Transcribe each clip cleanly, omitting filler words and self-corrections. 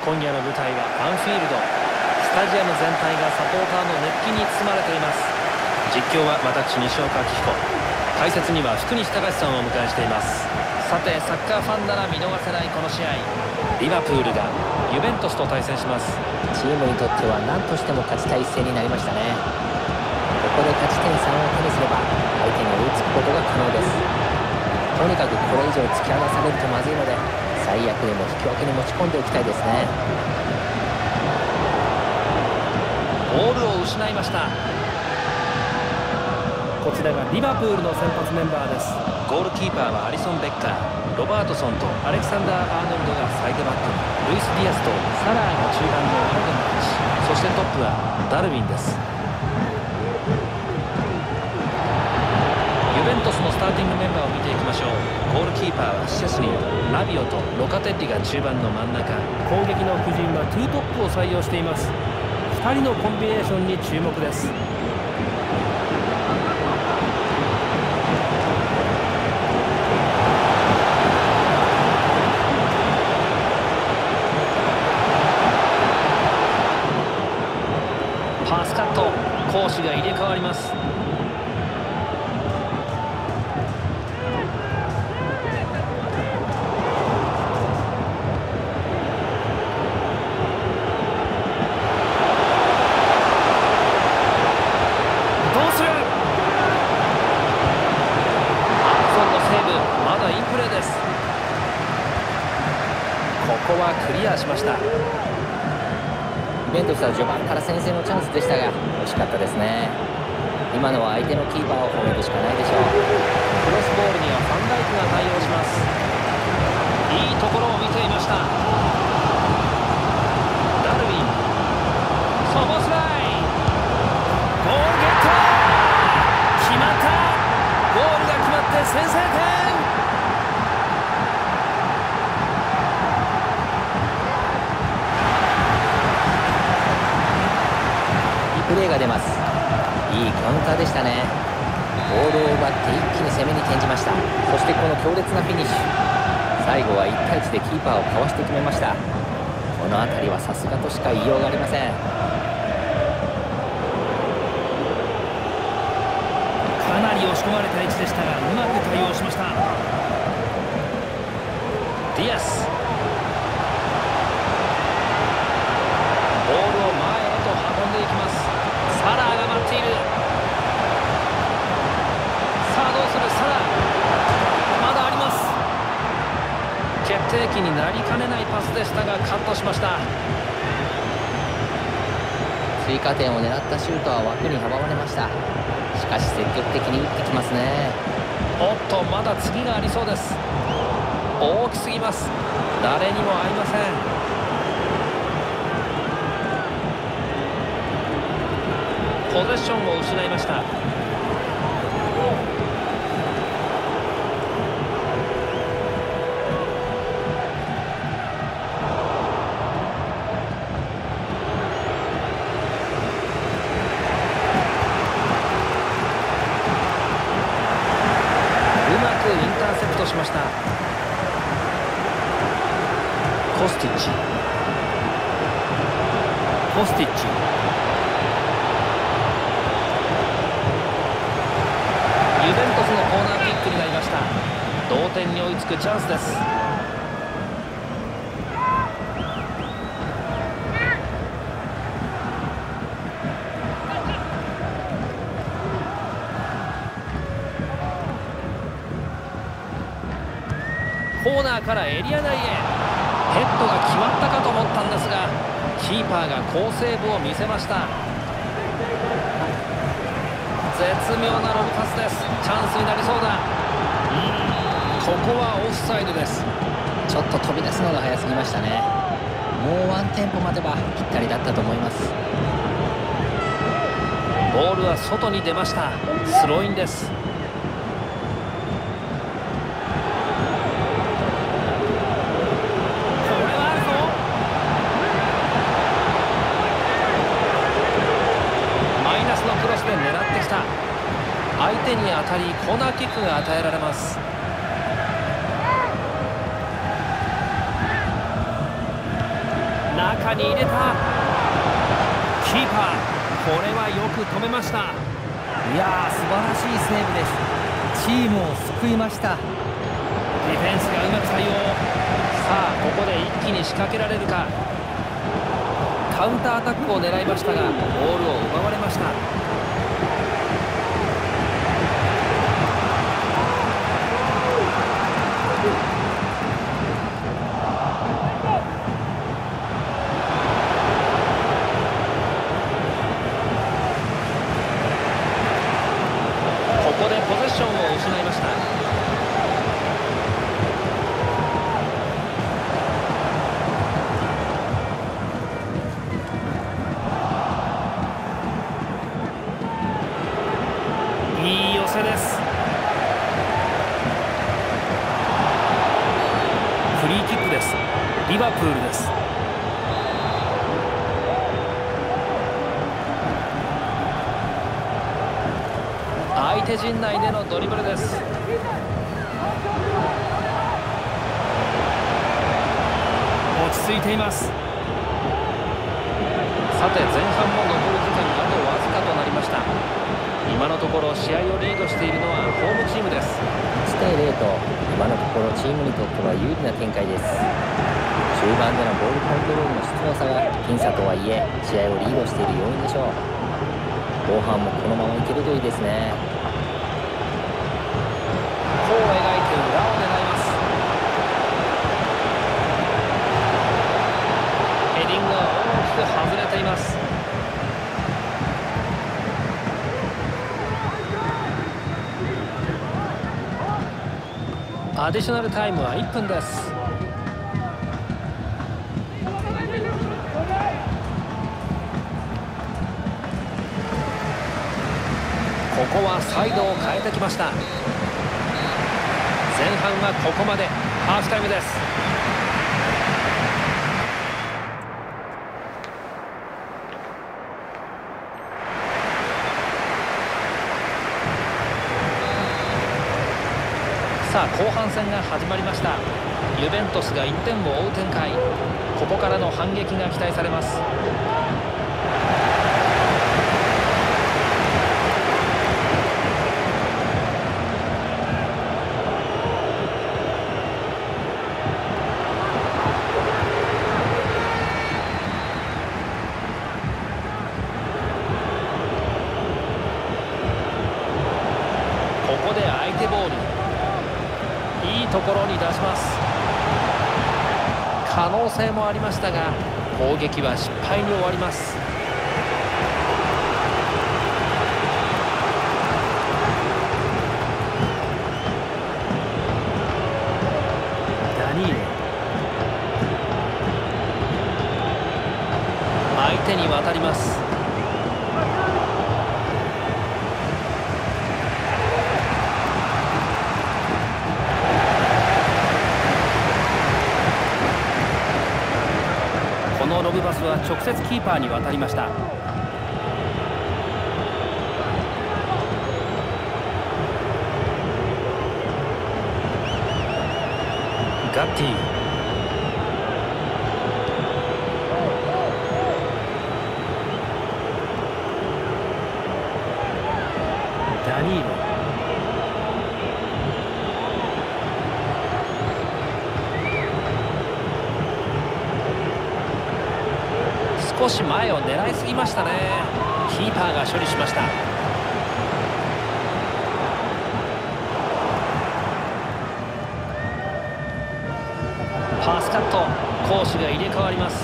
今夜の舞台はアンフィールド。スタジアム全体がサポーターの熱気に包まれています。実況は私西岡明彦、解説には福西隆さんをお迎えしています。さてサッカーファンなら見逃せないこの試合、リバプールがユベントスと対戦します。 チームにとっては何としても勝ちたい一戦になりましたね。ここで勝ち点3を手にすれば相手に追いつくことが可能です。とにかくこれ以上突き放されるとまずいので、最悪でも引き分けに持ち込んでおきたいですね。 ボールを失いました。こちらがリバプールの先発メンバーです。ゴールキーパーはアリソン・ベッカー、ロバートソンとアレクサンダー・アーノルドがサイドバックに、ルイス・ディアスとサラーが中盤のワルデンの位置、そしてトップはダルウィンです。ユベントスのスターティングメンバーを見ていきましょう。ゴールキーパーはシェスニー、ラビオとロカテッリが中盤の真ん中。攻撃の布陣は2トップを採用しています。2人のコンビネーションに注目です。パスカット、攻守が入れ替わります。ここはクリアしました。 ユベントスは序盤から先制のチャンスでしたが惜しかったですね。今のは相手のキーパーを褒めるしかないでしょう。 クロスボールにはファンダイクが対応します。いいところを見ていました。ダルウィン、ソボスライ、ゴールゲット、決まった。ゴールが決まって先制点。 プレーが出ます。いいカウンターでしたね。ボールを奪って一気に攻めに転じました。そしてこの強烈なフィニッシュ、最後は1対1でキーパーをかわして決めました。この辺りはさすがとしか言いようがありません。 かなり押し込まれた位置でしたがうまく対応しました。ディアス、ボールを前へと運んでいきます。サラーが待っている。さあどうする。サラーまだあります。決定機になりかねないパスでしたがカットしました。 追加点を狙ったシュートは枠に阻まれました。しかし積極的に打ってきますね。 おっとまだ次がありそうです。大きすぎます。誰にも合いません。ポゼッションを失いました。うまくインターセプトしました。コスティッチ、コスティッチ、ユベントスのコーナーキックになりました。同点に追いつくチャンスです。コーナーからエリア内へ、ヘッドが決まったかと思ったんですがキーパーが好セーブを見せました。絶妙なロングパスです。チャンスになりそうだ。ここはオフサイドです。 ちょっと飛び出すのが早すぎましたね。もうワンテンポ待てばぴったりだったと思います。 ボールは外に出ました。スローインです。相手に当たりコーナーキックが与えられます。 中に入れた。キーパー、これはよく止めました。 いやー、素晴らしいセーブです。チームを救いました。 ディフェンスがうまく対応。さあここで一気に仕掛けられるか。カウンターアタックを狙いましたがボールを奪われました。ここでポゼッションを失いました。いい寄せです。フリーキックです。リバプールです。相手陣内でのドリブルです。落ち着いています。さて前半も残る時間あとわずかとなりました。今のところ試合をリードしているのはホームチームです。 1対0と今のところチームにとっては有利な展開です。中盤でのボールコントロールの質の差が僅差とはいえ試合をリードしている要因でしょう。後半もこのままいけるといいですね。 弧を描いて裏を狙います。ヘディングは大きく外れています。アディショナルタイムは1分です。ここはサイドを変えてきました。前半はここまで。ハーフタイムです。さあ後半戦が始まりました。ユベントスが1点を追う展開。ここからの反撃が期待されます。ここで相手ボール。いいところに出します。可能性もありましたが攻撃は失敗に終わります。ダニーレ、相手に渡ります。このロブパスは直接キーパーに渡りました。ガッティ、ダニーロ、少し前を狙いすぎましたね。キーパーが処理しました。パスカット、攻守が入れ替わります。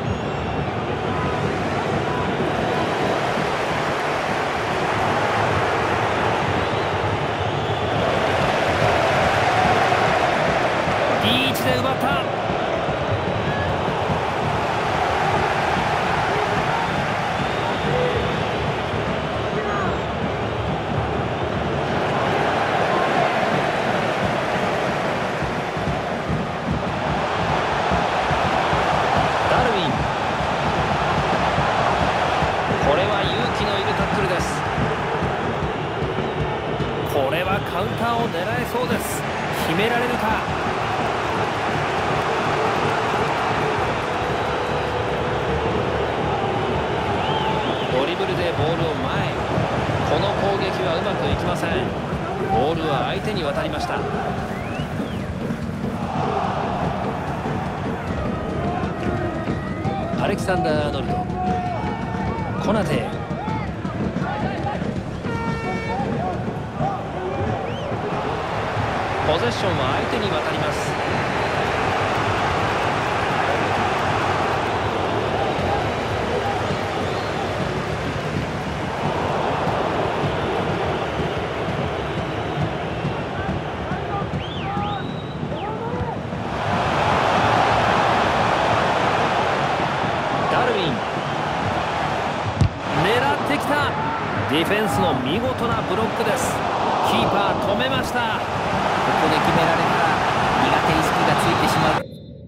いい位置で奪った。これはカウンターを狙えそうです。決められるか。 クルでボールを前へ。この攻撃はうまくいきません。ボールは相手に渡りました。アレキサンダー・アーノルド、コナテ。ポゼッションは相手に渡ります。ダルウィン、狙ってきた。ディフェンスの見事なブロックです。キーパー止めました。 ここで決められたら苦手意識がついてしまう。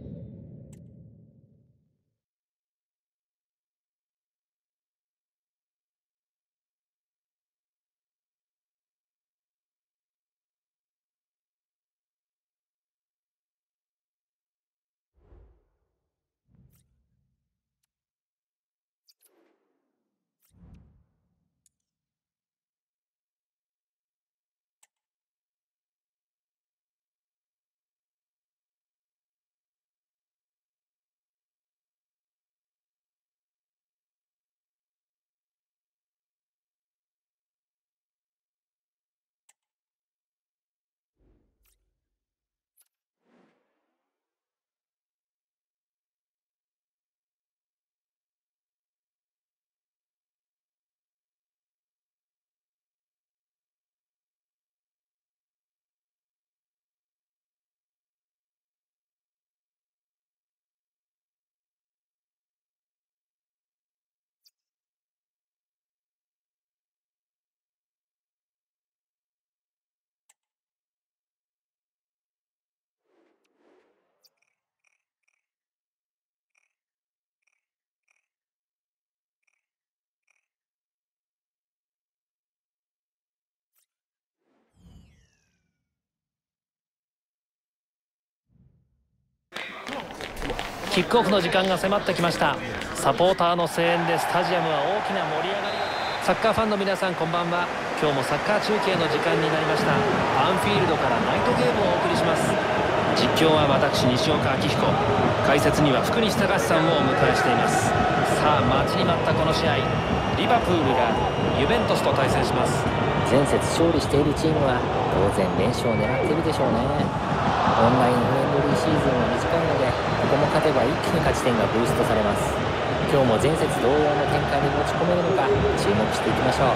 キックオフの時間が迫ってきました。サポーターの声援でスタジアムは大きな盛り上がり。サッカーファンの皆さん、こんばんは。今日もサッカー中継の時間になりました。アンフィールドからナイトゲームをお送りします。実況は私、西岡明彦。解説には福西隆さんをお迎えしています。さあ、待ちに待ったこの試合、リバプールがユベントスと対戦します。 前節勝利しているチームは当然連勝を狙っているでしょうね。オンラインフレンドリーシーズンは短いので、ここも勝てば一気に勝ち点がブーストされます。今日も前節同様の展開に持ち込めるのか注目していきましょう。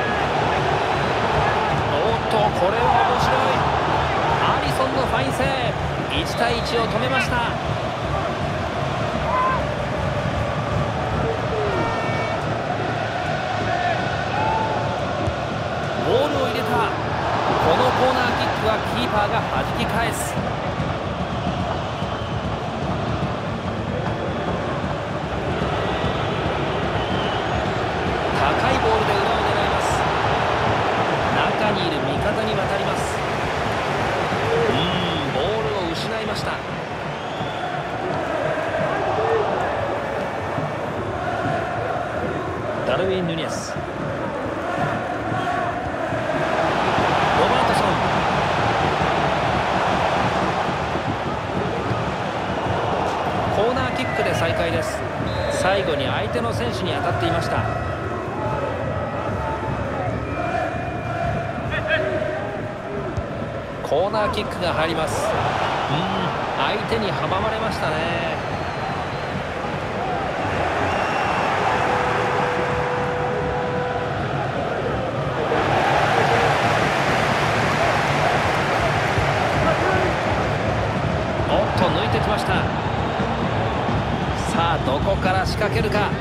おっと、これは面白い。アリソンのファインセーブ、1対1を止めました。ボールを入れた。このコーナーキックはキーパーが弾き返す。高いボールで裏を狙います。中にいる味方に渡ります。ボールを失いました。ダルウィン・ヌニェス、コーナーキックで再開です。最後に相手の選手に当たっていました。コーナーキックが入ります。相手に阻まれましたね。おっと、抜いてきました。さあ、どこから仕掛けるか。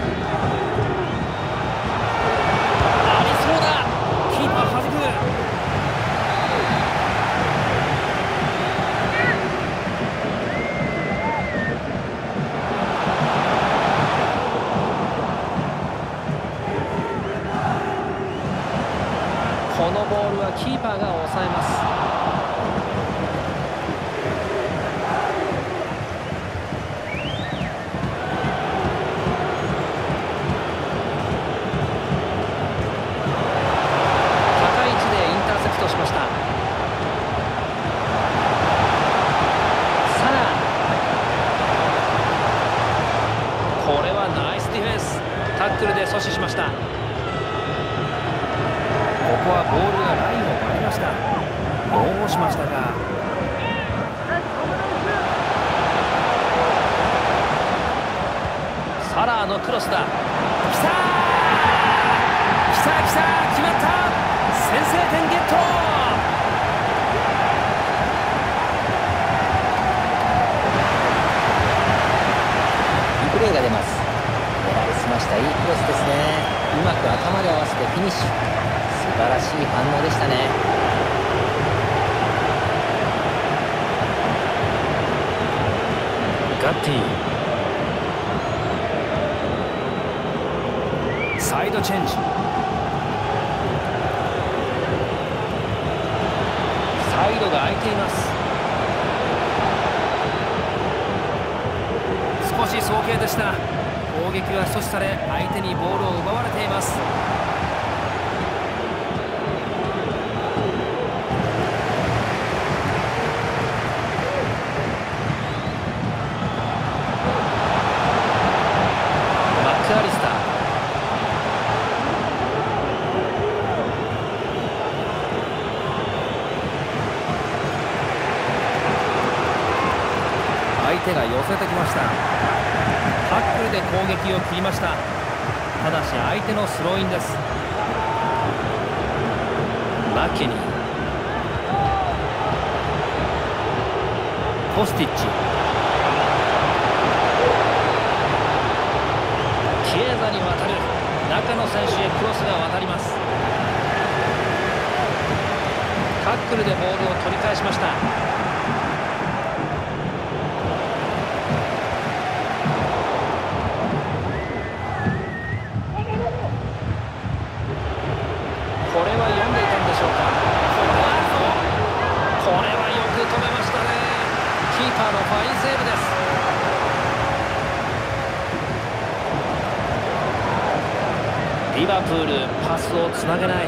ありそうだ。キーパー弾く。このボールはキーパーが抑えます。 はナイスディフェンス。タックルで阻止しました。ここはボールがラインを割りました。どうしましたか。サラーのクロスだ。きたー、きたきた、決まった。先制点ゲット。 いいプレーが出ます。狙いすましたいいクロスですね。うまく頭で合わせてフィニッシュ。素晴らしい反応でしたね。 ガッティ、サイドチェンジ。サイドが空いています。少し早計でした。攻撃は阻止され、相手にボールを奪われています。マックアリスター、相手が寄せてきました。タックルで攻撃を切りました。ただし相手のスローインです。マケニー、コスティッチ、キエザに渡る。中の選手へクロスが渡ります。タックルでボールを取り返しました。これは読んでいたんでしょうか。これはよく止めましたね。キーパーのファインセーブです。リバプール、パスをつなげない。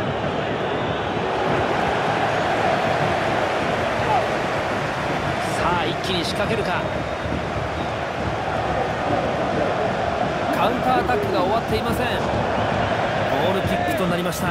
さあ一気に仕掛けるか。カウンターアタックが終わっていません。ボールキックとなりました。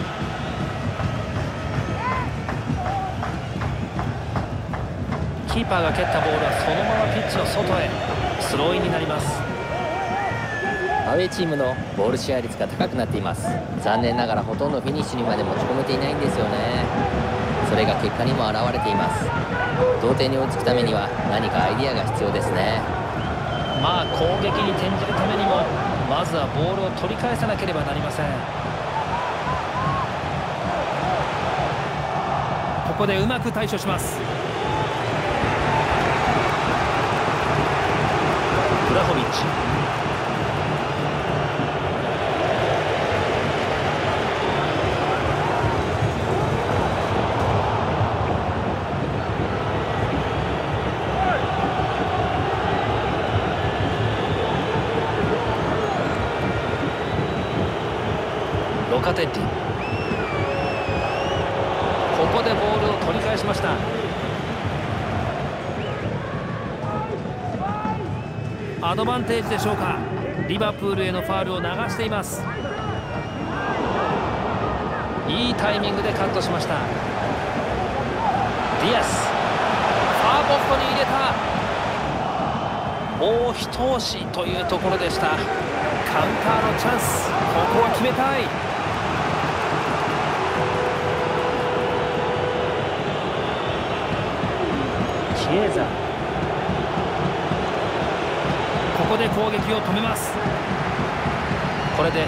キーパーが蹴ったボールはそのままピッチの外へ。スローインになります。 アウェーチームのボール支配率が高くなっています。残念ながらほとんどフィニッシュにまで持ち込めていないんですよね。それが結果にも表れています。同点に追いつくためには何かアイディアが必要ですね。 まあ攻撃に転じるためにもまずはボールを取り返さなければなりません。ここでうまく対処します。ブラホビッチ、ロカテッティ、ここでボールを取り返しました。アドバンテージでしょうか。リバプールへのファウルを流しています。いいタイミングでカットしました。ディアス、ファーポストに入れた。もう一押しというところでした。カウンターのチャンス、ここは決めたい。キエザ、ここで攻撃を止めます。これで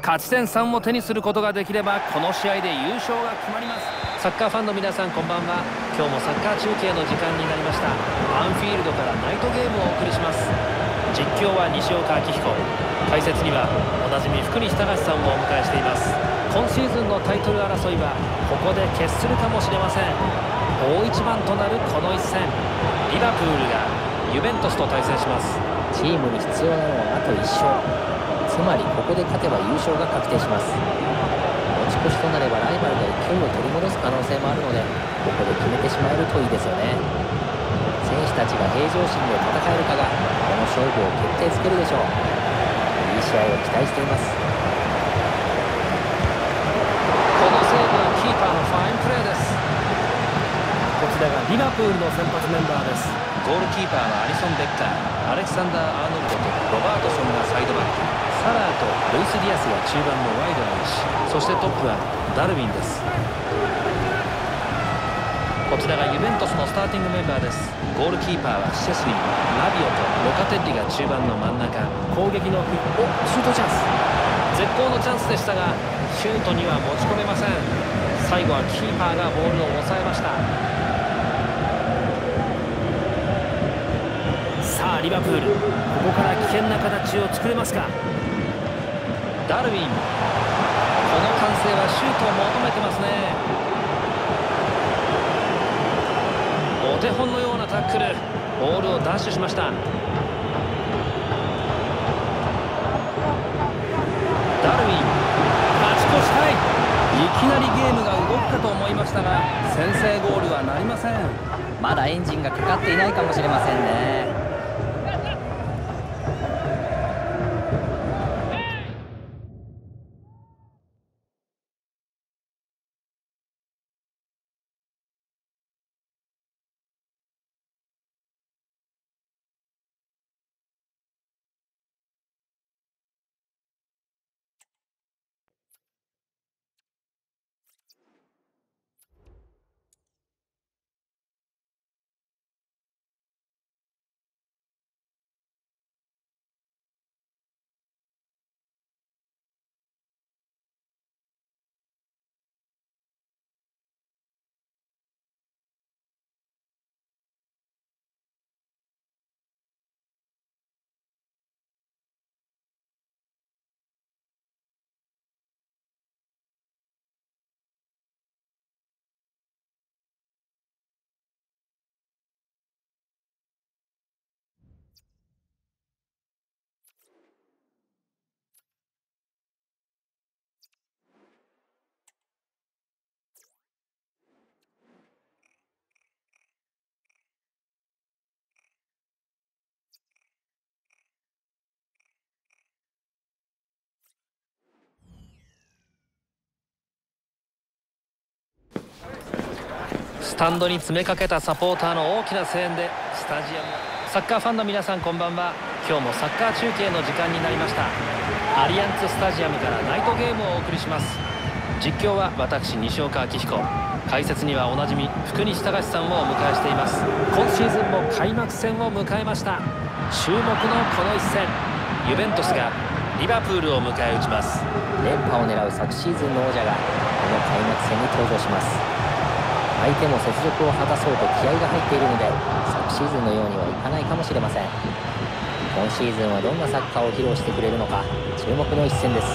勝ち点3を手にすることができればこの試合で優勝が決まります。サッカーファンの皆さんこんばんは。今日もサッカー中継の時間になりました。アンフィールドからナイトゲームをお送りします。実況は西岡明彦、解説にはおなじみ福西崇史さんをお迎えしています。今シーズンのタイトル争いはここで決するかもしれません。大一番となるこの一戦、リバプールがユベントスと対戦します。 チームに必要なのはあと1勝、つまりここで勝てば優勝が確定します。持ち越しとなればライバルが勢いを取り戻す可能性もあるので、ここで決めてしまえるといいですよね。選手たちが平常心で戦えるかがこの勝負を決定づけるでしょう。いい試合を期待しています。 このセーブはキーパーのファインプレーです。こちらがリバプールの先発メンバーです。ゴールキーパーはアリソン・ベッカー、アレキサンダー・アーノルドとロバートソンがサイドバック、サラーとルイス・ディアスが中盤のワイドな位置、そしてトップはダルウィンです。こちらがユベントスのスターティングメンバーです。ゴールキーパーはシェスリー、ラビオとロカテッリが中盤の真ん中、攻撃のシュートチャンス、絶好のチャンスでしたがシュートには持ち込めません。最後はキーパーがボールを抑えました。さあリバプール、ここから危険な形を作れますか。ダルウィン、この歓声はシュートを求めてますね。お手本のようなタックル、ボールをダッシュしました。ダルウィン、勝ち越したい。いきなりゲームが動くかと思いましたが先制ゴールはなりません。 まだエンジンがかかっていないかもしれませんね。 スタンドに詰めかけたサポーターの大きな声援でスタジアム、サッカーファンの皆さんこんばんは。今日もサッカー中継の時間になりました。アリアンツスタジアムからナイトゲームをお送りします。実況は私西岡明彦、解説にはおなじみ福西崇史さんをお迎えしています。今シーズンも開幕戦を迎えました。注目のこの一戦、ユベントスがリバプールを迎え撃ちます。 連覇を狙う昨シーズンの王者がこの開幕戦に登場します。相手も雪辱を果たそうと気合が入っているので、昨シーズンのようにはいかないかもしれません。今シーズンはどんなサッカーを披露してくれるのか注目の一戦です。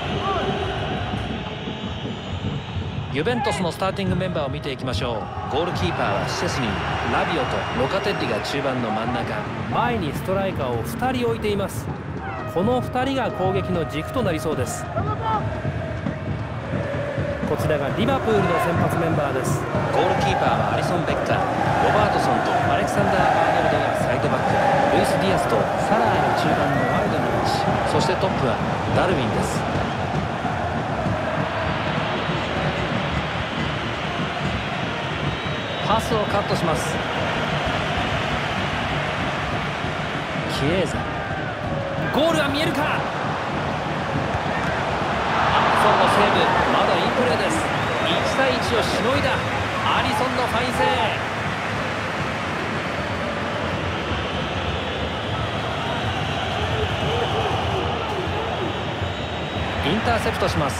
ユベントスのスターティングメンバーを見ていきましょう。ゴールキーパーはシェスニー、ラビオとロカテッリが中盤の真ん中、前にストライカーを2人置いています。この2人が攻撃の軸となりそうです。こちらがリバプールの先発メンバーです。ゴールキーパーはアリソン・ベッカー、ロバートソンとアレキサンダー・アーノルドがサイドバック、ルイス・ディアスとサラーが中盤のワイドの位置、そしてトップはダルウィンです。パスをカットします。キエーザ、ゴールは見えるか。アリソンのセーブ、まだいいプレーです。1対1をしのいだアリソンのファインセーブ。 インターセプトします。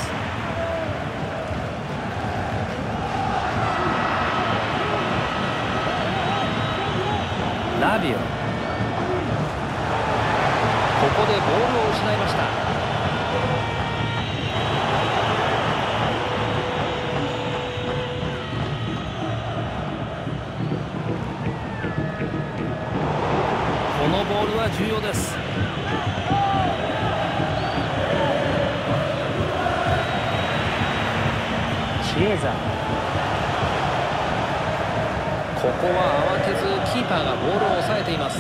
ラビオ、ここでボールを失いました。このボールは重要です。チエザ、ここは慌てずキーパーがボールを抑えています。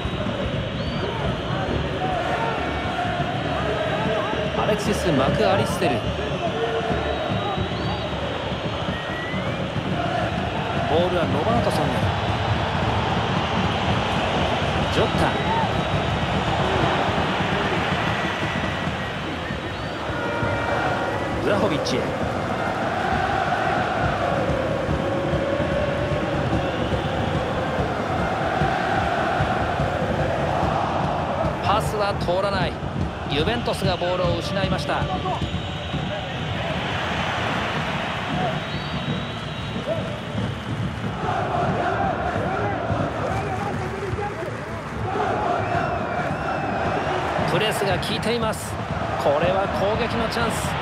アレクシス・マクアリステル、ボールはロバートソンに。ジョッタ、ブラホビッチへ。パスは通らない。ユベントスがボールを失いました。プレスが効いています。これは攻撃のチャンス。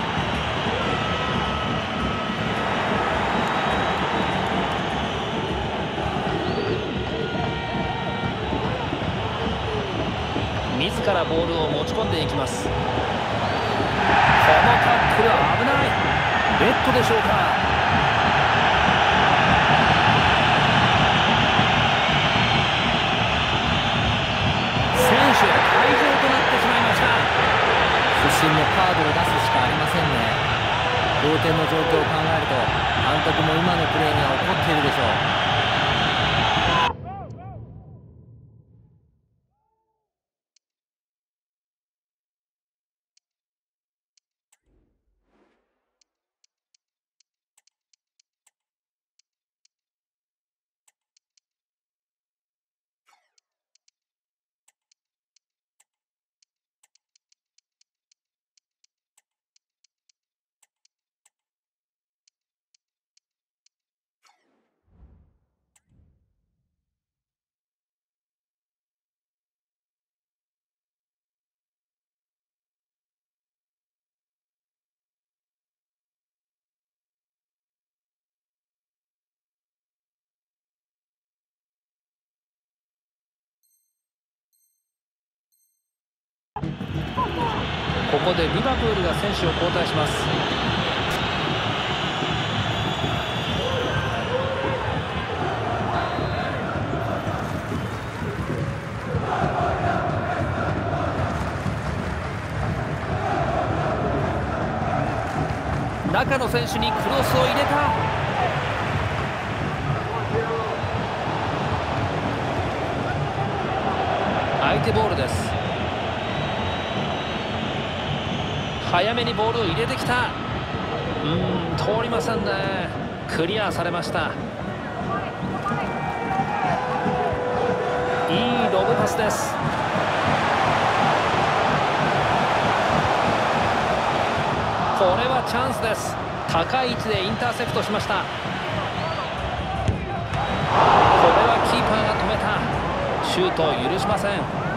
自らボールを持ち込んでいきます。このタックルは危ない。レッドでしょうか。選手退場となってしまいました。 不審のカードを出すしかありませんね。同点の状況を考えると監督も今のプレーには怒っているでしょう。 ここでリバプールが選手を交代します。中の選手にクロスを入れた。相手ボールです。早めにボールを入れてきた。通りませんね。クリアされました。いいロブパスです。これはチャンスです。高い位置でインターセプトしました。これはキーパーが止めた。シュートを許しません。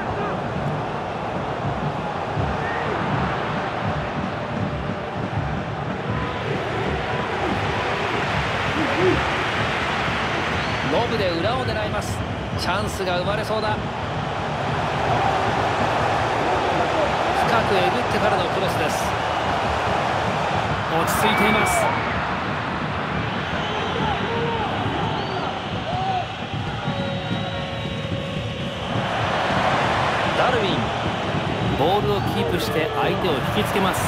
ロブで裏を狙います。チャンスが生まれそうだ。深くえぐってからのクロスです。落ち着いています。ダルウィン、ボールをキープして相手を引きつけます。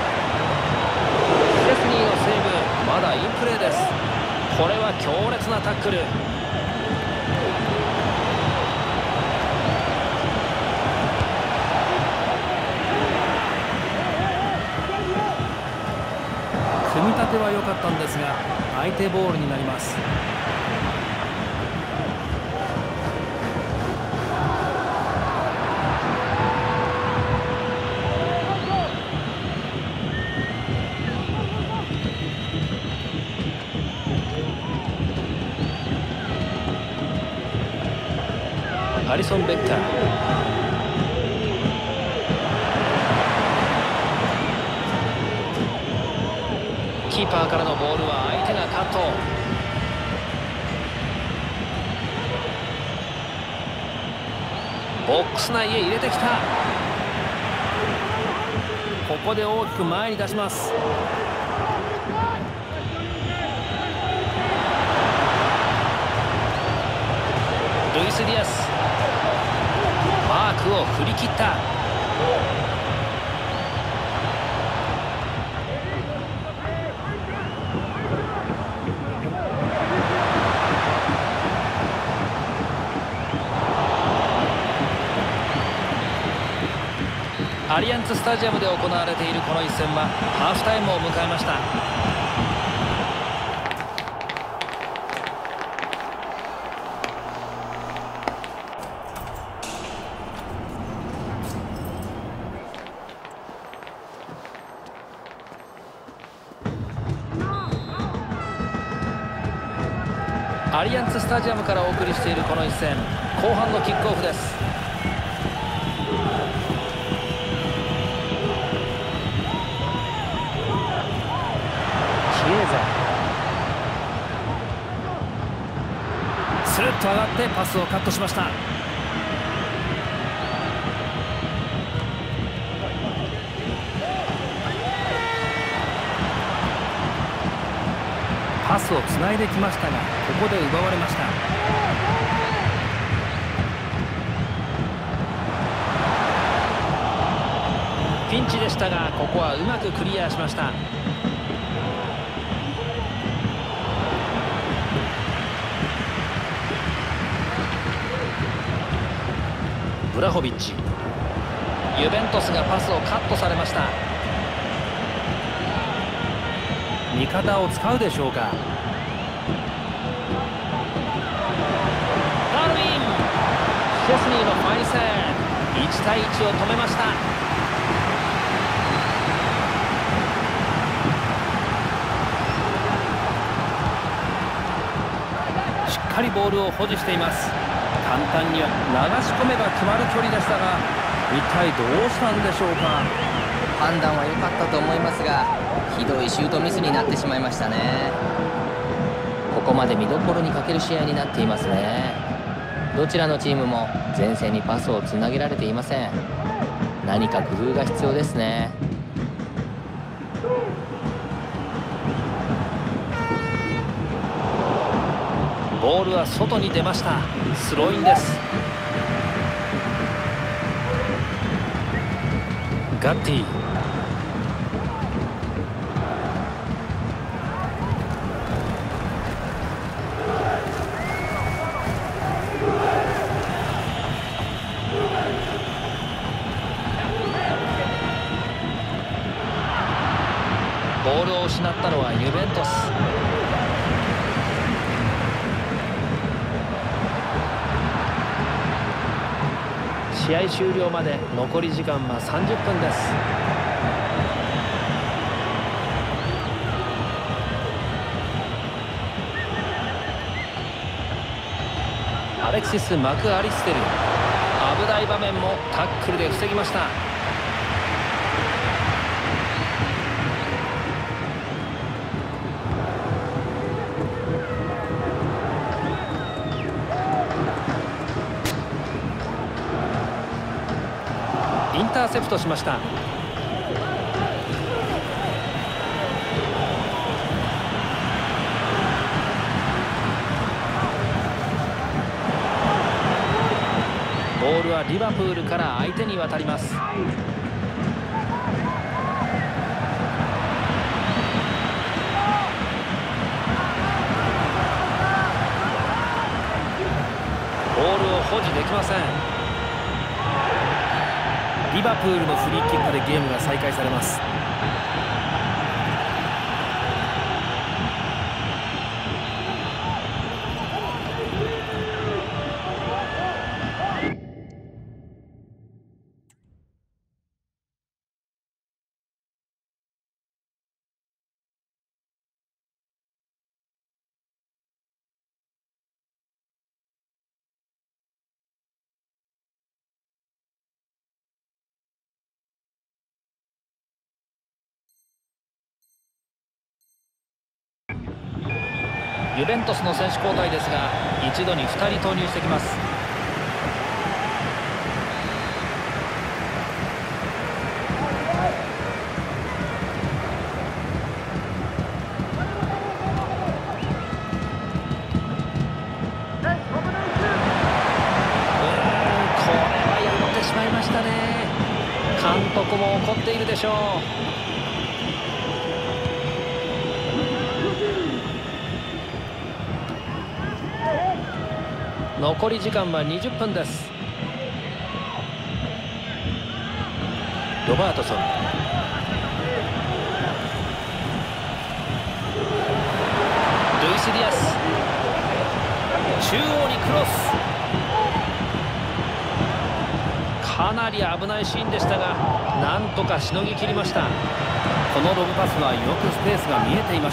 シェフニーのセーブ、まだインプレーです。これは強烈なタックル。組み立ては良かったんですが相手ボールになります。 リソン・ベッカー。キーパーからのボールは相手がカット。ボックス内へ入れてきた。ここで大きく前に出します。ルイス・ディアス、マークを振り切った。アリアンツスタジアムで行われているこの一戦はハーフタイムを迎えました。アリアンツスタジアムからお送りしているこの一戦、後半のキックオフです。スルッと上がってパスをカットしました。パスをつないできましたが、ここで奪われました。ピンチでしたが、ここはうまくクリアしました。ブラホビッチ、ユベントスがパスをカットされました。味方を使うでしょうか。ダーウィン、シェスニーのファインセーブ、1対1を止めました。しっかりボールを保持しています。簡単には流し込めば決まる距離でしたが、一体どうしたんでしょうか。 判断は良かったと思いますが、ひどいシュートミスになってしまいましたね。ここまで見どころに欠ける試合になっていますね。どちらのチームも前線にパスをつなげられていません。何か工夫が必要ですね。 ボールは外に出ました。スローインです。ガッティ、ボールを失ったのはユベントス。試合終了まで残り時間は30分です。アレクシス・マクアリステル、危ない場面もタックルで防ぎました。インターセプトしました。ボールはリバプールから相手に渡ります。ボールを保持できません。リバプールのフリーキックでゲームが再開されます。 ユベントスの選手交代ですが、一度に2人投入してきます。これはやってしまいましたね。監督も怒っているでしょう。残り時間は20分です。ロバートソン、ルイス・ディアス、中央にクロス。かなり危ないシーンでしたが、なんとかしのぎ切りました。このロブパスはよくスペースが見えていました。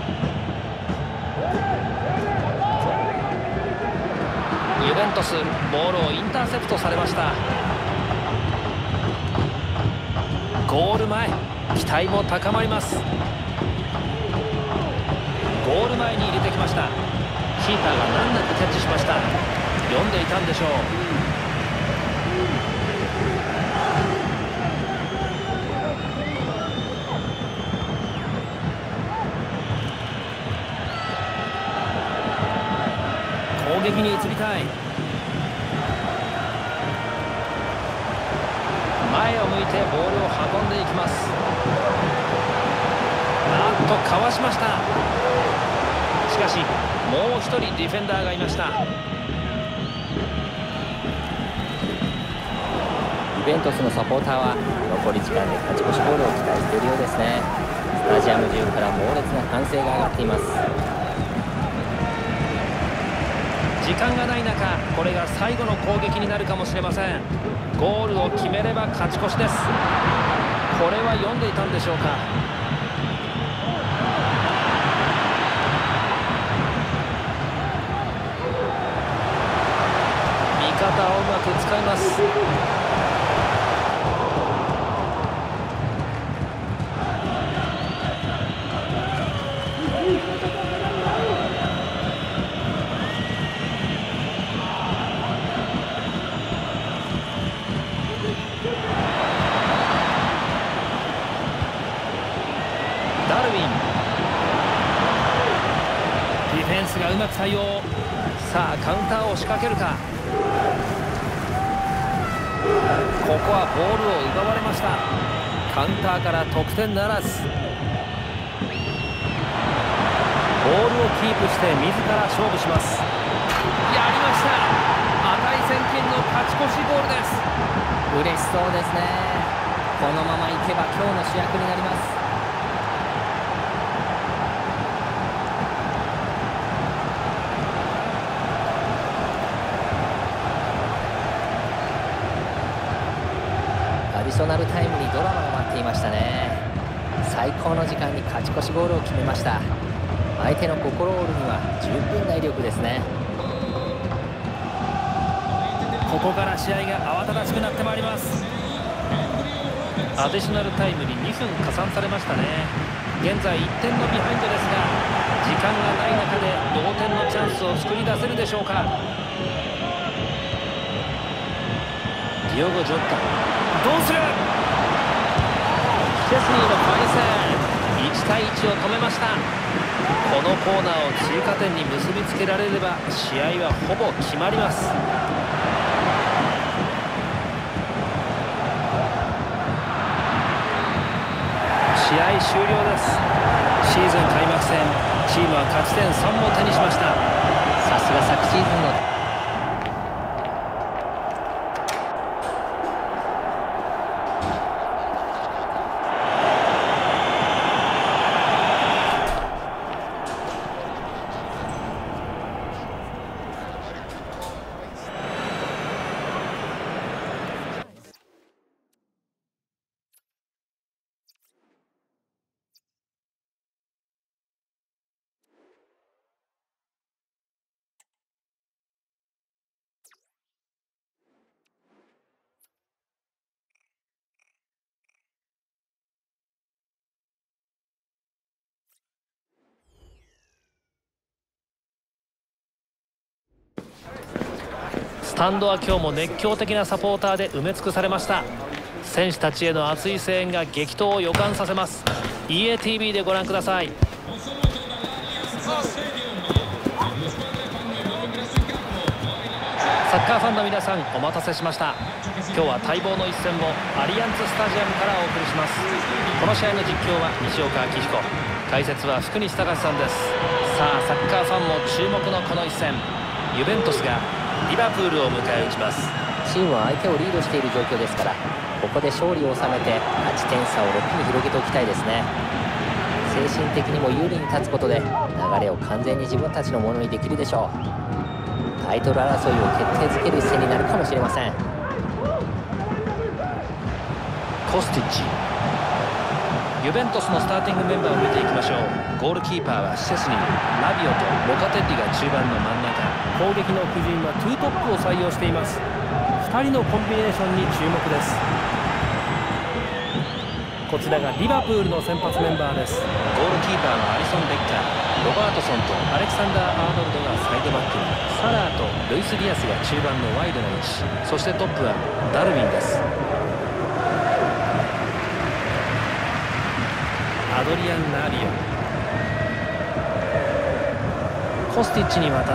ユベントス、ボールをインターセプトされました。ゴール前、期待も高まります。ゴール前に入れてきました。キーパーが難なくキャッチしました。読んでいたんでしょう。攻撃に移りたい。前を向いてボールを運んでいきます。なんとかわしました。しかしもう一人ディフェンダーがいました。 ユベントスのサポーターは残り時間で勝ち越しゴールを期待しているようですね。スタジアム中から猛烈な歓声が上がっています。 時間がない中、これが最後の攻撃になるかもしれません。ゴールを決めれば勝ち越しです。これは読んでいたんでしょうか。味方をうまく使います。ダルウィン、ディフェンスがうまく対応。さあカウンターを仕掛けるか。ここはボールを奪われました。カウンターから得点ならず。ボールをキープして自ら勝負します。やりました。値千金の勝ち越しゴールです。 嬉しそうですね。このままいけば今日の主役になります。アディショナルタイムにドラマが待っていましたね。最高の時間に勝ち越しゴールを決めました。相手の心を折るには十分な威力ですね。 ここから試合が慌ただしくなってまいります。アディショナルタイムに2分加算されましたね。現在1点のビハインドですが、時間がない中で同点のチャンスを作り出せるでしょうか。ディオゴ・ジョッタ、どうする。チェスニーのファインセーブ、1対1を止めました。このコーナーを追加点に結びつけられれば試合はほぼ決まります。試合終了です。シーズン開幕戦、チームは勝ち点3も手にしました。 さすが昨シーズンのタンドは今日も熱狂的なサポーターで埋め尽くされました。選手たちへの熱い声援が激闘を予感させます。 EATV でご覧ください。サッカーファンの皆さん、お待たせしました。今日は待望の一戦をアリアンツスタジアムからお送りします。この試合の実況は西岡明彦、解説は福西隆さんです。さあ、サッカーファンも注目のこの一戦、ユベントスがリバプールを迎え撃ちます。 チームは相手をリードしている状況ですから、ここで勝利を収めて8点差を6に広げておきたいですね。精神的にも有利に立つことで流れを完全に自分たちのものにできるでしょう。タイトル争いを決定づける一戦になるかもしれません。 コスティッチ、ユベントスのスターティングメンバーを見ていきましょう。ゴールキーパーはシェスニー、ラビオとロカテッリが中盤の真ん中。 攻撃の布陣は2トップを採用しています。2人のコンビネーションに注目です。こちらがリバプールの先発メンバーです。 ゴールキーパーのアリソン・ベッカー、ロバートソンとアレキサンダー・アーノルドがサイドバックに、サラーとルイス・ディアスが中盤のワイドな位置、そしてトップはダルウィンです。アドリアン・ナービオ、コスティッチに渡った。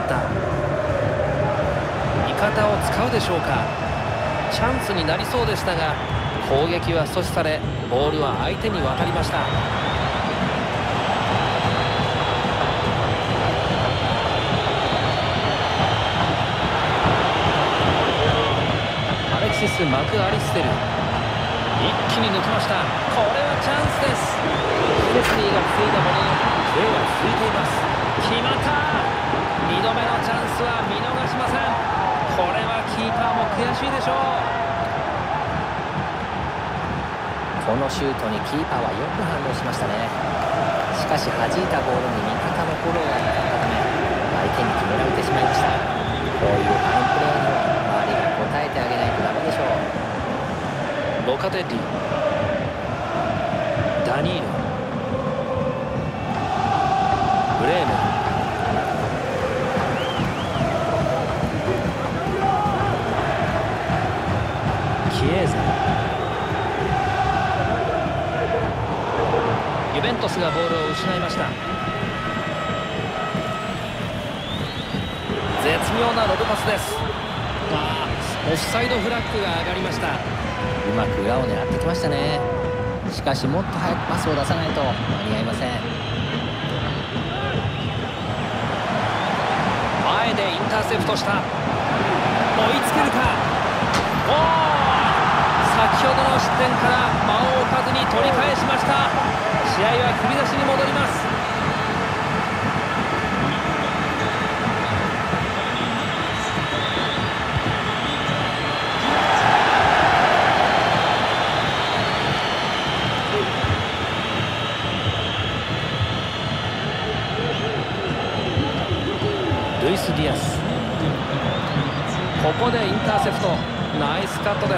味方を使うでしょうか。チャンスになりそうでしたが攻撃は阻止され、ボールは相手に渡りました。アレキシス・マクアリステル、一気に抜きました。これはチャンスです。シェスニーが防いだもののプレーは続いています。決まった。2度目のチャンスは見逃しません。これはキーパーも悔しいでしょう。 このシュートにキーパーはよく反応しましたね。しかし弾いたボールに味方のフォローがなかったため相手に決められてしまいました。こういうファインプレーには周りが応えてあげないとダメでしょう。 ロカテッリ、ダニーロ、ブレーメン、キエーザ、ユベントスがボールを失いました。絶妙なロブパスです。オフサイドフラッグが上がりました。 うまく裏を狙ってきましたね。しかしもっと早くパスを出さないと間に合いません。 前でインターセプトした。追いつけるか。先ほどの失点から間を置かずに取り返しました。試合は振り出しに戻ります。ルイス・ディアス、ここでインターセプト、ナイスカットです。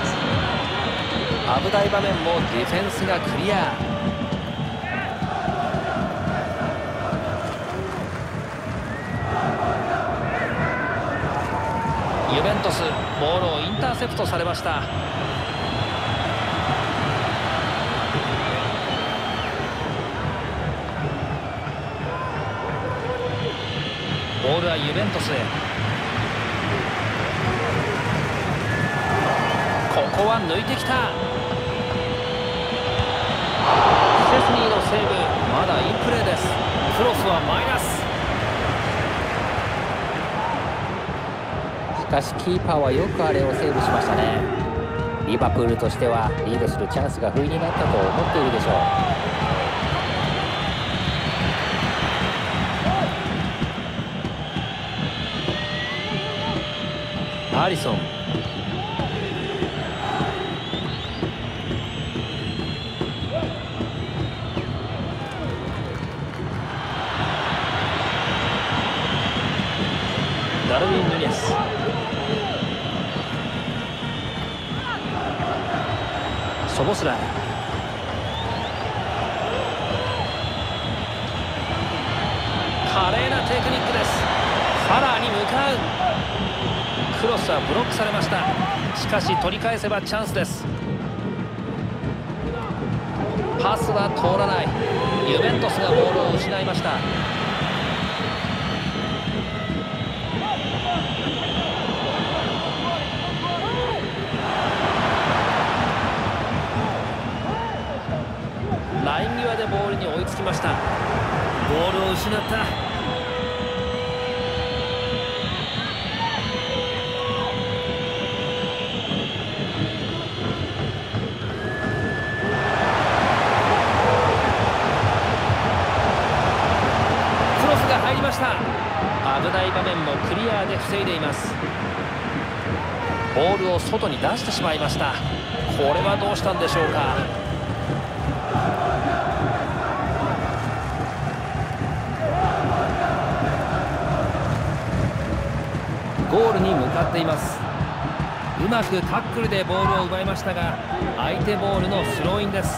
危ない場面もディフェンスがクリア。ユベントス、ボールをインターセプトされました。ボールはユベントスへ。ここは抜いてきた。シェスニーのセーブ、まだインプレーです。クロスはマイナス。 しかしキーパーはよくあれをセーブしましたね。リバプールとしてはリードするチャンスが不意になったと思っているでしょう。 アリソン、ダルウィン・ヌニェス、ソボスライ、華麗なテクニックです。ファラーに向かう。 クロスはブロックされました。しかし取り返せばチャンスです。パスは通らない。ユベントスがボールを失いました。ライン際でボールに追いつきました。 ボールを失った。クロスが入りました。 危ない場面もクリアで防いでいます。ボールを外に出してしまいました。これはどうしたんでしょうか。 ゴールに向かっています。うまくタックルでボールを奪いましたが、相手ボールのスローインです。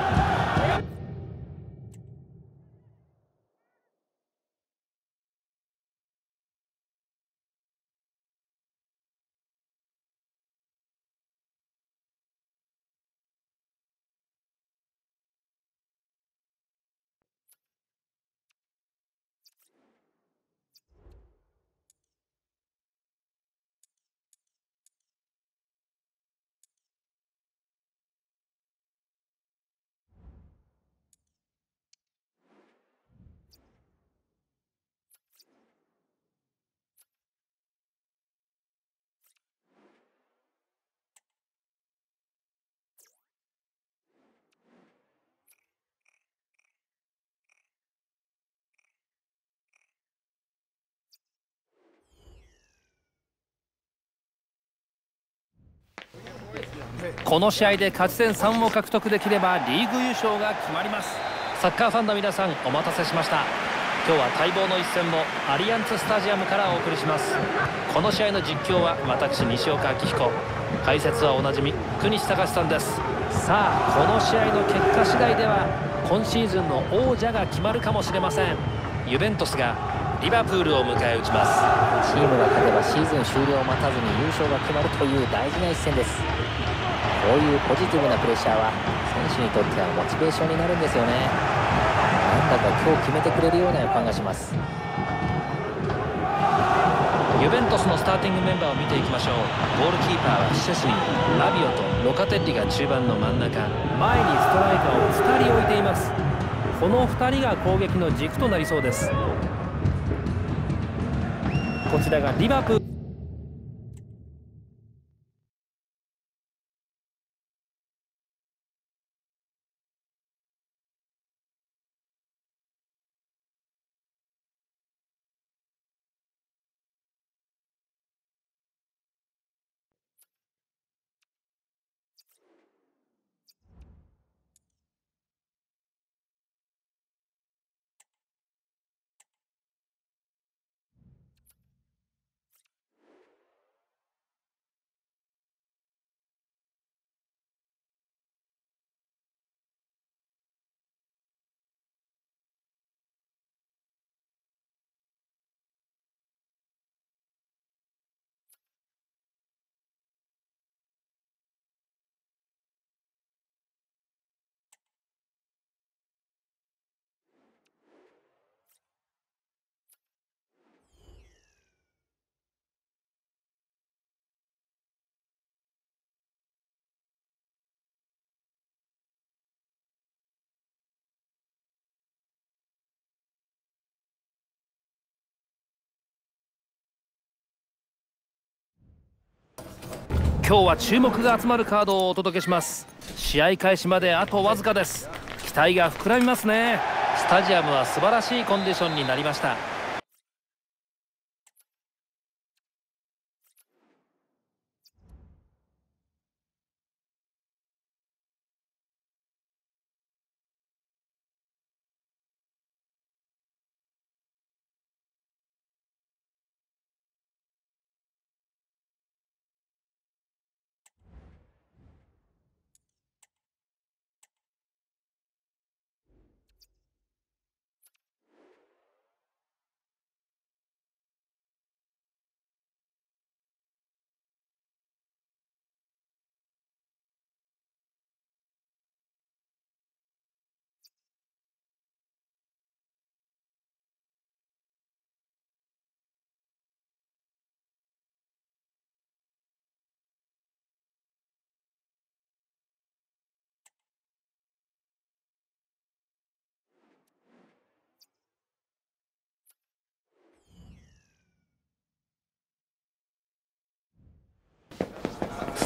この試合で勝ち点3を獲得できればリーグ優勝が決まります。 サッカーファンの皆さん、お待たせしました。今日は待望の一戦をアリアンツスタジアムからお送りします。この試合の実況は私西岡明彦、解説はおなじみ福西隆さんです。さあ、この試合の結果次第では今シーズンの王者が決まるかもしれません。ユベントスがリバプールを迎え撃ちます。 チームが勝てばシーズン終了を待たずに優勝が決まるという大事な一戦です。こういうポジティブなプレッシャーは選手にとってはモチベーションになるんですよね。なんだか今日決めてくれるような予感がします。 ユベントスのスターティングメンバーを見ていきましょう。ゴールキーパーはシェスニー、ラビオとロカテッリが中盤の真ん中。 前にストライカーを2人置いています。この2人が攻撃の軸となりそうです。こちらがリバプール。今日は注目が集まるカードをお届けします。試合開始まであとわずかです。期待が膨らみますね。 スタジアムは素晴らしいコンディションになりました。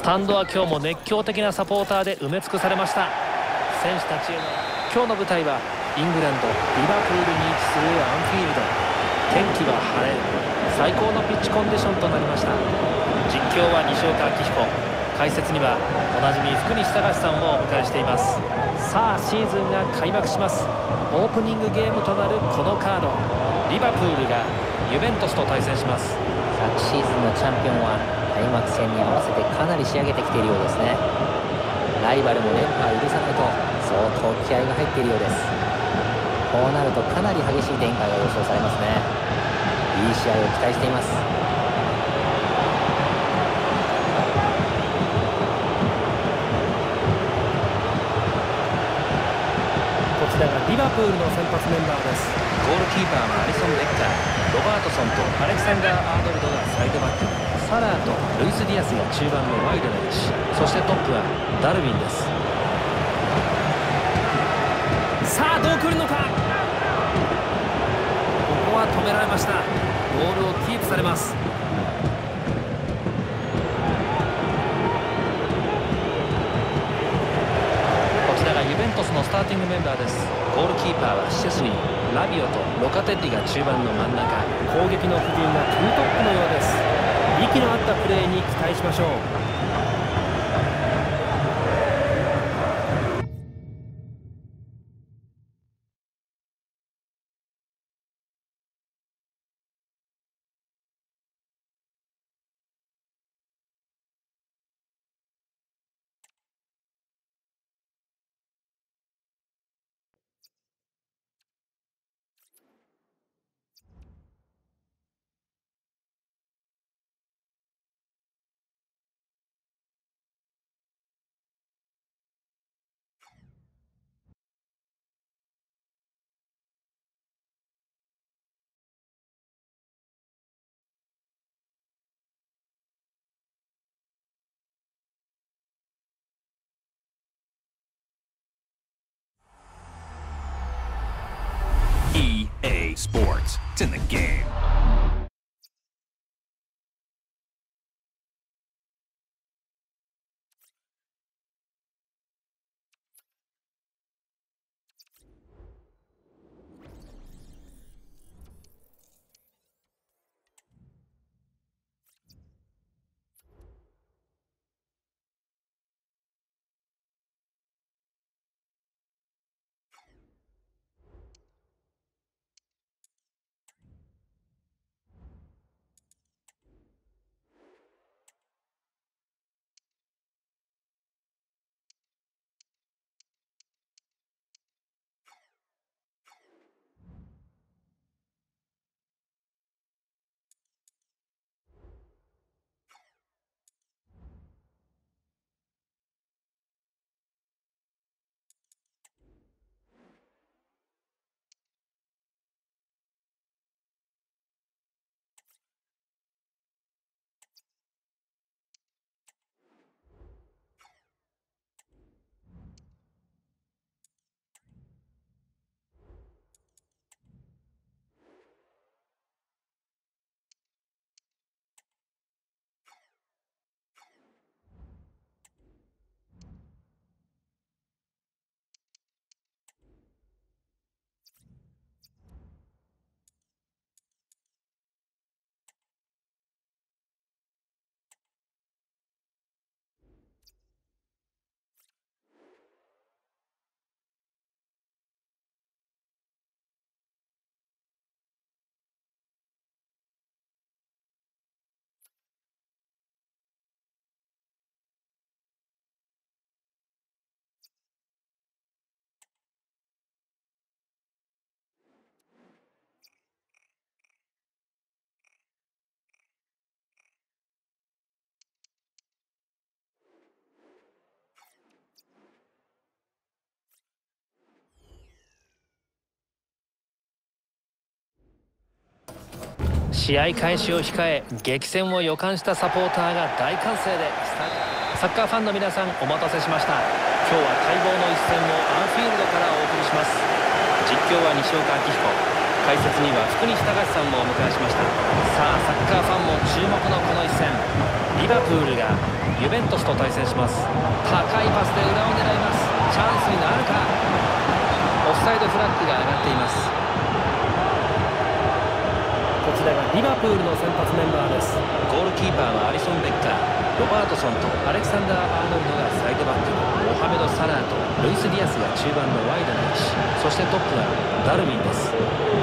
スタンドは今日も熱狂的なサポーターで埋め尽くされました。選手たちへの今日の舞台はイングランド・リバプールに位置するアンフィールド。天気は晴れ、最高のピッチコンディションとなりました。実況は西岡明彦、解説にはおなじみ福西隆さんをお迎えしています。さあシーズンが開幕します。オープニングゲームとなるこのカード、リバプールがユベントスと対戦します。 昨シーズンのチャンピオンは開幕戦に合わせてかなり仕上げてきているようですね。ライバルも連覇を許さないと相当気合が入っているようです。こうなるとかなり激しい展開が予想されますね。いい試合を期待しています。 こちらがリバプールの先発メンバーです。 ゴールキーパーはアリソン・ベッカー、ロバートソンとアレクサンダー・アーノルドがサイドバック、サラーとルイス・ディアスが中盤のワイドな位置、そしてトップはダルウィンです。 さあどう来るのか。ここは止められました。ボールをキープされます。 こちらがユベントスのスターティングメンバーです。ゴールキーパーはシェスニー、ラビオとロカテッリが中盤の真ん中。 攻撃の布陣がツートップのようです。息の合ったプレーに期待しましょう。 EA Sports. It's in the game. 試合開始を控え激戦を予感したサポーターが大歓声でサッカーファンの皆さんお待たせしました。今日は待望の一戦をアンフィールドからお送りします。実況は西岡明彦、 解説には福西隆さんもお迎えしました。さあサッカーファンも注目のこの一戦、リバプールがユベントスと対戦します。高いパスで裏を狙います。チャンスになるか。オフサイドフラッグが上がっています。 こちらがリバプールの先発メンバーです。 ゴールキーパーはアリソン・ベッカー、ロバートソンとアレクサンダー・アーノルドがサイドバック、モハメド・サラーとルイス・ディアスが中盤のワイドな位置、そしてトップはダルウィンです。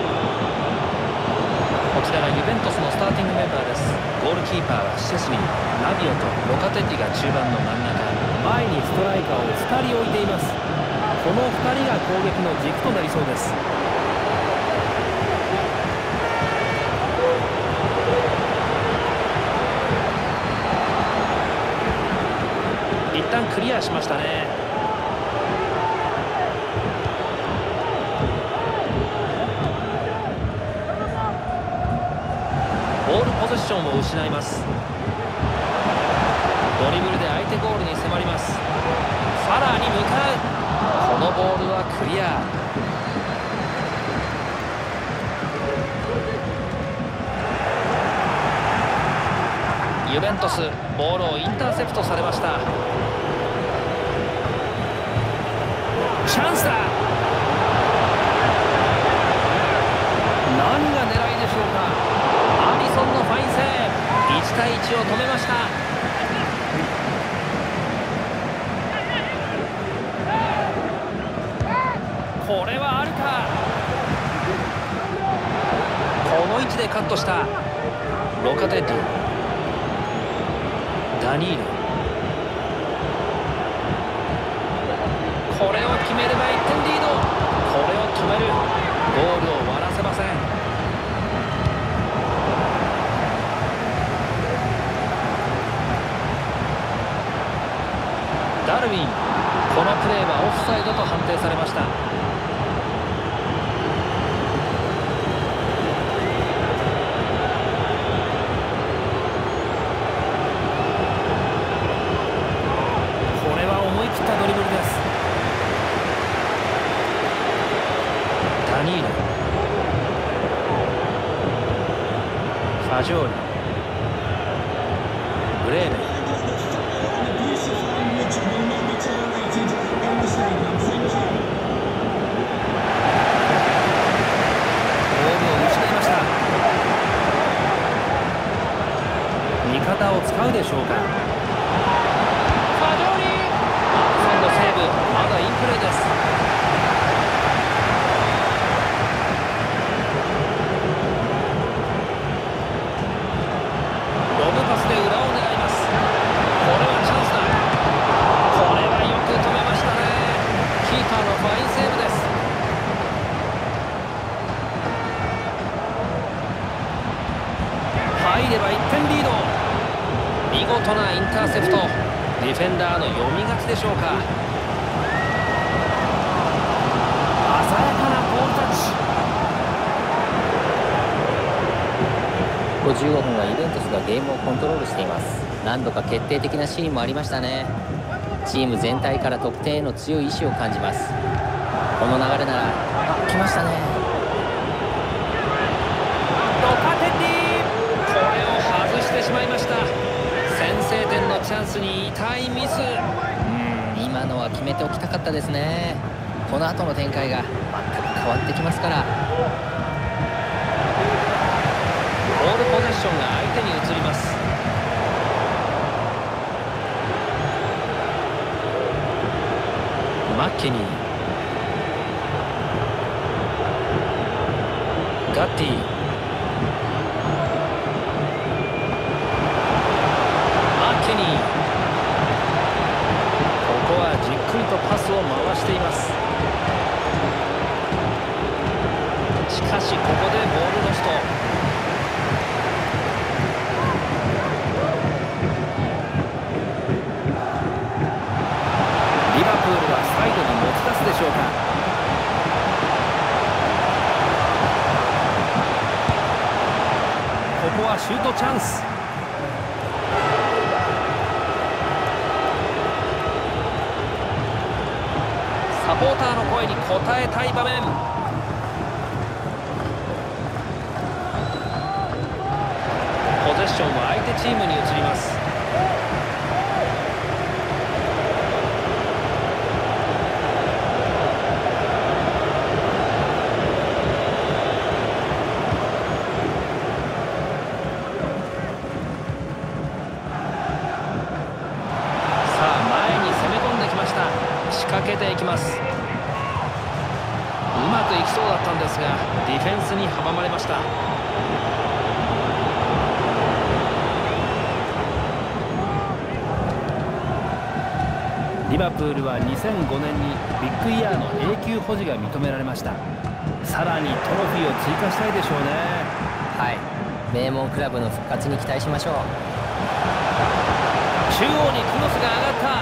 こちらがユベントスのスターティングメンバーです。ゴールキーパーはシェスニー、ナビオとロカテッリが中盤の真ん中、 前にストライカーを2人置いています。この2人が攻撃の軸となりそうです。 一旦クリアしましたね。ボールポゼッションを失います。ドリブルで相手ゴールに迫ります。サラーに向かう。このボールはクリア。ユベントス、ボールをインターセプトされました。チャンスだ。何が狙いでしょうか。アリソンのファインセーブ、1対1を止めました。これはあるか。この位置でカットしたロカテッリ、ダニール、これを決めれば1点リード。これを止める。ゴールを割らせません。ダルウィン、このプレーはオフサイドと判定されました。思い切ったドリブルです。ダニール、ファジョーリ、ブレーメン、ボールを失いました。味方を使うでしょうか。まだインプレーです。ロブパスで裏を狙います。これはチャンスだ。これはよく止めましたね。キーパーのファインセーブです。入れば1点リード。見事なインターセプト。ディフェンダーの読み勝ちでしょうか。 15分はユベントスがゲームをコントロールしています。何度か決定的なシーンもありましたね。チーム全体から得点への強い意志を感じます。この流れなら、来ましたね。 ロカテッリ、これを外してしまいました。先制点のチャンスに痛いミス。 今のは決めておきたかったですね。この後の展開が全く変わってきますから。 ボールポゼッションが相手に移ります。マッケニー、ガッティ、マッケニー、ここはじっくりとパスを回しています。しかしここでボールロスト。リバプールはサイドに持ち出すでしょうか。ここはシュートチャンス。サポーターの声に応えたい場面。 そうだったんですがディフェンスに阻まれました。 リバプールは2005年にビッグイヤーの永久保持が認められました。さらにトロフィーを追加したいでしょうね。 はい、名門クラブの復活に期待しましょう。 中央にクロスが上がった。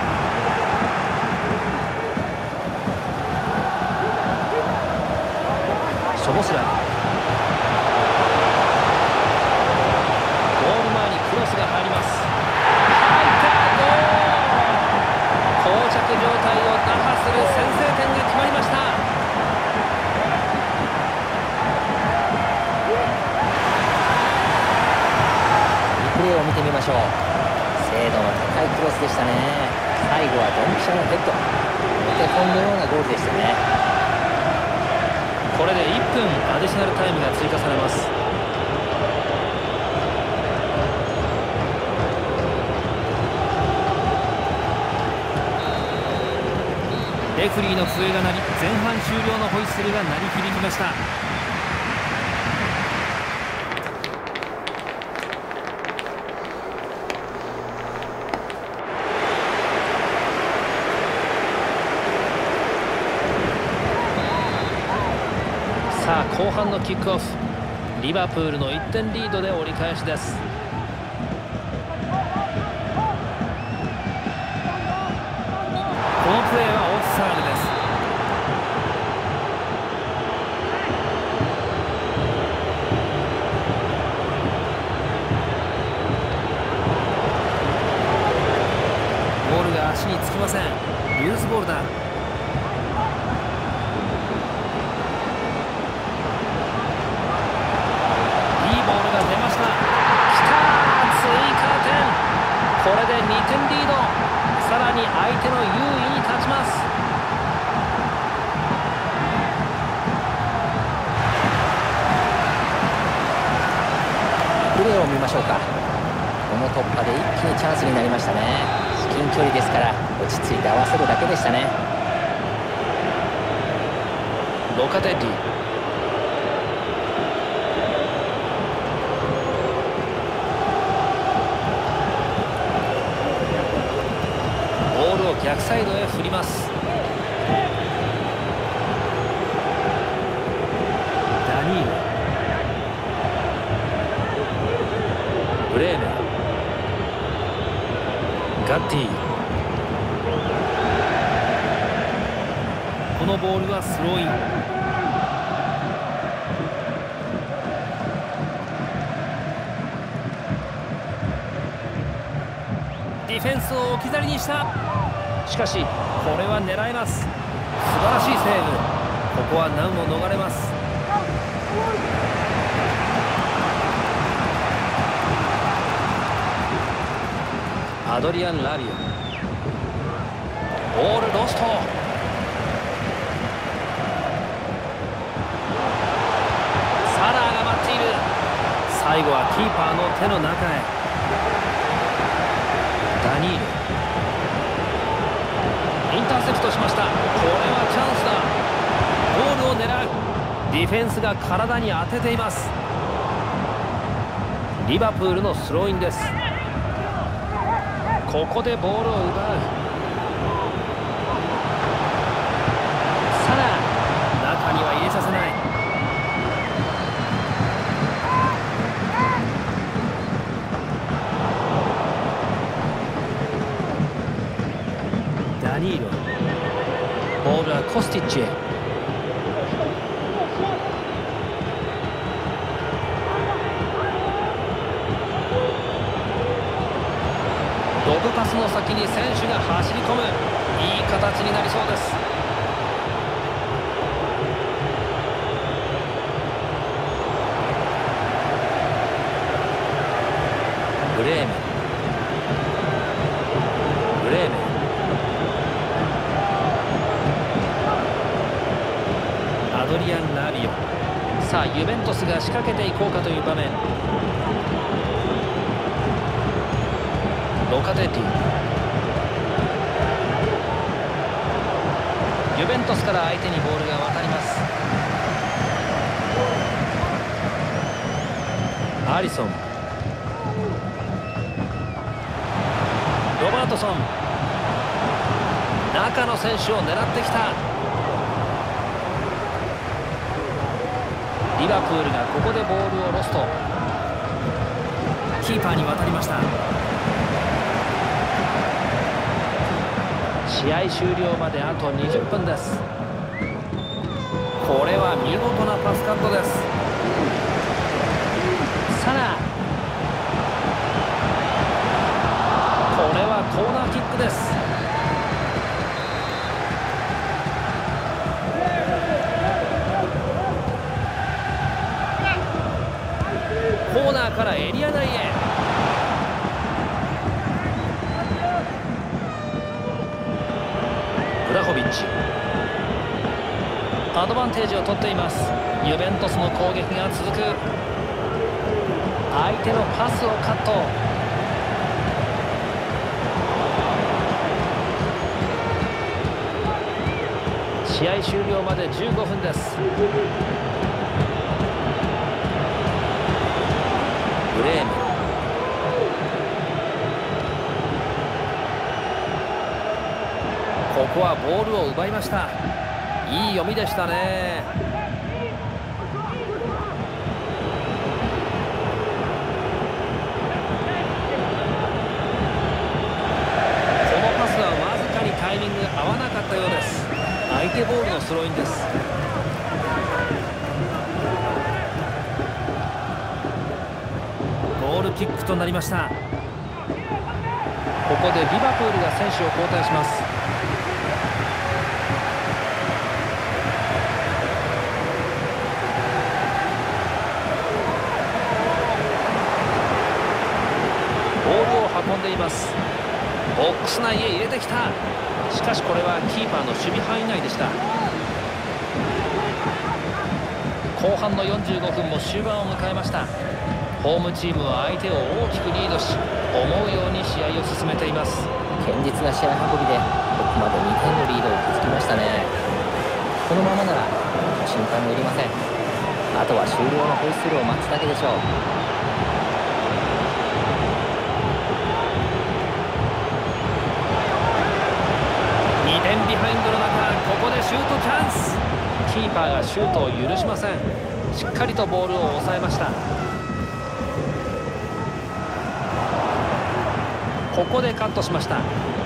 ショボスラ、ゴール前にクロスが入ります。膠着状態を打破する先制点が決まりました。 リプレーを見てみましょう。精度の高いクロスでしたね。最後はドンピシャのヘッド、お手本のようなゴールでしたね。 これで1分アディショナルタイムが追加されます。レフリーの笛が鳴り、前半終了のホイッスルが鳴り響きました。さあ後半のキックオフ、リバプールの1点リードで折り返しです。このプレーはオフサイドです。ボールが足につきません。ルーズボールだ。これで2点リード、さらに相手の優位に立ちます。 プレーを見ましょうか。この突破で一気にチャンスになりましたね。至近距離ですから落ち着いて合わせるだけでしたね。 ロカテッリ、ボールを逆サイドへ振ります。ダニール、ブレーメン、ガッティ、このボールはスローイン。ディフェンスを置き去りにした。しかしこれは狙えます。素晴らしいセーブ。ここは難を逃れます。アドリアン・ラビオ、ボールロスト。サラーが待っている。最後はキーパーの手の中へ。ダニール、インターセプトしました。これはチャンスだ。ゴールを狙う。ディフェンスが体に当てています。リバプールのスローインです。ここでボールを奪う。サラー、中には入れさせない。ダニーロ、ボールはコスティッチへ。ロブパスの先に選手が走り込む。いい形になりそうです。ブレーメン、ブレーメン、アドリアン・ラビオ。さあユベントスが仕掛けていこうかという場面。ロカテッリ、ユベントスから相手にボールが渡ります。 アリソン、ロバートソン、中の選手を狙ってきた。リバプールがここでボールをロスト。キーパーに渡りました。試合終了まであと20分です。これは見事なパスカットです。サラ、これはコーナーキックです。コーナーからエリア内へ。ブラホビッチ、アドバンテージを取っています。ユベントスの攻撃が続く。相手のパスをカット。試合終了まで15分です。ブレーメン、ここはボールを奪いました。いい読みでしたね。このパスはわずかにタイミング合わなかったようです。相手ボールのスローインです。ボールキックとなりました。ここでリバプールが選手を交代します。ボールを運んでいます。ボックス内へ入れてきた。しかしこれはキーパーの守備範囲内でした。後半の45分も終盤を迎えました。ホームチームは相手を大きくリードし、思うように試合を進めています。 堅実な試合運びでここまで2点のリードを築きましたね。このままなら審判もいりません。あとは終了のホイッスルを待つだけでしょう。 2点ビハインドの中、ここでシュートチャンス。キーパーがシュートを許しません。しっかりとボールを抑えました。ここでカットしました。フ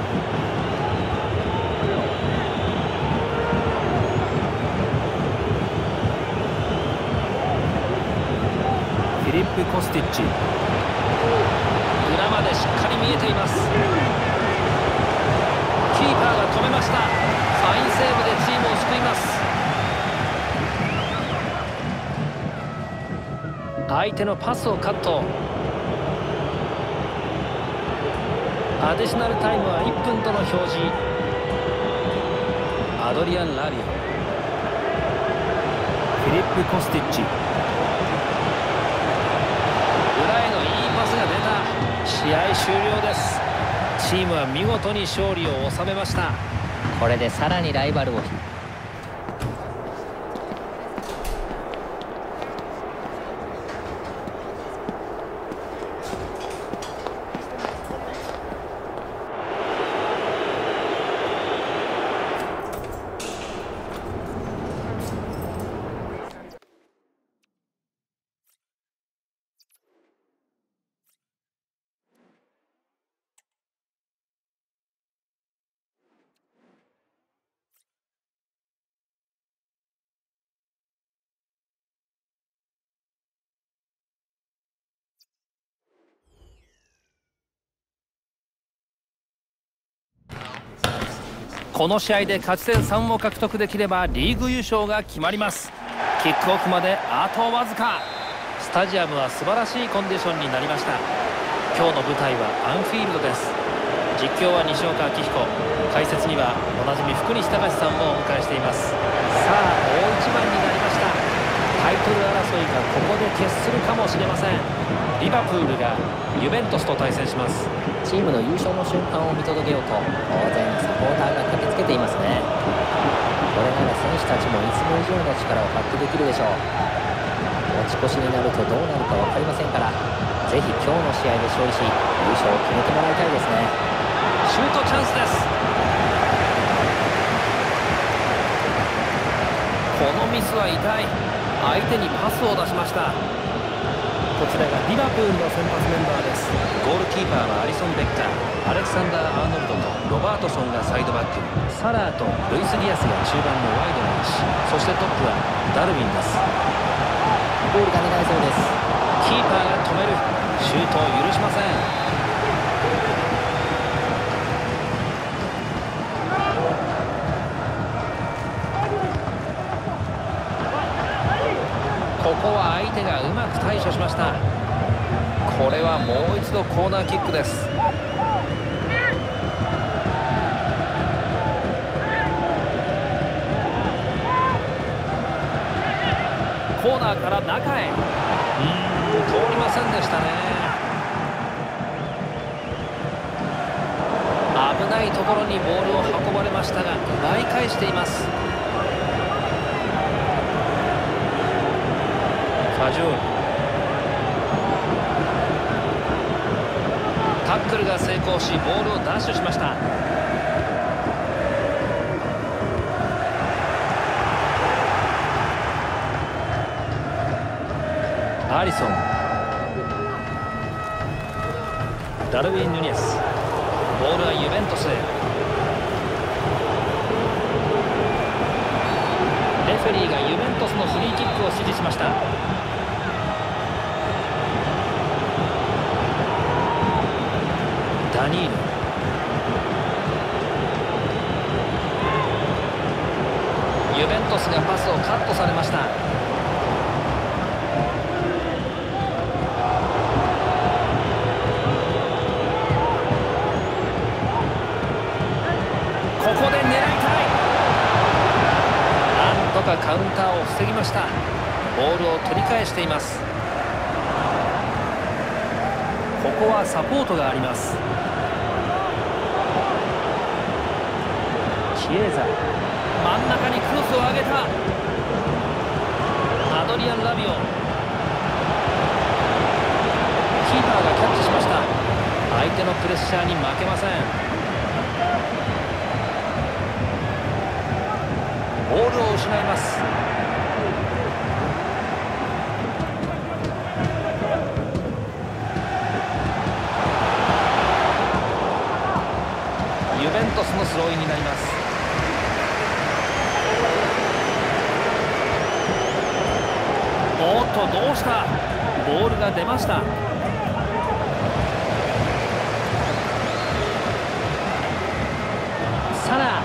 ィリップ・コスティッチ、裏までしっかり見えています。キーパーが止めました。ファインセーブでチームを救います。相手のパスをカット。アディショナルタイムは1分との表示。アドリアン・ラビオ、フィリップ・コスティッチ、裏へのいいパスが出た。試合終了です。チームは見事に勝利を収めました。 これでさらにライバルをこの試合で勝ち点3を獲得できればリーグ優勝が決まります。キックオフまであとわずか。スタジアムは素晴らしいコンディションになりました。今日の舞台はアンフィールドです。実況は西岡明彦、解説にはおなじみ福西隆さんもお迎えしています。さあ大一番になりました。タイトル争いがここで決するかもしれません。リバプールがユベントスと対戦します。 チームの優勝の瞬間を見届けようと大勢のサポーターが駆けつけていますね。これなら選手たちもいつも以上の力を発揮できるでしょう。 持ち越しになるとどうなるか分かりませんから、ぜひ今日の試合で勝利し優勝を決めてもらいたいですね。 シュートチャンスです。このミスは痛い。相手にパスを出しました。 こちらがリバプールの先発メンバーです。 ゴールキーパーはアリソン・ベッカー、アレクサンダー・アーノルドとロバートソンがサイドバックに、サラーとルイス・ディアスが中盤のワイドの端、そしてトップはダルウィンです。 ゴールが狙えそうです。 キーパーが止める。シュートを許しません。ここは相手がうまく対処しました。これはもう一度コーナーキックです。コーナーから中へ。通りませんでしたね。危ないところにボールを運ばれましたが奪い返しています。ファジョール、タックルが成功しボールを奪取しました。アリソン、ダルウィン・ヌニェス、ボールはユベントスへ。レフェリーがユベントスのフリーキックを指示しました。ダニール、ユベントスがパスをカットされました。ここで狙いたい。なんとかカウンターを防ぎました。ボールを取り返しています。ここはサポートがあります。キエザ、真ん中にクロスを上げた。アドリアン・ラビオ、キーパーがキャッチしました。相手のプレッシャーに負けません。ボールを失います。ユベントスのスローインになります。おっと、どうした。ボールが出ました。サラ、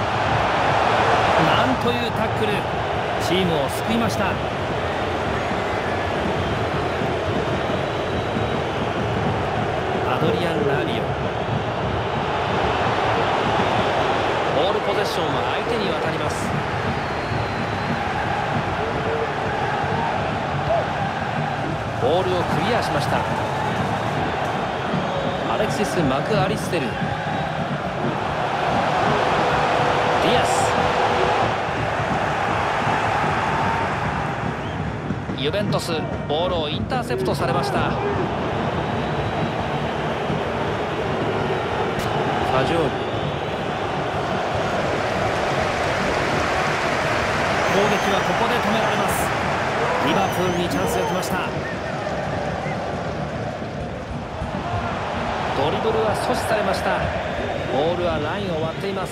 なんというタックル。チームを救いました。アドリアン・ラビオ、ボールポゼッションは相手に渡ります。ボールをクリアしました。アレクシス・マクアリステル、ディアス、ユベントス、ボールをインターセプトされました。ファジョール、攻撃はここで止められます。リバプールにチャンスが来ました。ドリブルは阻止されました。ボールはラインを割っています。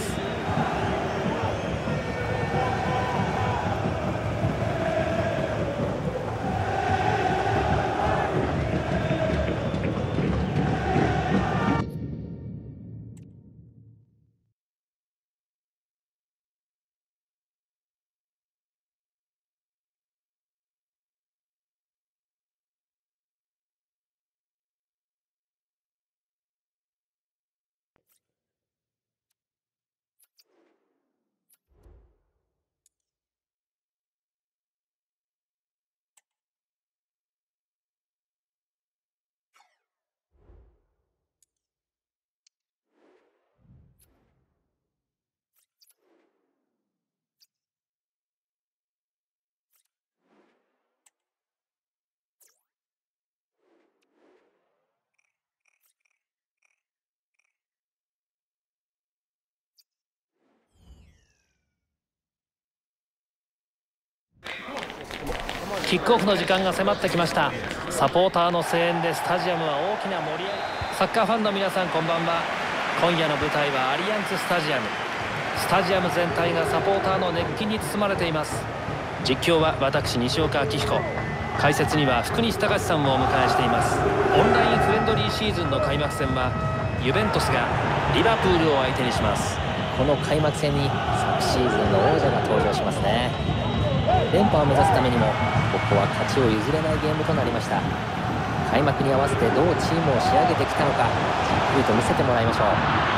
キックオフの時間が迫ってきました。サポーターの声援でスタジアムは大きな盛り上がり。サッカーファンの皆さんこんばんは。今夜の舞台はアリアンツスタジアム。スタジアム全体がサポーターの熱気に包まれています。実況は私西岡明彦、解説には福西隆さんをお迎えしています。オンラインフレンドリーシーズンの開幕戦はユベントスがリバプールを相手にします。 この開幕戦に昨シーズンの王者が登場しますね。連覇を目指すためにもここは勝ちを譲れないゲームとなりました。開幕に合わせてどうチームを仕上げてきたのか、じっくりと見せてもらいましょう。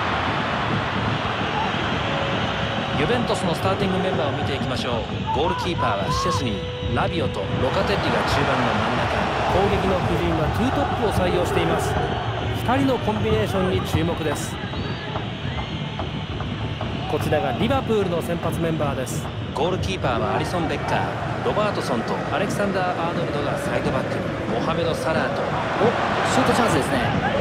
ユベントスのスターティングメンバーを見ていきましょう。ゴールキーパーはシチェスニー、ラビオとロカテッリが中盤の真ん中。攻撃の布陣は2トップを採用しています。2人のコンビネーションに注目です。こちらがリバプールの先発メンバーです。ゴールキーパーはアリソン・ベッカー、ロバートソンとアレクサンダー・アーノルドがサイドバックに、モハメド・サラーと。 シュートチャンスですね。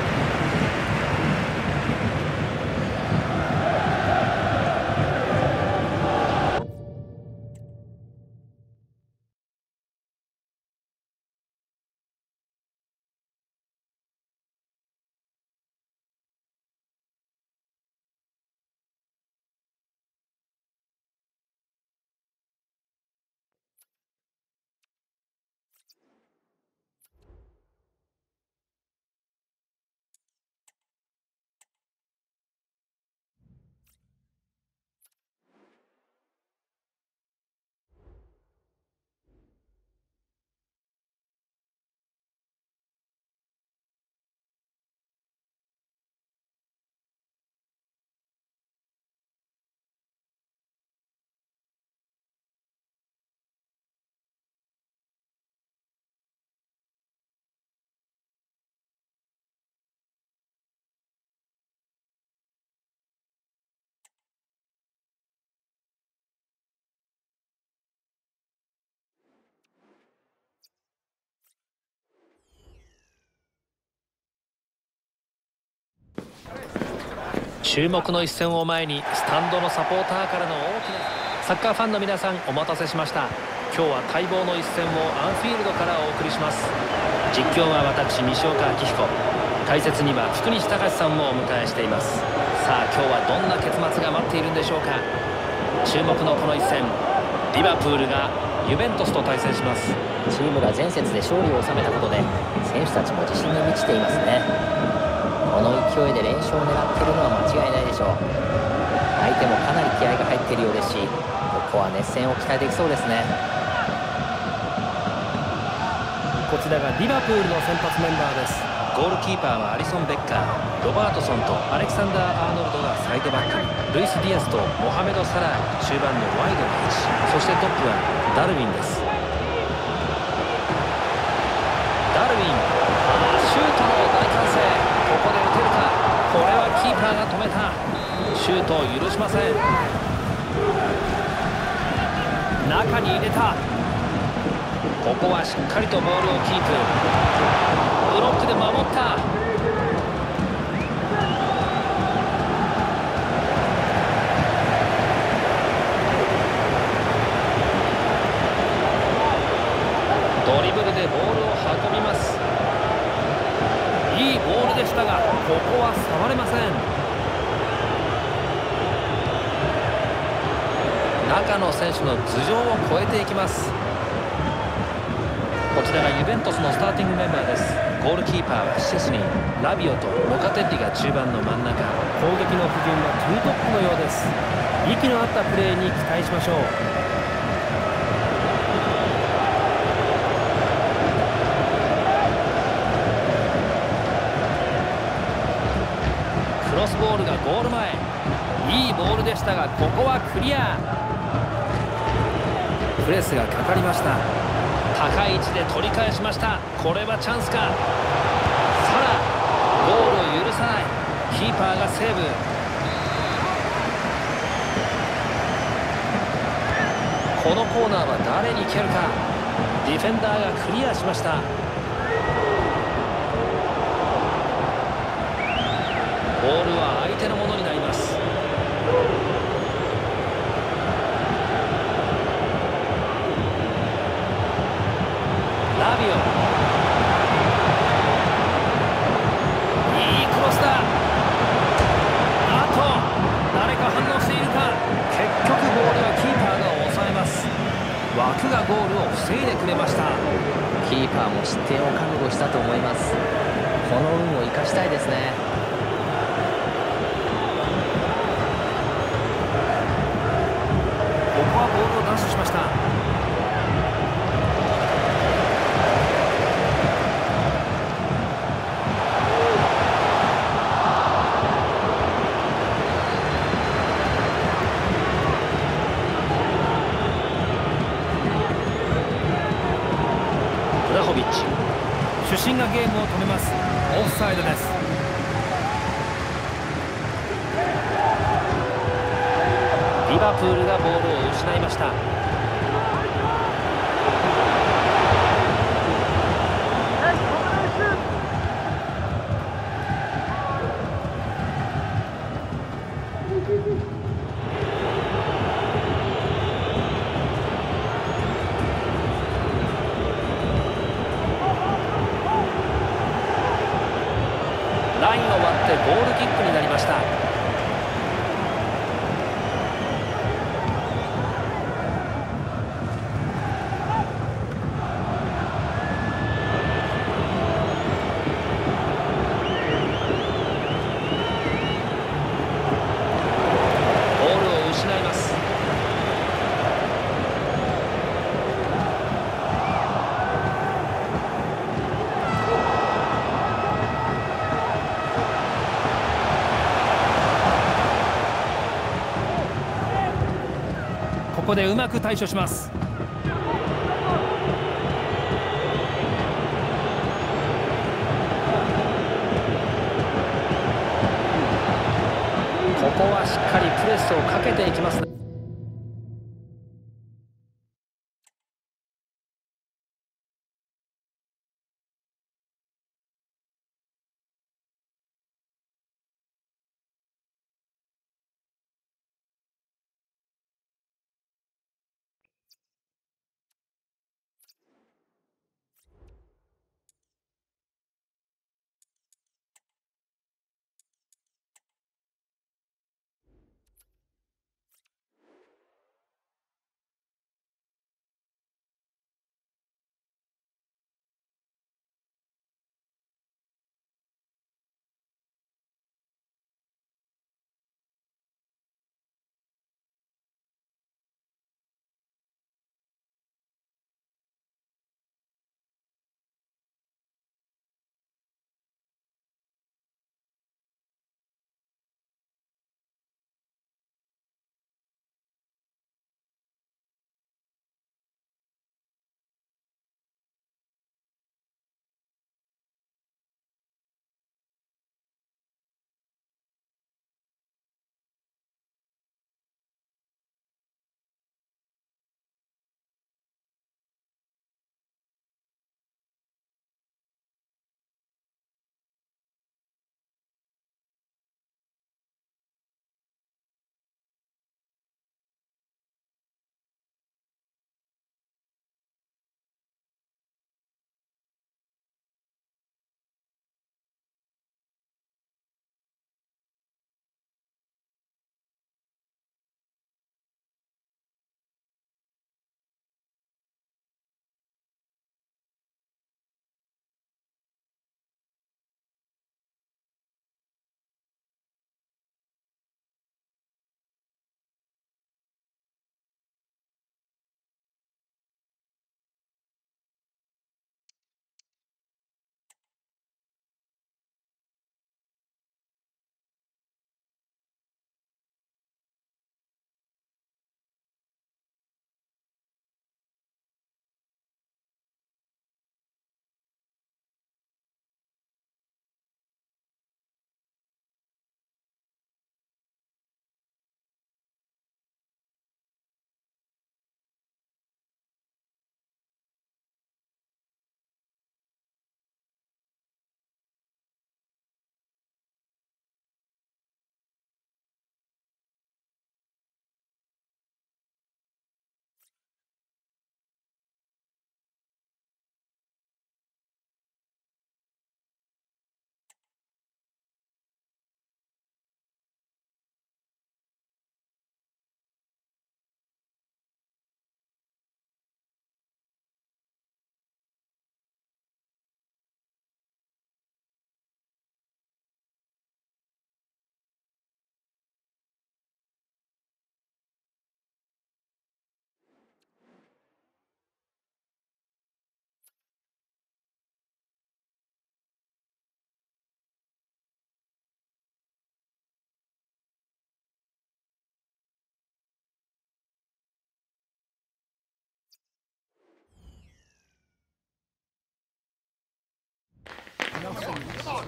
注目の一戦を前にスタンドのサポーターからの大きなサッカーファンの皆さん、お待たせしました。今日は待望の一戦をアンフィールドからお送りします。実況は私西岡明彦、解説には福西隆さんもお迎えしています。さあ今日はどんな結末が待っているんでしょうか。注目のこの一戦、リバプールがユベントスと対戦します。 チームが前節で勝利を収めたことで選手たちも自信に満ちていますね。この勢いで連勝を狙っているのは間違いないでしょう。相手もかなり気合が入っているようですし、ここは熱戦を期待できそうですね。 こちらがリバプールの先発メンバーです。ゴールキーパーはアリソン・ベッカー、ロバートソンとアレクサンダー・アーノルドがサイドバックに、ルイス・ディアスとモハメド・サラーが中盤のワイドな位置、そしてトップはダルウィンです。ダルウィン、シュートの大歓声。ここで打てるか。これはキーパーが止めた。シュートを許しません。中に入れた。ここはしっかりとボールをキープ。ブロックで守った。ドリブルでボールを運びます。いいボールでしたが、ここは触れません。中の選手の頭上を越えていきます。こちらがユベントスのスターティングメンバーです。ゴールキーパーはシチェスニー、ラビオとロカテッリが中盤の真ん中。攻撃の布陣は2トップのようです。息の合ったプレーに期待しましょう。クロスボールがゴール前。いいボールでしたが、ここはクリア。プレスがかかりました。高い位置で取り返しました。これはチャンスか。さらゴールを許さない。キーパーがセーブ。このコーナーは誰に蹴るか。ディフェンダーがクリアしました。ボールは相手のものになります。 枠がゴールを防いでくれました。 キーパーも失点を覚悟したと思います。この運を生かしたいですね。 ここはボールを奪取しました。 ブラホビッチ。 主審がゲームを止めます。オフサイドです。 リバプールがボールを失いました。ラインを割ってゴールキックになりました。ボールを失います。 ここでうまく対処します。 ここはしっかりプレスをかけていきますね。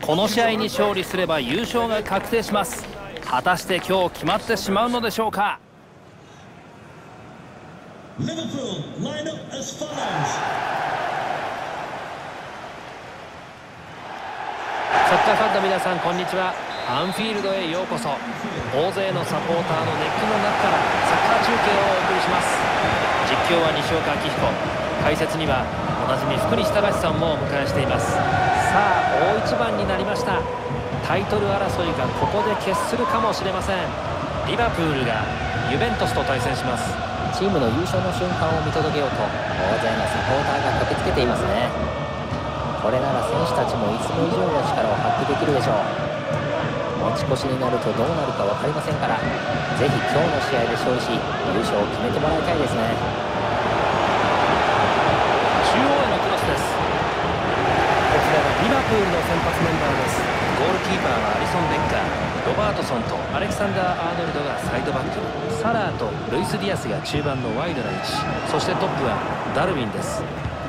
この試合に勝利すれば優勝が確定します。果たして今日決まってしまうのでしょうか。 サッカーファンの皆さん、こんにちは。アンフィールドへようこそ。大勢のサポーターの熱気の中からサッカー中継をお送りします。実況は西岡明彦、解説にはおなじみ福西崇史さんもお迎えしています。さあ、大一番になりました。タイトル争いがここで決するかもしれません。リバプールがユベントスと対戦します。 チームの優勝の瞬間を見届けようと大勢のサポーターが駆けつけていますね。これなら選手たちもいつも以上の力を発揮できるでしょう。持ち越しになるとどうなるか分かりませんから、ぜひ今日の試合で勝利し優勝を決めてもらいたいですね。 中央へのクロスです。こちらがリバプールの先発メンバーです。 ゴールキーパーはアリソン・ベッカー、ロバートソンとアレキサンダー・アーノルドがサイドバック、サラーとルイス・ディアスが中盤のワイドな位置、そしてトップはダルウィンです。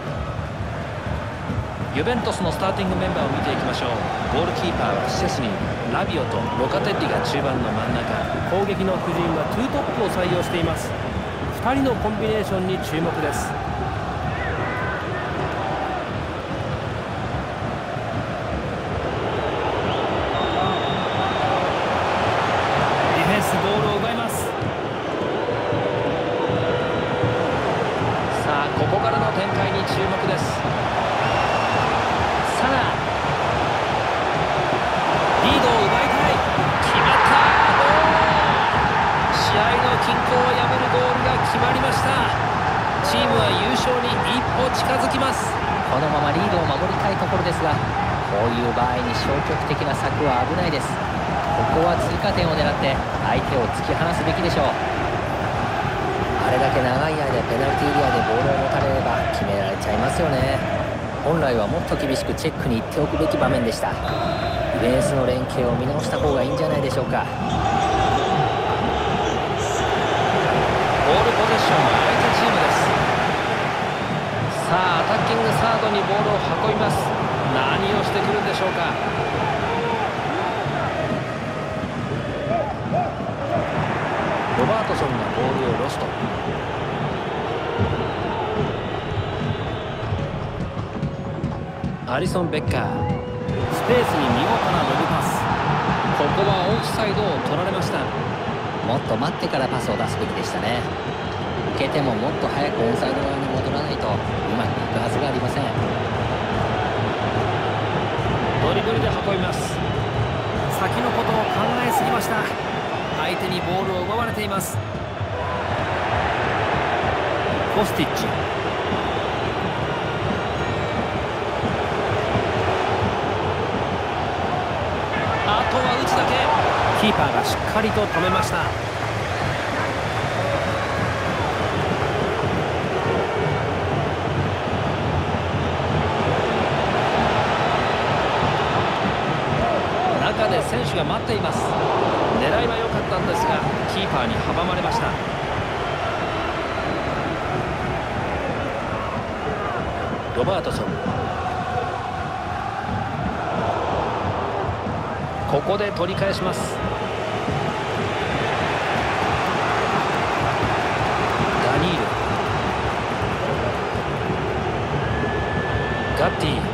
ユベントスのスターティングメンバーを見ていきましょう。ゴールキーパーはシェスニー、ラビオとロカテッリが中盤の真ん中。 攻撃の布陣は2トップを採用しています。2人のコンビネーションに注目です。ディフェンスボールを奪います。 さあ、ここからの展開に注目です。サラー、リードを奪いたい。決まった。試合の均衡を破るゴールが決まりました。チームは優勝に一歩近づきます。 このままリードを守りたいところですが、こういう場合に消極的な策は危ないです。ここは追加点を狙って相手を突き放すべきでしょう。あれだけ長い間ペナルティーエリアでボールを持たれれば決められちゃいますよね。本来はもっと厳しくチェックに行っておくべき場面でした。ディフェンスの連携を見直した方がいいんじゃないでしょうか。 ボールポゼッションは相手チームです。さあ、アタッキングサードにボールを運びます。何をしてくるんでしょうか。ロバートソンがボールをロスト。アリソン・ベッカー、 スペースに見事なロブパス。 ここはオフサイドを取られました。 もっと待ってからパスを出すべきでしたね。受けてももっと早くオンサイド側に戻らないとうまくいくはずがありません。 ドリブルで運びます。 先のことを考えすぎました。相手にボールを奪われています。コスティッチ、 あとは打つだけ。 キーパーがしっかりと止めました。 中で選手が待っています。狙いは良かったんですがキーパーに阻まれました。ロバートソン、ここで取り返します。ダニール、ガッティ、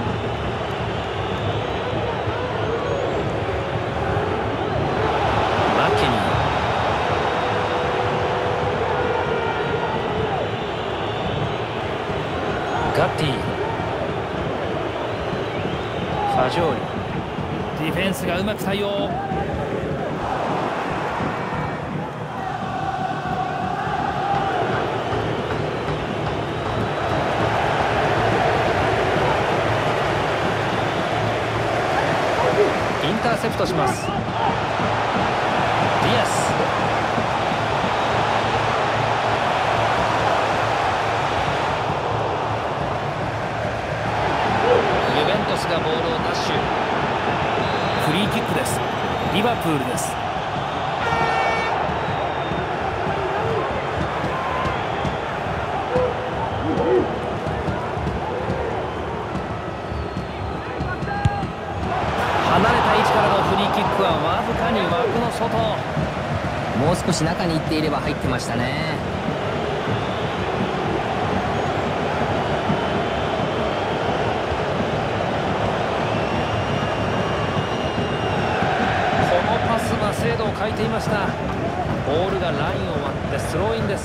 マッケニー、ガッティ、ファジョーリ、 ディフェンスがうまく対応。 インターセプトします。ディアス、ユベントスがボールを奪取。 フリーキックです。リバプールです。反もう少し中に行っていれば入ってましたね。 このパスは精度を欠いていました。ボールがラインを割ってスローインです。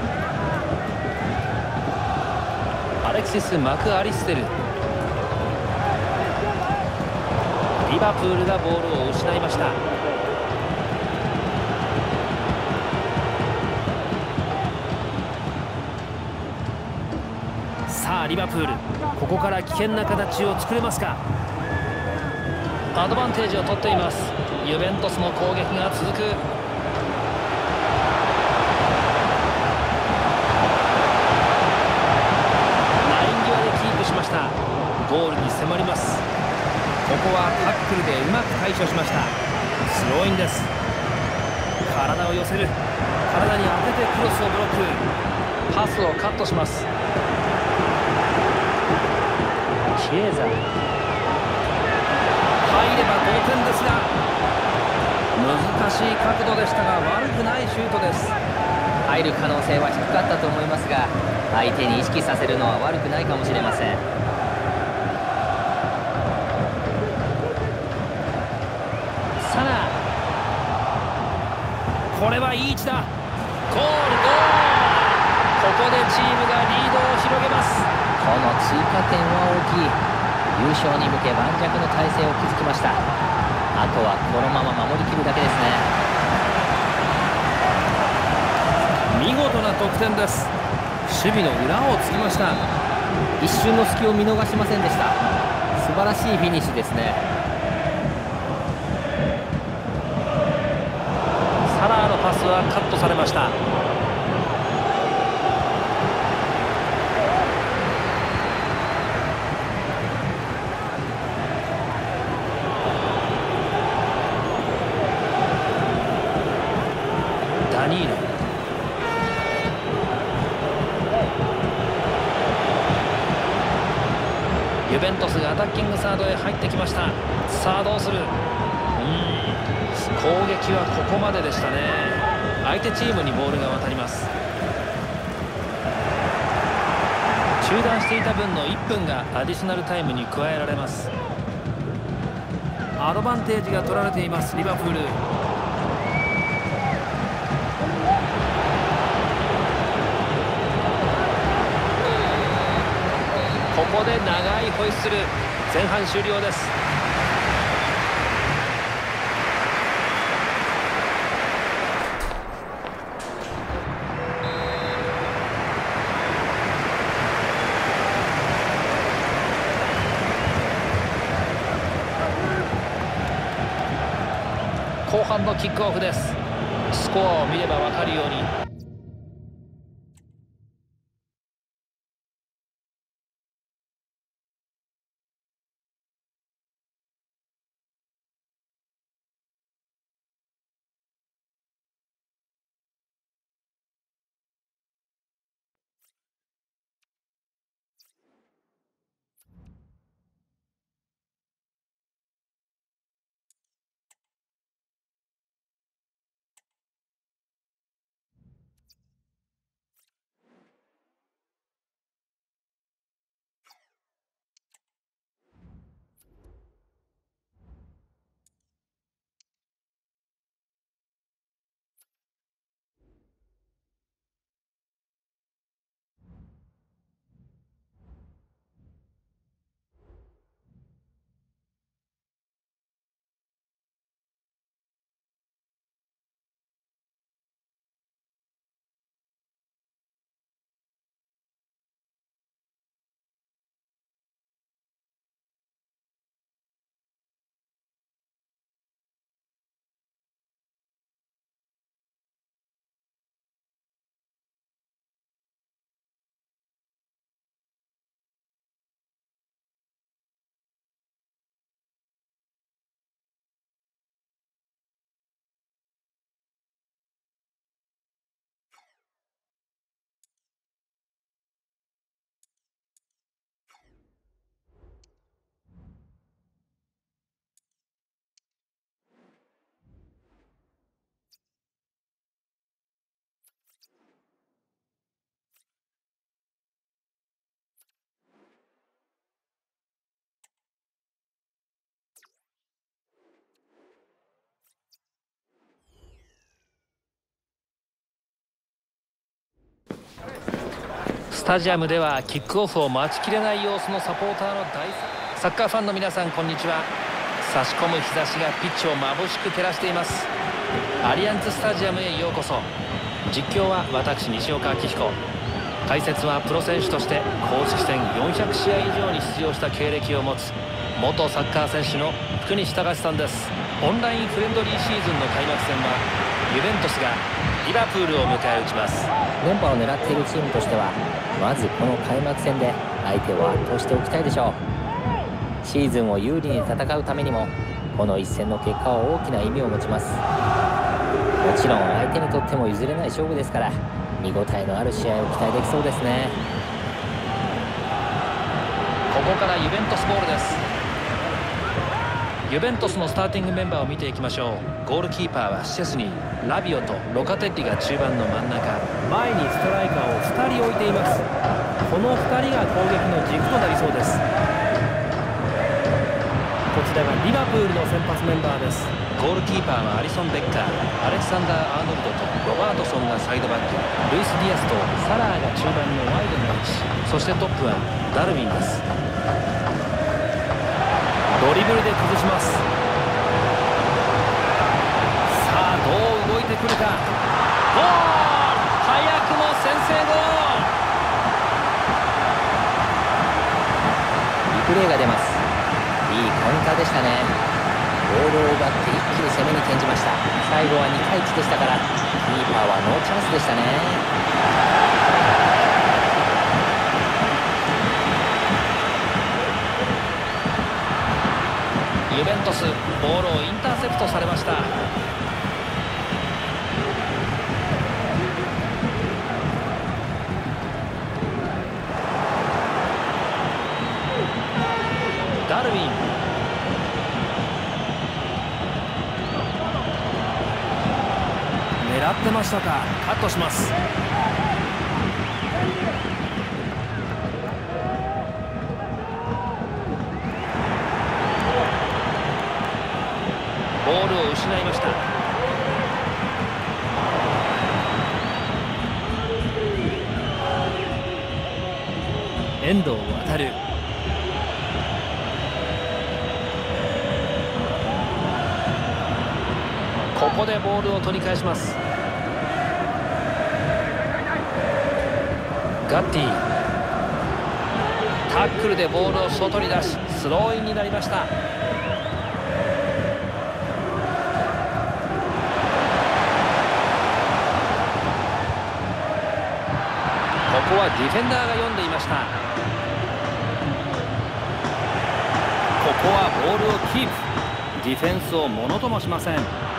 アレクシス・マクアリステル。リバプールがボールを失いました。さあリバプール、ここから危険な形を作れますか。アドバンテージを取っています。ユベントスの攻撃が続く。しました。ゴールに迫ります。ここはタックルでうまく対処しました。スローインです。体を寄せる。体に当ててクロスをブロック。パスをカットします。キエザ、入れば同点ですが、難しい角度でしたが悪くないシュートです。 入る可能性は低かったと思いますが、相手に意識させるのは悪くないかもしれません。 サラ、これはいい位置だ。ゴール、ゴール。ここでチームがリードを広げます。 この追加点は大きい。優勝に向け盤石の体勢を築きました。あとはこのまま守りきるだけですね。 見事な得点です。守備の裏をつきました。 一瞬の隙を見逃しませんでした。素晴らしいフィニッシュですね。 サラーのパスはカットされました。ダニーロ、ユベントスがアタッキングサードへ入ってきました。さあどうする。攻撃はここまででしたね。相手チームにボールが渡ります。中断していた分の1分がアディショナルタイムに加えられます。アドバンテージが取られていますリバプール。ここで長いホイッスル。前半終了です。後半のキックオフです。スコアを見れば分かるようにスタジアムではキックオフを待ちきれない様子のサポーターのサッカーファンの皆さん、こんにちは。差し込む日差しがピッチを眩しく照らしています。アリアンツスタジアムへようこそ。実況は私西岡明彦、解説はプロ選手として公式戦400試合以上に出場した経歴を持つ元サッカー選手の福西崇史さんです。オンラインフレンドリーシーズンの開幕戦はユベントスがリバプールを迎え撃ちます。 連覇を狙っているチームとしてはまずこの開幕戦で相手を圧倒しておきたいでしょう。シーズンを有利に戦うためにもこの一戦の結果は大きな意味を持ちます。もちろん相手にとっても譲れない勝負ですから見応えのある試合を期待できそうですね。 ここからユベントスボールです。ユベントスのスターティングメンバーを見ていきましょう。ゴールキーパーはシェスニー、ラビオとロカテッリが中盤の真ん中、前にストライカーを2人置いています。この2人が攻撃の軸となりそうです。こちらがリバプールの先発メンバーです。ゴールキーパーはアリソン・ベッカー、アレクサンダー・アーノルドとロバートソンがサイドバック、ルイス・ディアスとサラーが中盤のワイドの位置、そしてトップはダルウィンです。ドリブルで崩します。さあどう動いてくるか。ゴール、早くも先制ゴール。 リプレーが出ます。いいカウンターでしたね。ボールを奪って一気に攻めに転じました。最後は2対1でしたからキーパーはノーチャンスでしたね。 ユベントス、ボールをインターセプトされました。ダルウィン、狙ってましたか。カットします。ボールを失いました。遠藤航、ここでボールを取り返します。ガッティ、タックルでボールを外に出しスローインになりました。ここはディフェンダーが読んでいました。ここはボールをキープ、ディフェンスをものともしません。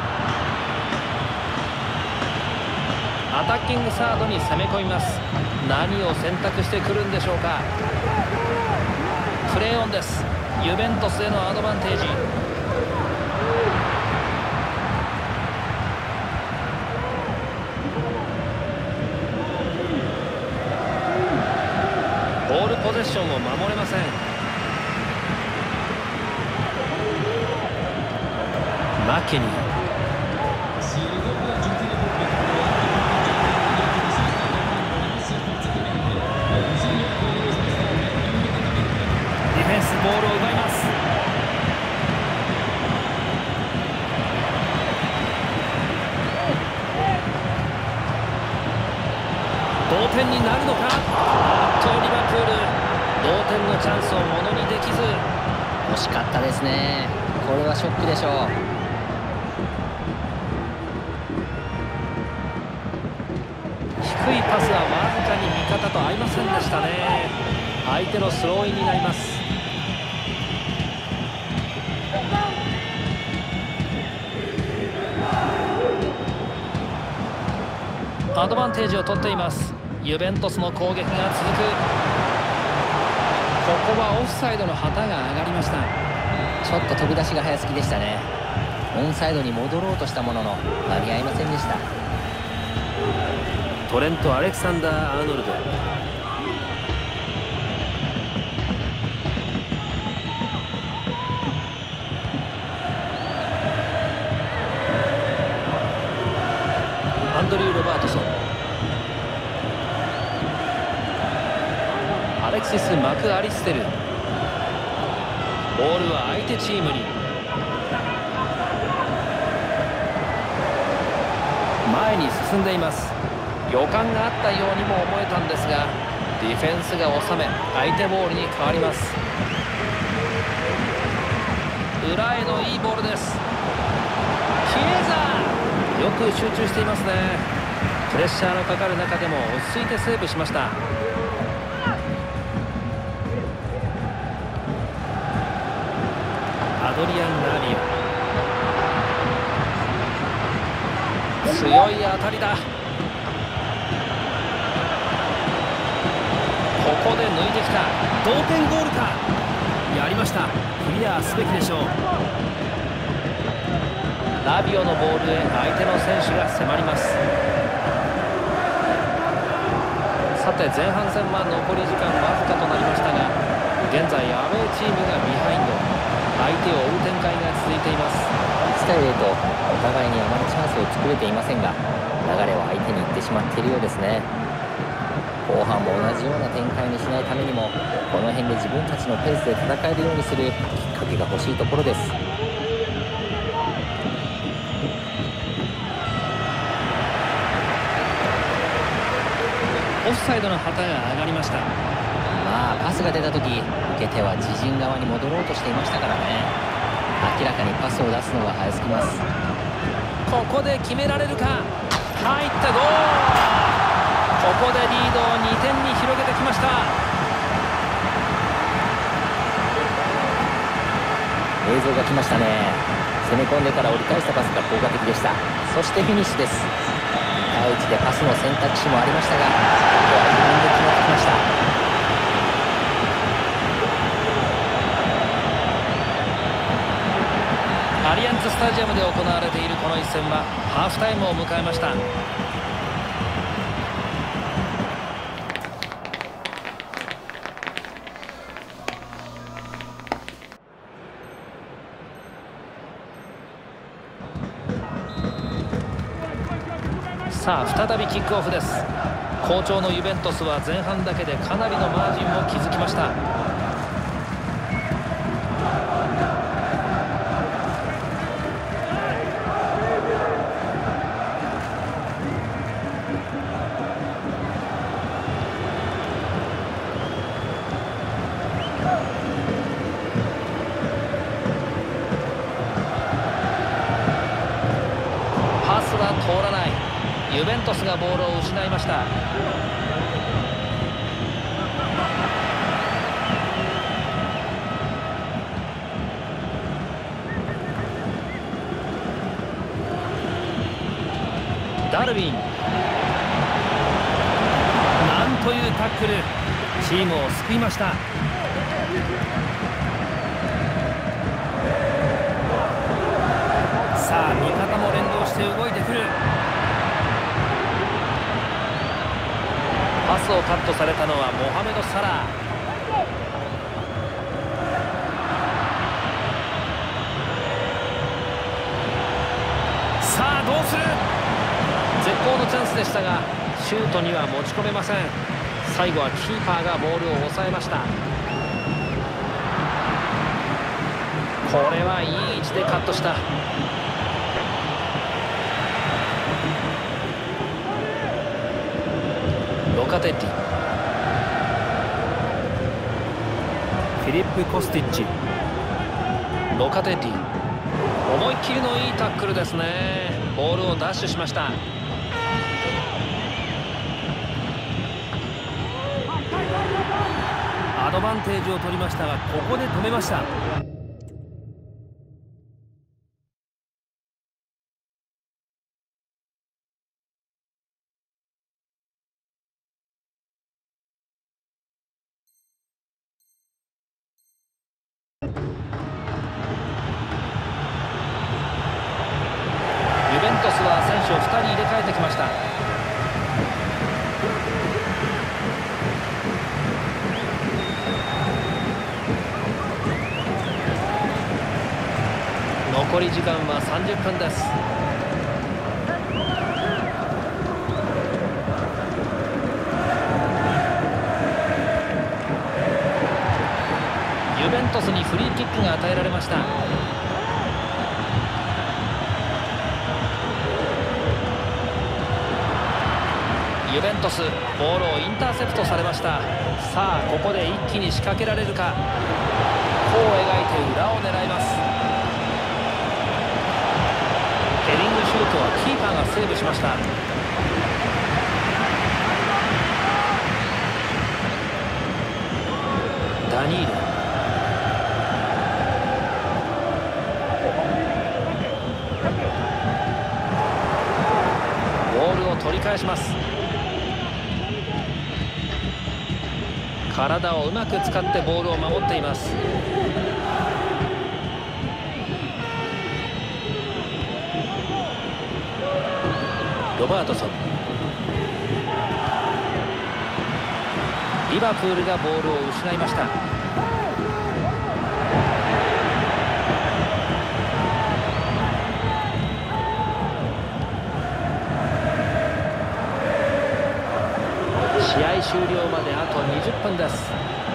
アタッキングサードに攻め込みます。何を選択してくるんでしょうか。プレーオンです。ユベントスへのアドバンテージ。ボールポゼッションを守れません。マッケニー、ディフェンスボールを奪います。同点になるのか。リバプール、同点のチャンスをものにできず。 惜しかったですね。これはショックでしょう。 低いパスはわずかに味方と合いませんでしたね。相手のスローインになります。アドバンテージを取っています。ユベントスの攻撃が続く。ここはオフサイドの旗が上がりました。 ちょっと飛び出しが早すぎでしたね。オンサイドに戻ろうとしたものの間に合いませんでした。 トレント・アレクサンダー・アーノルド、アンドリュー・ロバートソン、 アレクシス・マクアリステル。ボールは相手チームに。前に進んでいます。予感があったようにも思えたんですが、ディフェンスが収め相手ボールに変わります。裏へのいいボールです。キエザ、よく集中していますね。プレッシャーのかかる中でも落ち着いてセーブしました。アドリアン・ラビオ、強い当たりだ。ここで抜いてきた。同点ゴールか。やりました。クリアすべきでしょう。ラビオのボールへ相手の選手が迫ります。さて前半戦は残り時間わずかとなりましたが、現在アウェーチームがビハインド、相手を追う展開が続いています。 1対0とお互いにあまりチャンスを作れていませんが、流れは相手に行ってしまっているようですね。後半も同じような展開にしないためにも、この辺で自分たちのペースで戦えるようにするきっかけが欲しいところです。 オフサイドの旗が上がりました。 まあパスが出た時、受け手は自陣側に戻ろうとしていましたからね。明らかにパスを出すのが早すぎます。 ここで決められるか。入ったゴール。ここでリードを2点に広げてきました。 映像が来ましたね。攻め込んでから折り返したパスが効果的でした。そしてフィニッシュです。2対1でパスの選択肢もありましたが、ここは自分で決まってきました。 アリアンツスタジアムで行われているこの一戦はハーフタイムを迎えました。さあ再びキックオフです。好調のユベントスは前半だけでかなりのマージンを築きました。パスは通らない。ユベントスがボールを失いました。ダルビン、なんというタックル。チームを救いました。さあ味方も連動して動いてくる。パスをカットされたのはモハメド・サラー。さあどうする。絶好のチャンスでしたがシュートには持ち込めません。最後はキーパーがボールを抑えました。これはいい位置でカットした。ロカテッティ、フィリップ・コスティッチ、ロカテッティ、思いっきりのいいタックルですね。ボールをダッシュしました。アドバンテージを取りましたがここで止めました。ユベントスは選手を2人入れ替えてきました。残り時間は30分です。 ユベントスにフリーキックが与えられました。ユベントス、ボールをインターセプトされました。さあここで一気に仕掛けられるか。弧を描いて裏を狙います。ヘディングシュートはキーパーがセーブしました。ダニール、ボールを取り返します。体をうまく使ってボールを守っています。ロバートソン、リバプールがボールを失いました。試合終了まであと20分です。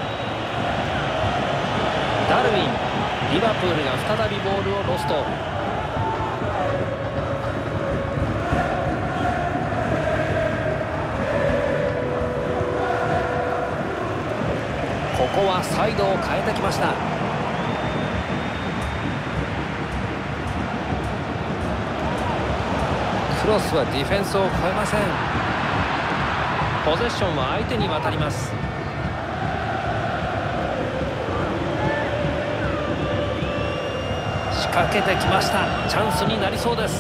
ダルウィン、リバプールが再びボールをロスト。ここはサイドを変えてきました。クロスはディフェンスを越えません。ポゼッションは相手に渡ります。仕掛けてきました。チャンスになりそうです。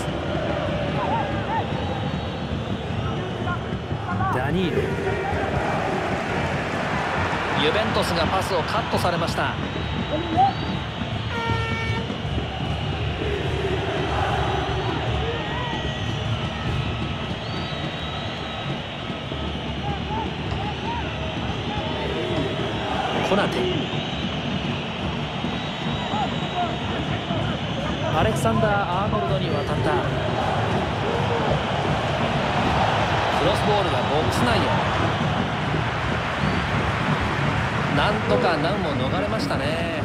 ダニール、ユベントスがパスをカットされました。コナテ、アレクサンダー・アーノルドに渡った。クロスボールがボックス内へ。なんとか難を逃れましたね。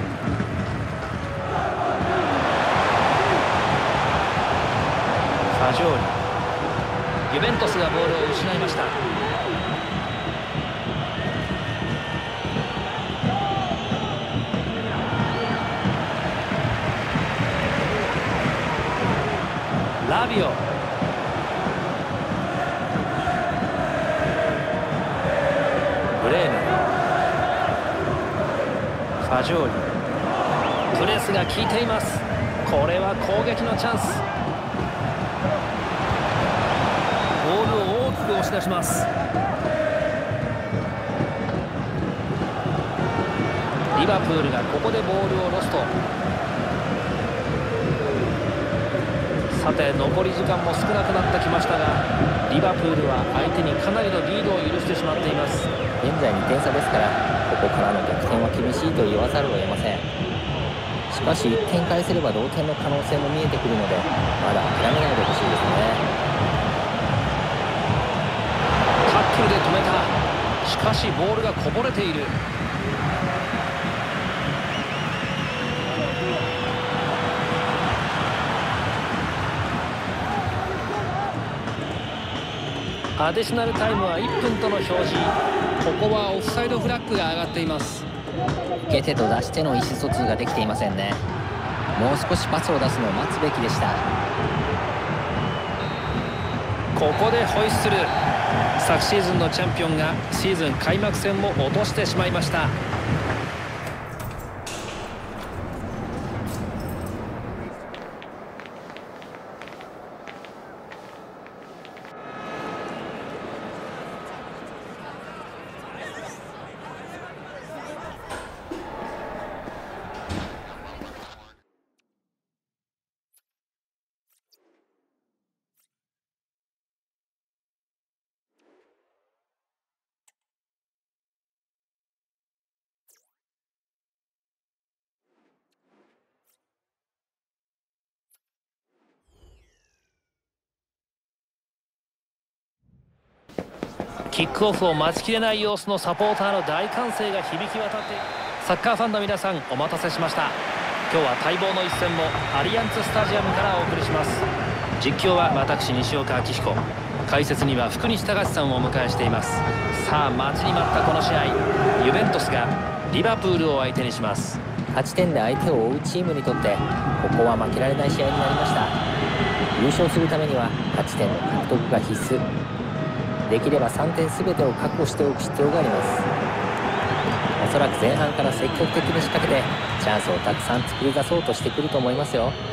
ファジョーリ、ユベントスがボールを失いました。ラビオ、ブレーメン、ファジョーリ、プレスが効いています。これは攻撃のチャンス。ボールを大きく押し出します。リバプールがここでボールをロスト。さて残り時間も少なくなってきましたが、リバプールは相手にかなりのリードを許してしまっています。 現在2点差ですから、ここからの逆転は厳しいと言わざるを得ません。しかし1点返せれば同点の可能性も見えてくるので、まだ諦めないでほしいですね。 タックルで止めた。しかしボールがこぼれている。アディショナルタイムは1分との表示。ここはオフサイドフラッグが上がっています。 受け手と出しての意思疎通ができていませんね。もう少しパスを出すのを待つべきでした。 ここでホイッスル。昨シーズンのチャンピオンがシーズン開幕戦も落としてしまいました。キックオフを待ちきれない様子のサポーターの大歓声が響き渡っている。 サッカーファンの皆さん、お待たせしました。今日は待望の一戦をアリアンツスタジアムからお送りします。実況は私西岡明彦、解説には福西崇史さんをお迎えしています。さあ、待ちに待ったこの試合、ユベントスがリバプールを相手にします。 勝ち点で相手を追うチームにとってここは負けられない試合になりました。優勝するためには勝ち点の獲得が必須。できれば3点全てを確保しておく必要があります。おそらく前半から積極的に仕掛けてチャンスをたくさん作り出そうとしてくると思いますよ。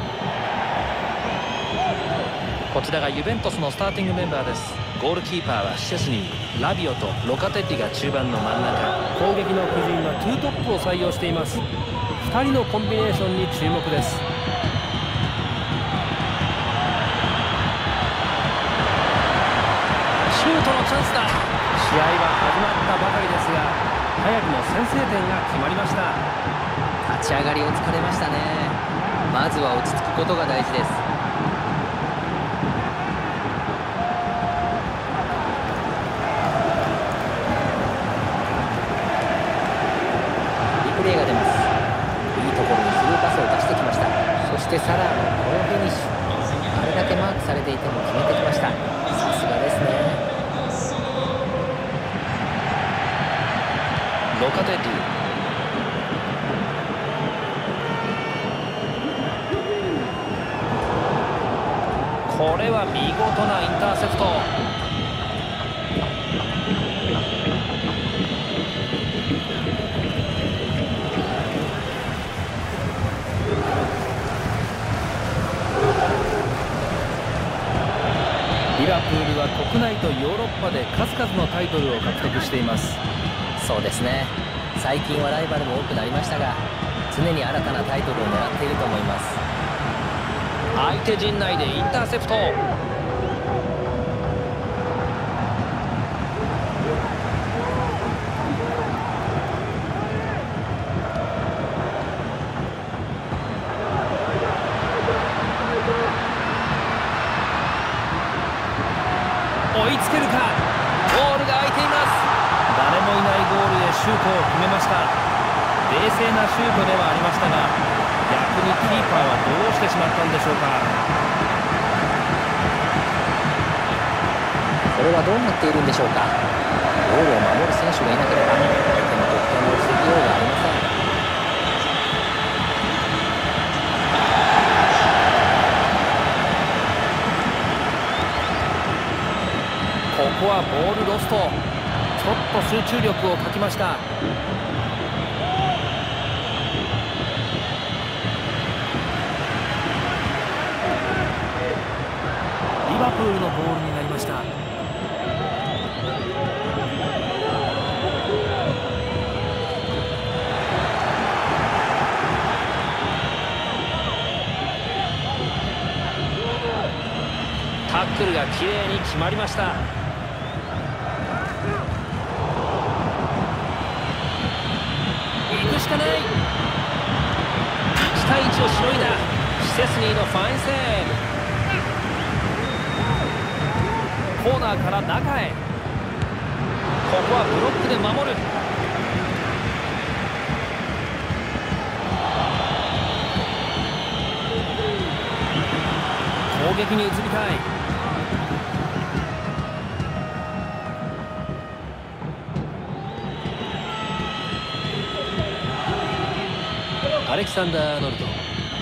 こちらがユベントスのスターティングメンバーです。ゴールキーパーはシェスニー、ラビオとロカテッリが中盤の真ん中。 攻撃の布陣は2トップを採用しています。2人のコンビネーションに注目です。 シュートのチャンスだ。 試合は始まったばかりですが、早くも先制点が決まりました。 立ち上がりを突かれましたね。まずは落ち着くことが大事です。リプレーが出ます。いいところにスルーパスを出してきました。そしてサラーのこのフィニッシュ、あれだけマークされていても決めてきました。さすがですね。 ロカテッリ、これは見事なインターセプト。 リバプールは国内とヨーロッパで数々のタイトルを獲得しています。 そうですね。最近はライバルも多くなりましたが、常に新たなタイトルを狙っていると思います。 相手陣内でインターセプト。追いつけるか。ゴールが空いています。誰もいないゴールへシュートを決めました。冷静なシュートではありましたが、逆にキーパーはどうしてしまったんでしょうか。 これはどうなっているんでしょうか。ゴールを守る選手がいなければ相手の得点を防ぎようがありません。 ここはボールロスト。ちょっと集中力を欠きました。 リバプールのボールになりました。 タックルがきれいに決まりました。行くしかない。1対1をしのいだ。シェスニーのファインセーブ。コーナーから中へ。ここはブロックで守る。攻撃に移りたい。アレキサンダー・アーノルド。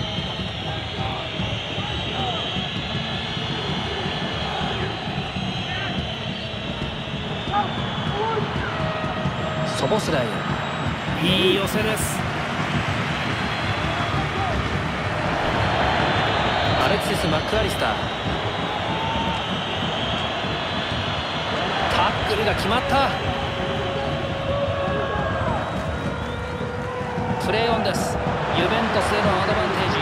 ソボスライ。いい寄せです。アレクシス・マックアリスター。タックルが決まった。プレーオンです。ユベントスへのアドバンテージ。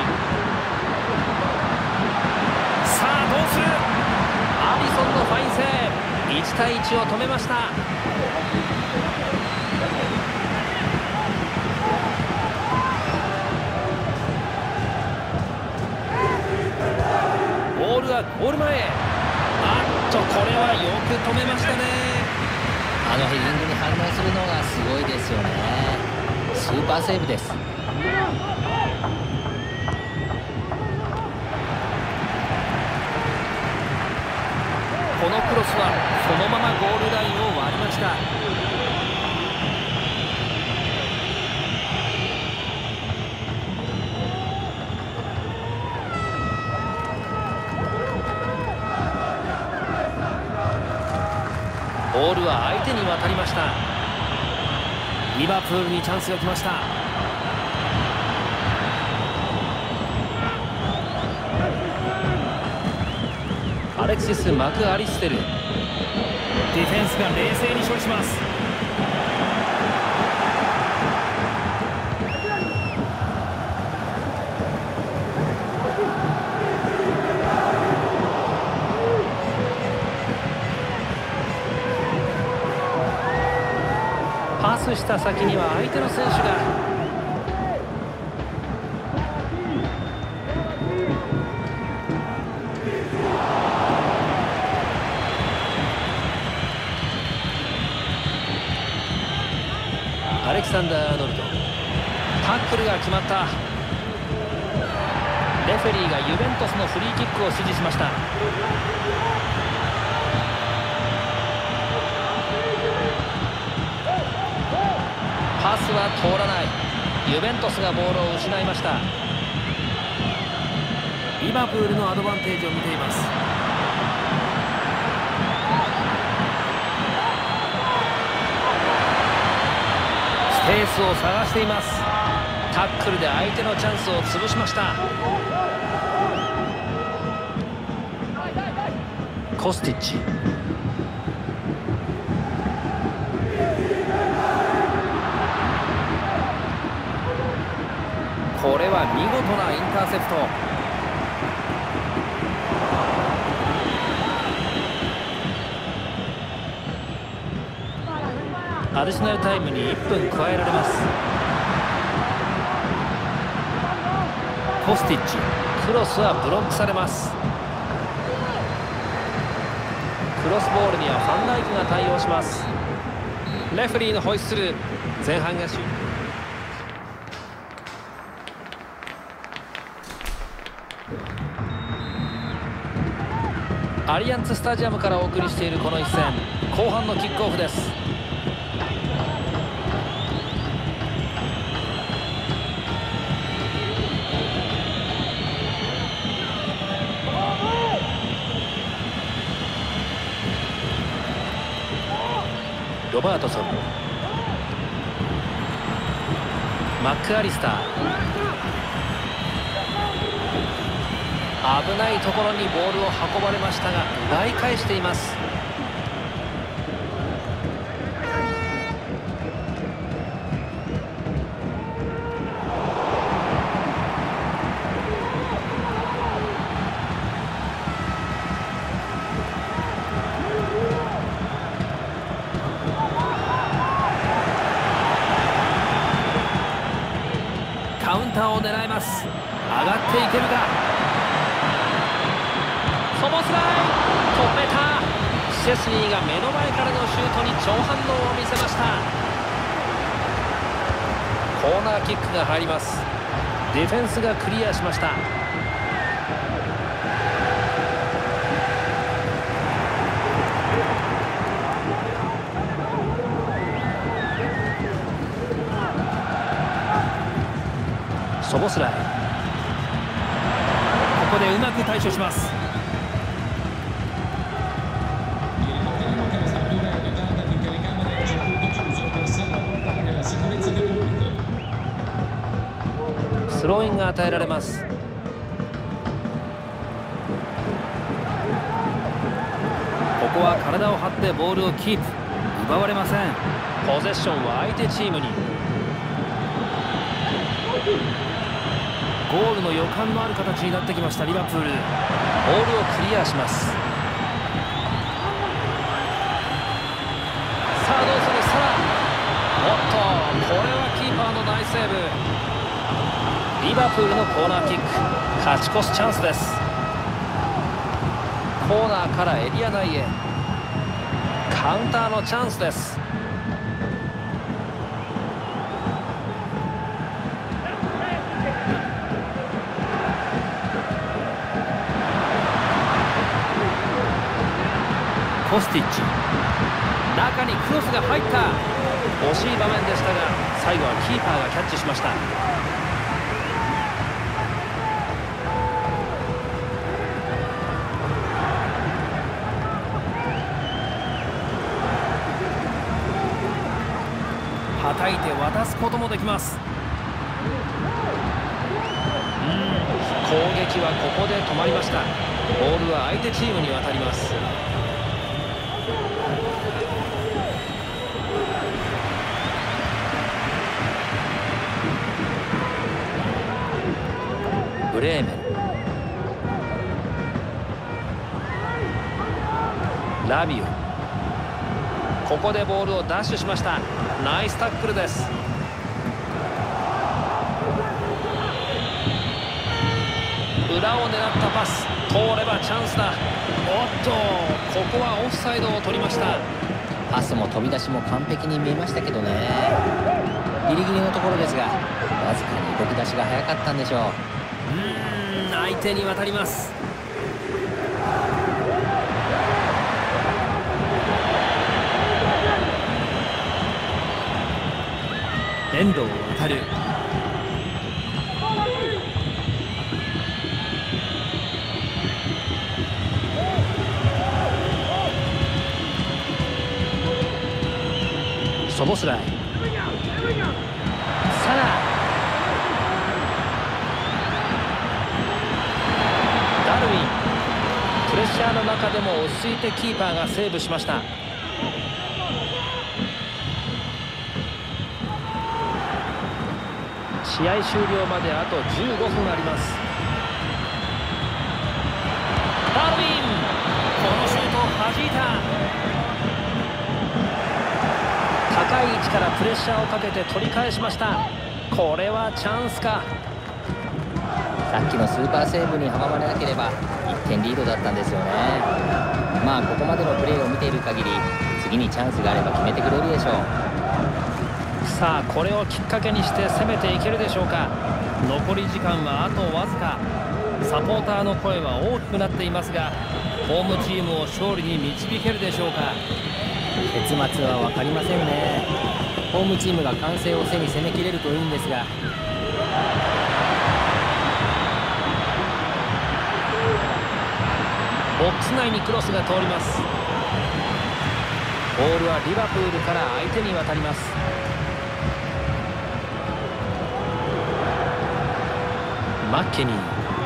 さあどうする。アリソンのファインセーブ。1対1を止めました。ボールはゴール前へ。これはよく止めましたね。 あのヘディングに反応するのがすごいですよね。 スーパーセーブです。 このクロスはそのままゴールラインを割りました。ボールは相手に渡りました。リバプールにチャンスが来ました。アレクシス・マクアリステル、ディフェンスが冷静に処理します。パスした先には相手の選手が。アレキサンダー・アーノルド、タックルが決まった。レフェリーがユベントスのフリーキックを指示しました。パスは通らない。ユベントスがボールを失いました。リバプールのアドバンテージを見ています。スペースを探しています。タックルで相手のチャンスを潰しました。コスティッチ、これは見事なインターセプト。アディショナルタイムに1分加えられます。コスティッチ、クロスはブロックされます。クロスボールにはファンダイクが対応します。レフェリーのホイッスル、前半が終了。アリアンツスタジアムからお送りしているこの一戦、後半のキックオフです。ロバートソン、マックアリスター、危ないところにボールを運ばれましたが奪い返しています。カウンターを狙います。上がっていけるか。ソボスライ止めた。シェスニーが目の前からのシュートに超反応を見せました。コーナーキックが入ります。ディフェンスがクリアしました。ソボスライ、ここでうまく対処します。スローインが与えられます。ここは体を張ってボールをキープ。奪われません。ポゼッションは相手チームに。ゴールの予感のある形になってきましたリバプール。ボールをクリアします。さあどうするサラ。おっと、これはキーパーのナイスセーブ。リバプールのコーナーキック、勝ち越すチャンスです。コーナーからエリア内へ、カウンターのチャンスです。 コスティッチ、中にクロスが入った。惜しい場面でしたが最後はキーパーがキャッチしました。はたいて渡すこともできます。攻撃はここで止まりました。ボールは相手チームに渡ります。ブレーメン、ラビオ、ここでボールをダッシュしました。ナイスタックルです。裏を狙ったパス、通ればチャンスだ。おっと、ここはオフサイドを取りました。 パスも飛び出しも完璧に見えましたけどね。ギリギリのところですがわずかに動き出しが早かったんでしょう。 相手に渡ります。遠藤航、ソボスライ、サラ、ダルウィン、プレッシャーの中でも落ち着いてキーパーがセーブしました。試合終了まであと15分あります。ダルウィン、このシュートを弾いた。高い位置からプレッシャーをかけて取り返しました。これはチャンスか。 さっきのスーパーセーブに阻まれなければ1点リードだったんですよね。まあここまでのプレーを見ている限り次にチャンスがあれば決めてくれるでしょう。 さあこれをきっかけにして攻めていけるでしょうか。残り時間はあとわずか。サポーターの声は大きくなっていますがホームチームを勝利に導けるでしょうか。 結末は分かりませんね。ホームチームが完成を背に攻めきれるといいんですが。 ボックス内にクロスが通ります。ボールはリバプールから相手に渡ります。マッケニー、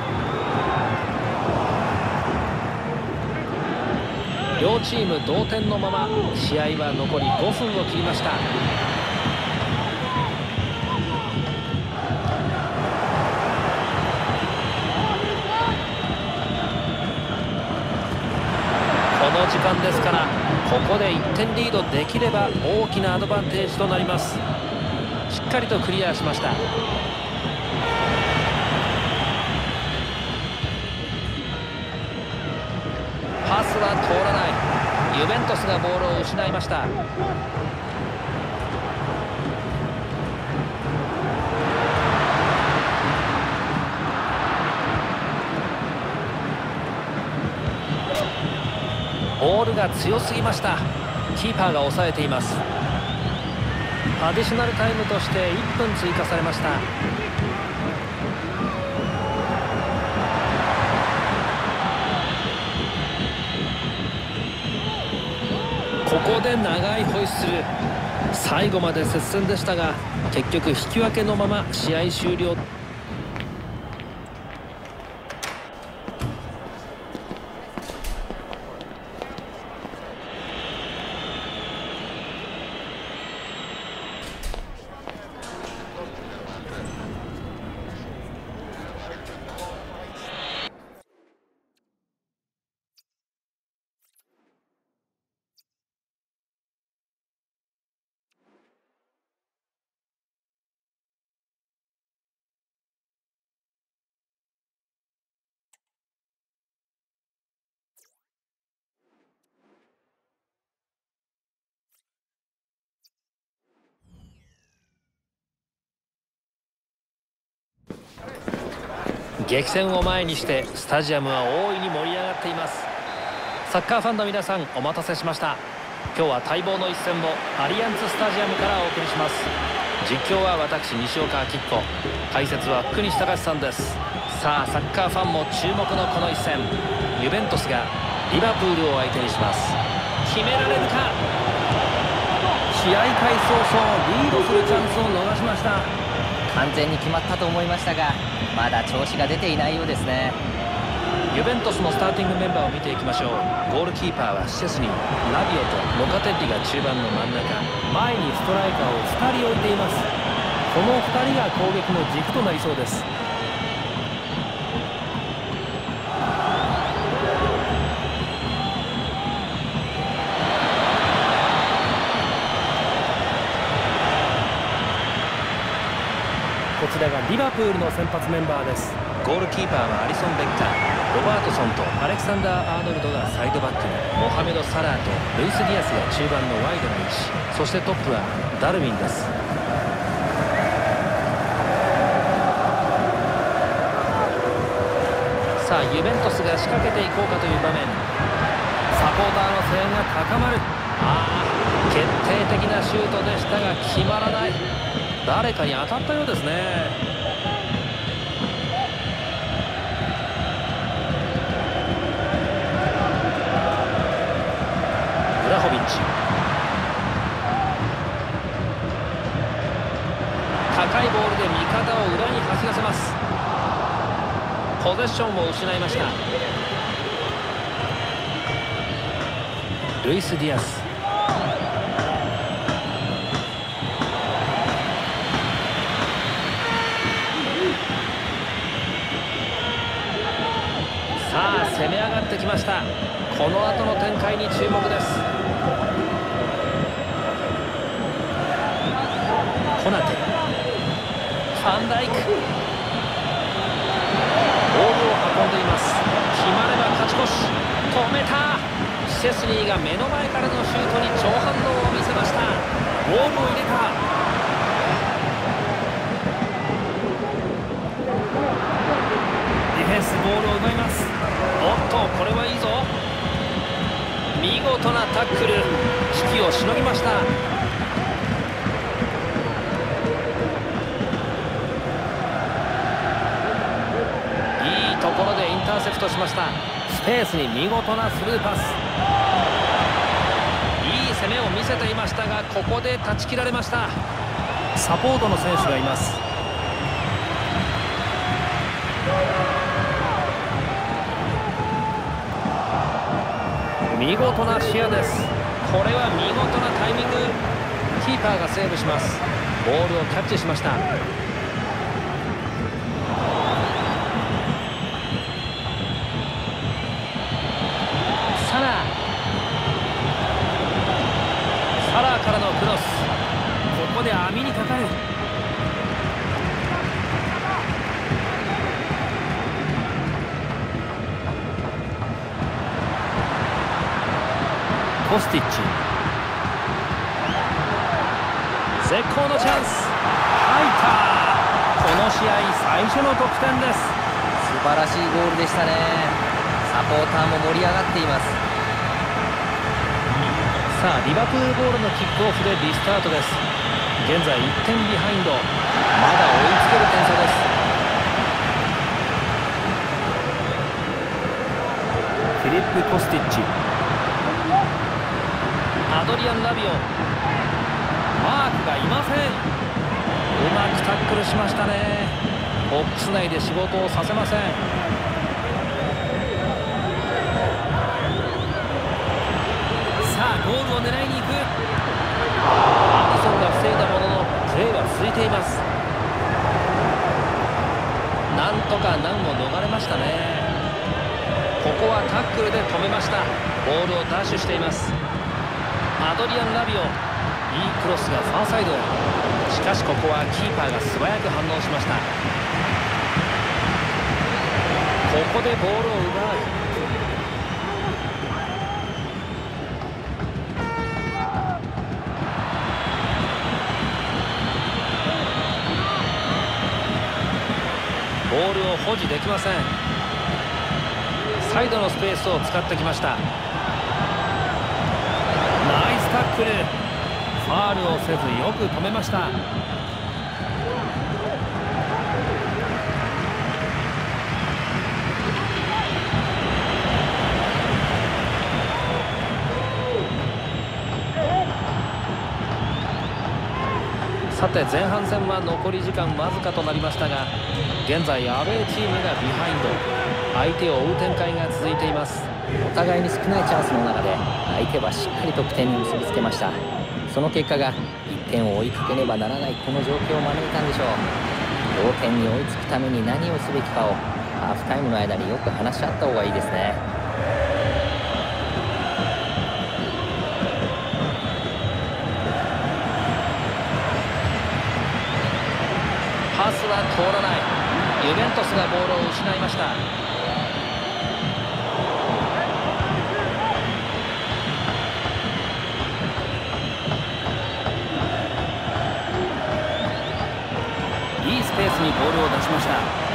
両チーム同点のまま試合は残り5分を切りました。この時間ですからここで1点リードできれば大きなアドバンテージとなります。しっかりとクリアしました。パスは通らない。ユベントスがボールを失いました。ボールが強すぎました。キーパーが抑えています。アディショナルタイムとして1分追加されました。ここで長いホイッスル。最後まで接戦でしたが結局引き分けのまま試合終了。激戦を前にしてスタジアムは大いに盛り上がっています。 サッカーファンの皆さん、お待たせしました。今日は待望の一戦をアリアンツスタジアムからお送りします。実況は私、西岡明彦、解説は福西隆さんです。さあ、サッカーファンも注目のこの一戦、ユベントスがリバプールを相手にします。決められるか。試合開始早々リードするチャンスを逃しました。 完全に決まったと思いましたが、まだ調子が出ていないようですね。 ユベントスのスターティングメンバーを見ていきましょう。ゴールキーパーはシェスニー、ラビオとロカテッリが中盤の真ん中、前にストライカーを2人置いています。この2人が攻撃の軸となりそうです。こちらがリバプールの先発メンバーです。ゴールキーパーはアリソン・ベッカー、ロバートソンとアレクサンダー・アーノルドがサイドバックに、モハメド・サラーとルイス・ディアスが中盤のワイドな位置、そしてトップはダルウィンです。さあ、ユベントスが仕掛けていこうかという場面、サポーターの声援が高まる。決定的なシュートでしたが決まらない。誰かに当たったようですね。ブラホビッチ、高いボールで味方を裏に走らせます。ポゼッションを失いました。ルイス・ディアス、さあ攻め上がってきました。この後の展開に注目です。コナテ、ファンダイク、ボールを運んでいます。決まれば勝ち越し。止めた。シェスニーが目の前からのシュートに超反応を見せました。ゴールを入れた。ディフェンスボールを奪います。おっと、これはいいぞ。見事なタックル、危機をしのぎました。いいところでインターセプトしました。スペースに見事なスルーパス。いい攻めを見せていましたが、ここで断ち切られました。サポートの選手がいます。見事な視野です。これは見事なタイミング。キーパーがセーブします。ボールをキャッチしました。サラーからのクロス。ここで網にかかる。コスティッチ、絶好のチャンス。入った。この試合最初の得点です。 素晴らしいゴールでしたね。サポーターも盛り上がっています。 さあ、リバプールボールのキックオフでリスタートです。現在1点ビハインド、まだ追いつける点差です。フィリップ・コスティッチ、アドリアン・ラビオ、マークがいません。うまくタックルしましたね。ボックス内で仕事をさせません。さあ、ゴールを狙いに行く。アリソンが防いだもののプレーは続いています。なんとか難を逃れましたね。ここはタックルで止めました。ボールをダッシュしています。アドリアン・ラビオ、いいクロスがファーサイドへ。しかしここはキーパーが素早く反応しました。ここでボールを奪う。ボールを保持できません。サイドのスペースを使ってきました。 タックル、ファールをせずよく止めました。 さて前半戦は残り時間わずかとなりましたが、現在アウェーチームがビハインド、相手を追う展開が続いています。 お互いに少ないチャンスの中で相手はしっかり得点に結びつけました。その結果が1点を追いかけねばならないこの状況を招いたんでしょう。同点に追いつくために何をすべきかをハーフタイムの間によく話し合った方がいいですね。 パスは通らない。ユベントスがボールを失いました。 いいスペースにボールを出しました。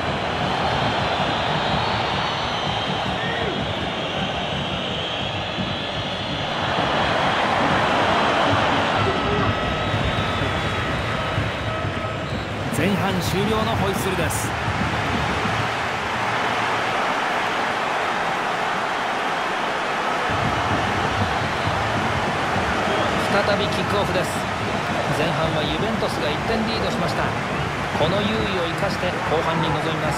前半終了のホイッスルです。 再びキックオフです。前半はユベントスが1点リードしました。この優位を生かして後半に臨みます。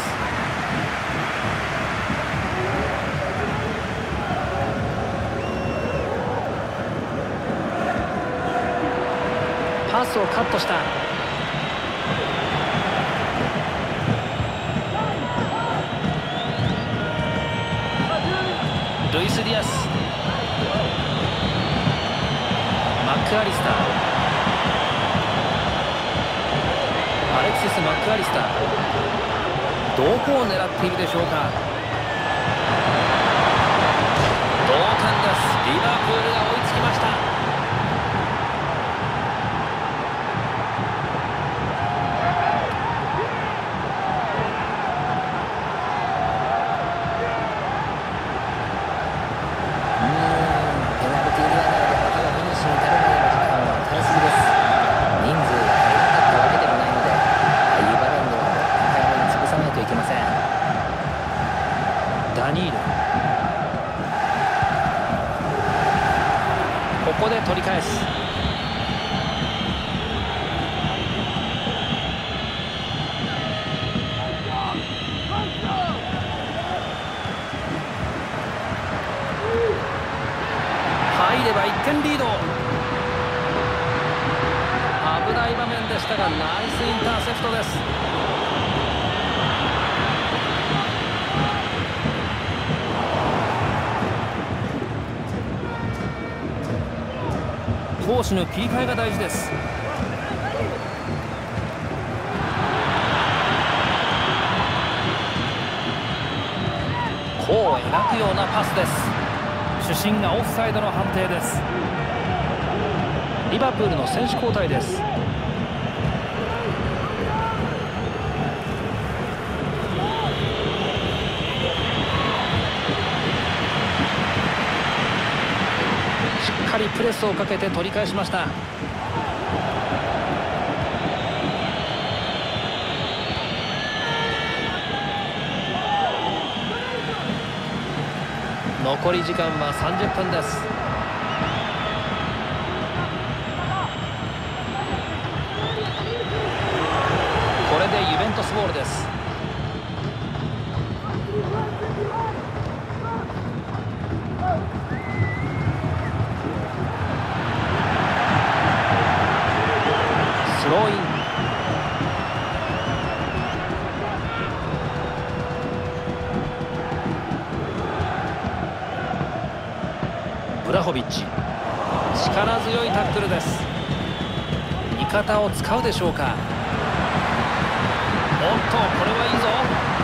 パスをカットした。ルイス・ディアス、マックアリスター、アレクシス・マックアリスター、どこを狙っているでしょうか。同点です。リバプールが追いつきました。ダニール、ここで取り返す。入れば1点リード。危ない場面でしたがナイスインターセプトです。攻守の切り替えが大事です。弧を描くようなパスです。主審がオフサイドの判定です。リバプールの選手交代です。しっかりプレスをかけて取り返しました。残り時間は30分です。これでユベントスボールです。スローイン。ブラホビッチ、力強いタックルです。味方を使うでしょうか。おっと、これはいいぞ。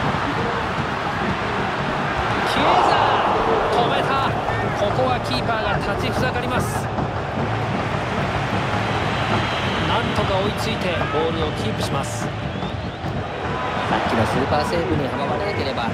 キエザ、止めた。ここはキーパーが立ちふさがります。なんとか追いついてボールをキープします。さっきのスーパーセーブに阻まれなければ。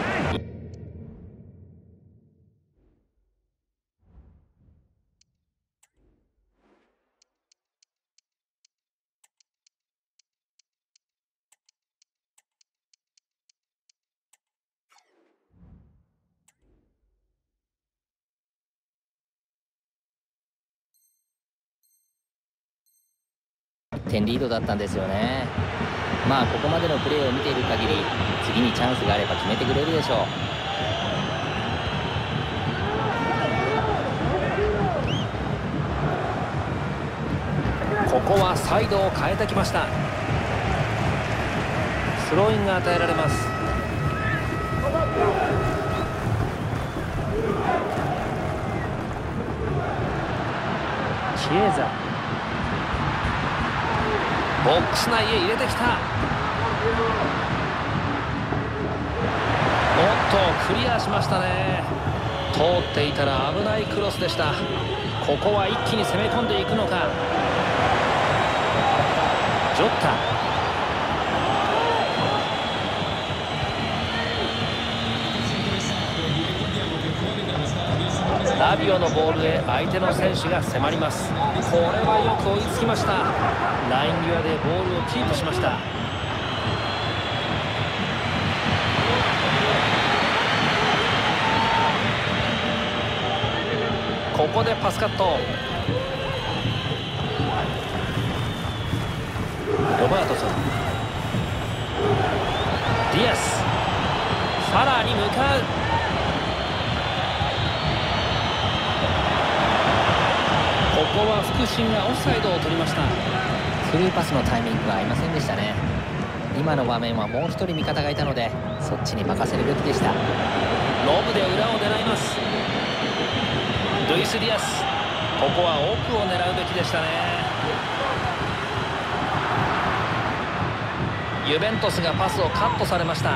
点リードだったんですよね。まあここまでのプレーを見ている限り、次にチャンスがあれば決めてくれるでしょう。 ここはサイドを変えてきました。スローインが与えられます。キエザ、ボックス内へ入れてきた。おっとクリアしましたね。通っていたら危ないクロスでした。ここは一気に攻め込んでいくのか。ジョッタ、ラビオのボールへ相手の選手が迫ります。これはよく追いつきました。ライン際でボールをキープしました。ここでパスカット。ロバートソン、ディアス、さらに向かう。ここは副審がオフサイドを取りました。 スルーパスのタイミングが合いませんでしたね。今の場面はもう一人味方がいたので、そっちに任せるべきでした。 ロブで裏を狙います。ルイス・ディアス、ここは奥を狙うべきでしたね。ユベントスがパスをカットされました。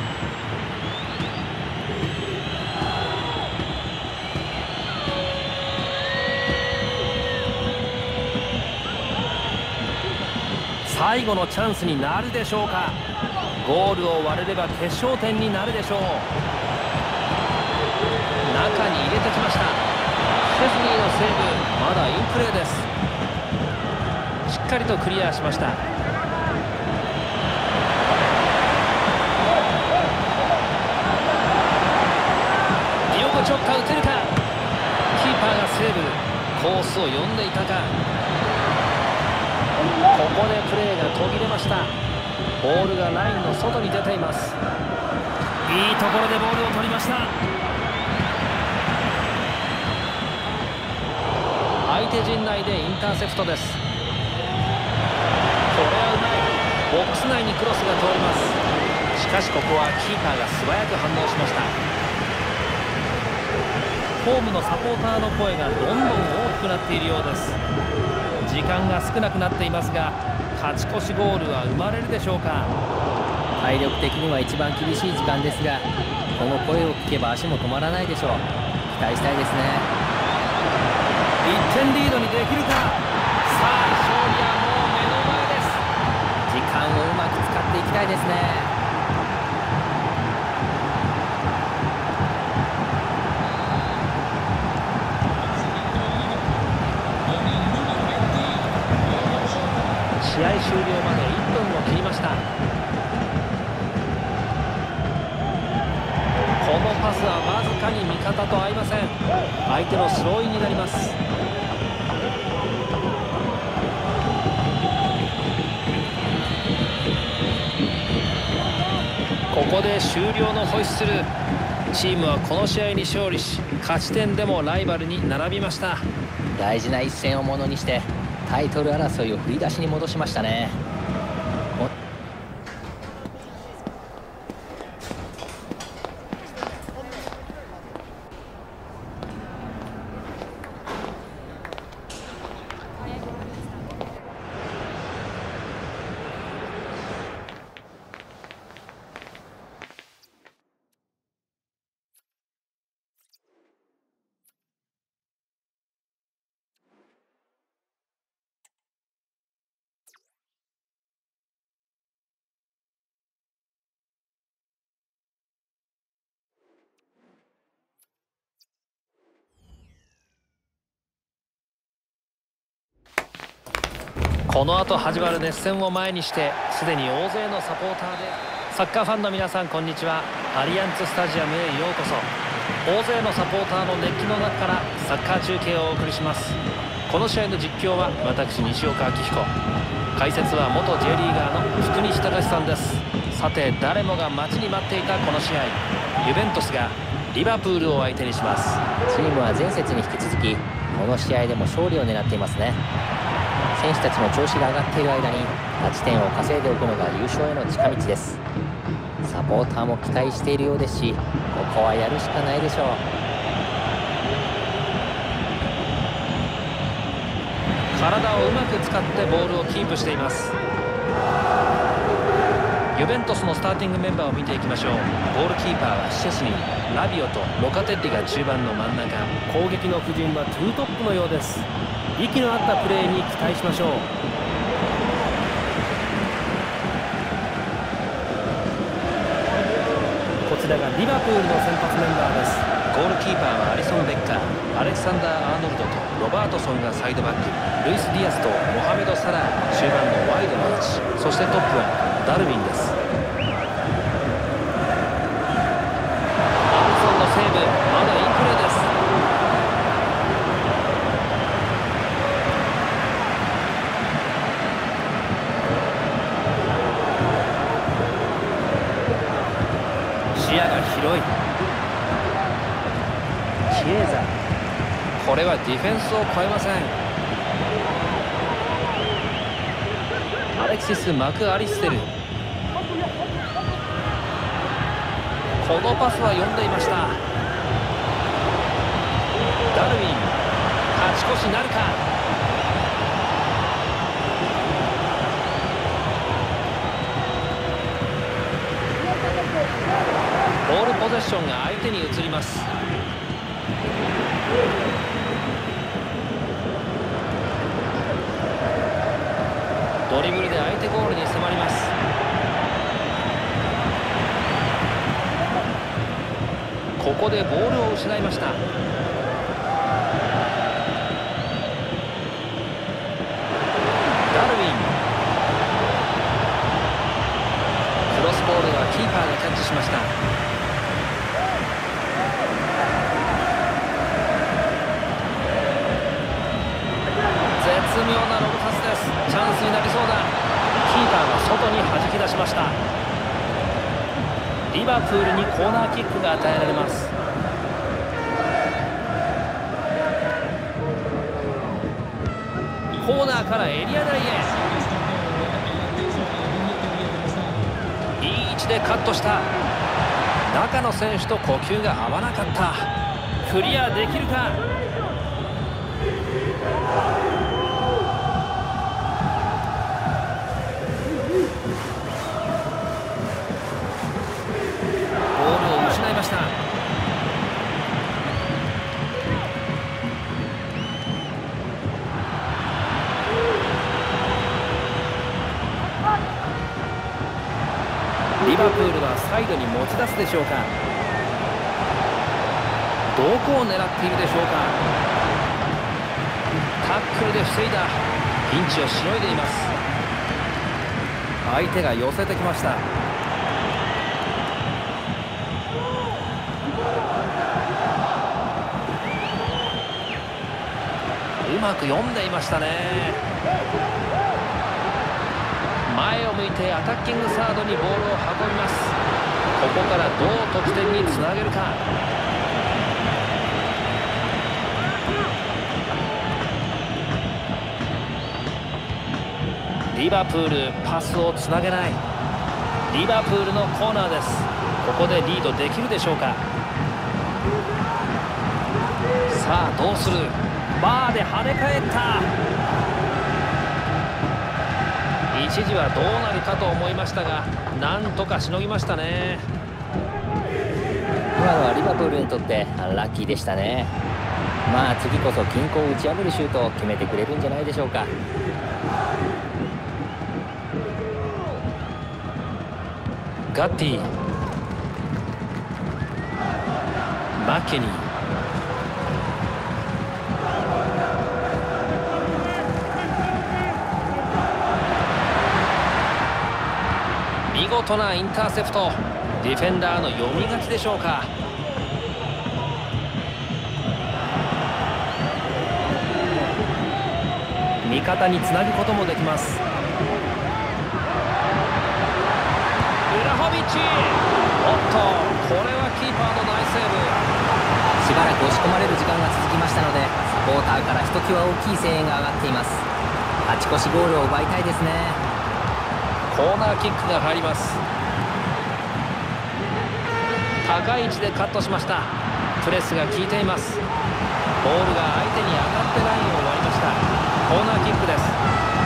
最後のチャンスになるでしょうか。ゴールを割れれば決勝点になるでしょう。中に入れてきました。シェフニーのセーブ、まだインプレーです。しっかりとクリアしました。ディオゴ・チョッカ、打てるか。キーパーがセーブ、コースを読んでいたか。ここでプレーが途切れました。ボールがラインの外に出ています。いいところでボールを取りました。相手陣内でインターセプトです。これはうまい。ボックス内にクロスが通ります。しかしここはキーパーが素早く反応しました。ホームのサポーターの声がどんどん大きくなっているようです。時間が少なくなっていますが、勝ち越しゴールは生まれるでしょうか。 体力的には一番厳しい時間ですが、この声を聞けば足も止まらないでしょう。期待したいですね。 1点リードにできるか。さあ勝利はもう目の前です。 時間をうまく使っていきたいですね。 試合終了まで1分を切りました。このパスはわずかに味方と合いません。相手のスローインになります。ここで終了のホイッスル。チームはこの試合に勝利し、勝ち点でもライバルに並びました。 大事な一戦をものにしてタイトル争いを振り出しに戻しましたね。 この後始まる熱戦を前にして、すでに大勢のサポーターでサッカーファンの皆さん、こんにちは。アリアンツスタジアムへようこそ。大勢のサポーターの熱気の中からサッカー中継をお送りします。この試合の実況は私、西岡明彦。 解説は元 J リーガーの福西崇史さんです。さて誰もが待ちに待っていたこの試合、ユベントスがリバプールを相手にします。 チームは前節に引き続きこの試合でも勝利を狙っていますね。選手たちの調子が上がっている間に勝ち点を稼いでおくのが優勝への近道です。サポーターも期待しているようですし、ここはやるしかないでしょう。 体をうまく使ってボールをキープしています。ユベントスのスターティングメンバーを見ていきましょう。ゴールキーパーはシェスニー、ラビオとロカテッリが中盤の真ん中。 攻撃の布陣はツートップのようです。息の合ったプレーに期待しましょう。こちらがリバプールの先発メンバーです。 ゴールキーパーはアリソン・ベッカー、アレクサンダー・アーノルドとロバートソンがサイドバック、ルイス・ディアスとモハメド・サラー、中盤のワイドの位置、そしてトップはダルビンです。アリソンのセーブ、まだインプレーです。視野が広い。 キエザ、 これはディフェンスを越えません。アレクシス・マクアリステル、このパスは読んでいました。ダルビン、勝ち越しなるか。ボールポゼッションが相手に移ります。ドリブルで相手ゴールに迫ります。ここでボールを失いました。ダルビン、クロスボールはキーパーがキャッチしました。絶妙なロブパスです。チャンスになりそうだ。キーパーが外に弾き出しました。リバプールにコーナーキックが与えられます。コーナーからエリア内へ、いい位置でカットした。中の選手と呼吸が合わなかった。クリアできるか。リバプールはサイドに持ち出すでしょうか。どこを狙っているでしょうか。タックルで防いだ。ピンチをしのいでいます。相手が寄せてきました。うまく読んでいましたね。前を向いてアタッキングサードにボールを運びます。ここからどう得点につなげるか。リバプール、パスをつなげない。リバプールのコーナーです。ここでリードできるでしょうか。さあどうする。バーで跳ね返った。一時はどうなるかと思いましたが、なんとかしのぎましたね。 今のはリバプールにとってラッキーでしたね。まあ次こそ均衡を打ち破るシュートを決めてくれるんじゃないでしょうか。 ガッティ、マッケニー、見事なインターセプト。ディフェンダーの読み勝ちでしょうか。味方につなぐこともできます。 おっと、これはキーパーのナイスセーブ。 しばらく押し込まれる時間が続きましたので、サポーターからひときわ大きい声援が上がっています。勝ち越しゴールを奪いたいですね。 コーナーキックが入ります。高い位置でカットしました。プレスが効いています。ボールが相手に当たってラインを割りました。コーナーキックです。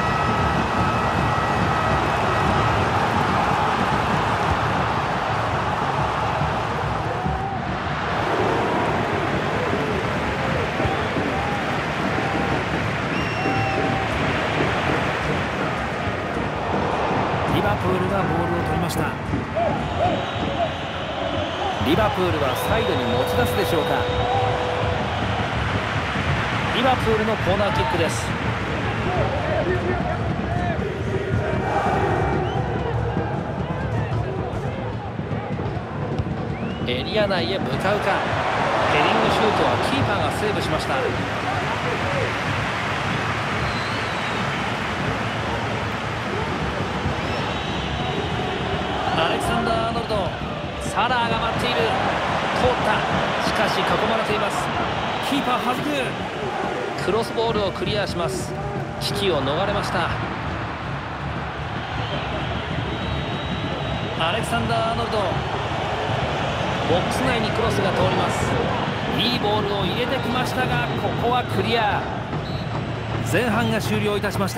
リバプールがボールを取りました。 リバプールはサイドに持ち出すでしょうか。リバプールのコーナーキックです。エリア内へ向かうか。ヘディングシュートはキーパーがセーブしました。アレクサンダー・アーノルド、サラーが待っている。通った。しかし囲まれています。キーパー弾く。クロスボールをクリアします。危機を逃れました。アレクサンダー・アーノルド、ボックス内にクロスが通ります。いいボールを入れてきましたが、ここはクリア。前半が終了いたしました。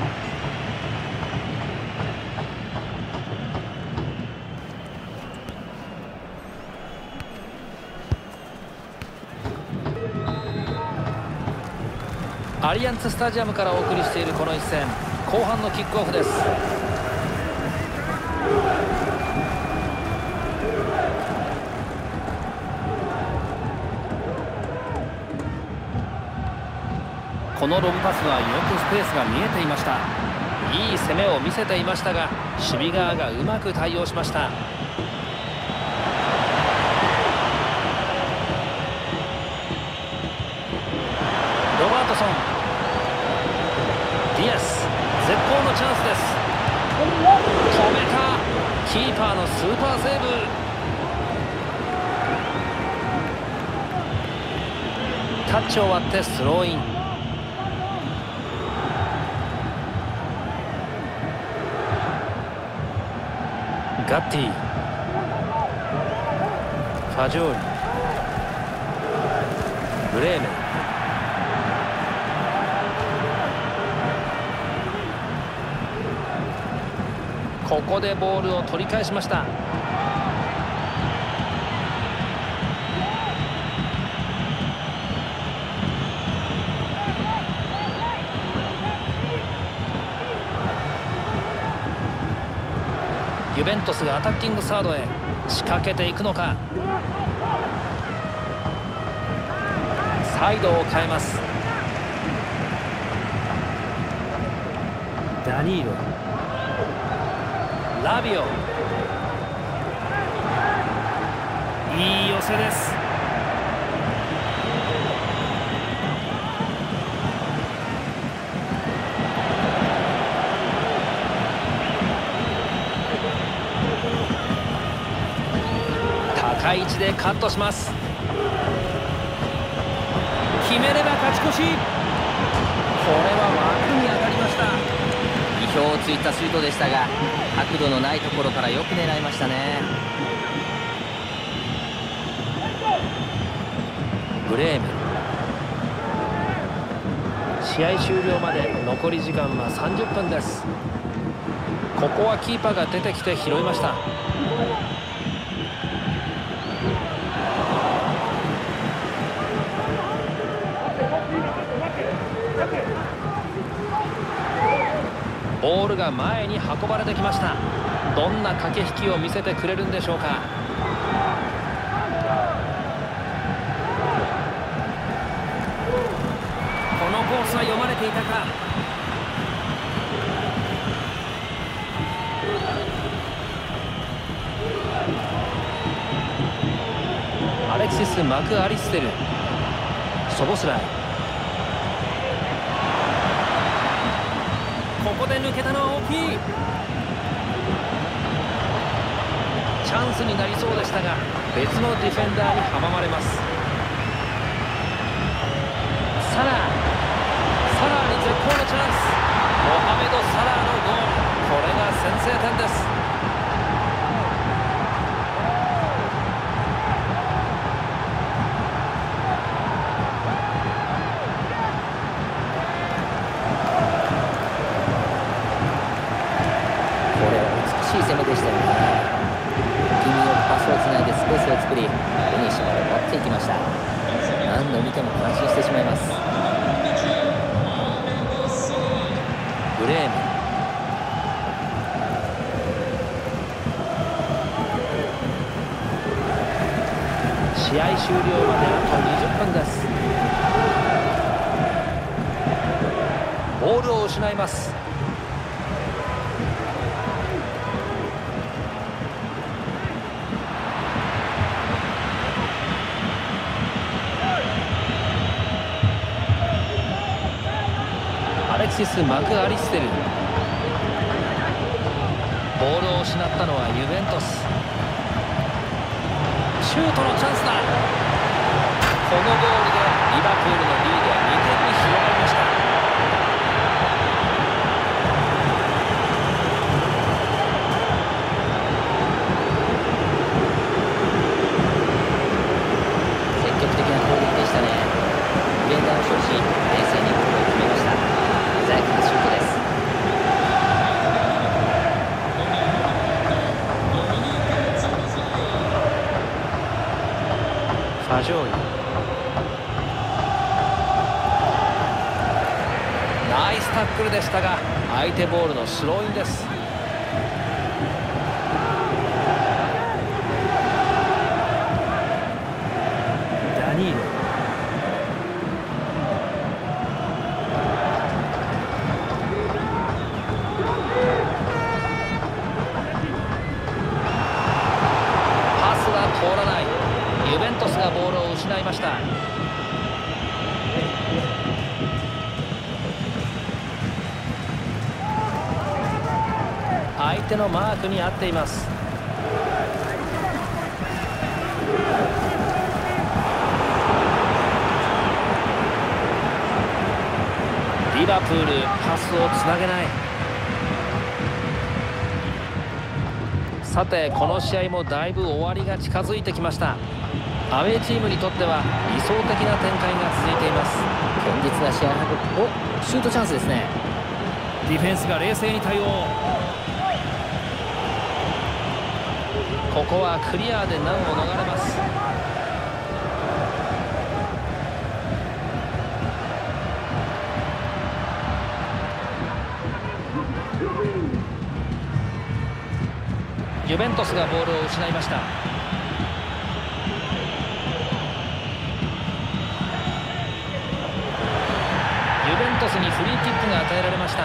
アリアンツスタジアムからお送りしているこの一戦、後半のキックオフです。このロブパスはよくスペースが見えていました。いい攻めを見せていましたが、守備側がうまく対応しました。ロバートソン、ディアス、絶好のチャンスです。止めた。キーパーのスーパーセーブ。タッチを割ってスローイン。ガッティ、ファジョーリ、ブレーメン、ここでボールを取り返しました。ユベントスがアタッキングサードへ仕掛けていくのか。サイドを変えます。ダニーロ、ラビオ、いい寄せです。高い位置でカットします。決めれば勝ち越し。これは枠に当たりました。 意表をついたシュートでしたが、角度のないところからよく狙いましたね。 ブレーメン、試合終了まで残り時間は30分です。ここはキーパーが出てきて拾いました。ボールが前に運ばれてきました。どんな駆け引きを見せてくれるんでしょうか。このコースは読まれていたか。アレクシス・マクアリステル、ソボスライ、ここで抜けたのは大きい。 チャンスになりそうでしたが別のディフェンダーに阻まれます。サラーに絶好のチャンス。モハメド・サラーのゴール、これが先制点です。 これは美しい攻めでしたよね。君をパスをつないでスペースを作り、フィニッシュまで持っていきました。何度見ても感心してしまいます。 ブレーメン、試合終了まであと20分です。ボールを失います。アレクシス・マクアリステル。ボールを失ったのはユベントス。シュートのチャンスだ。このゴールでリバプールのリードは2点に広がりました。 積極的な攻撃でしたね。ディフェンダーを処理し、冷静にゴールを決めました。鮮やかなシュートです。 ファジョーリ、ナイスタックルでしたが相手ボールのスローインです。ダニーロ、パスは通らない。ユベントスがボールを失いました。相手のマークに合っています。リバプール、パスをつなげない。さてこの試合もだいぶ終わりが近づいてきました。アウェーチームにとっては理想的な展開が続いています。 堅実な試合運び。お、シュートチャンスですね。 ディフェンスが冷静に対応。ここはクリアで難を逃れます。ユベントスがボールを失いました。ユベントスにフリーキックが与えられました。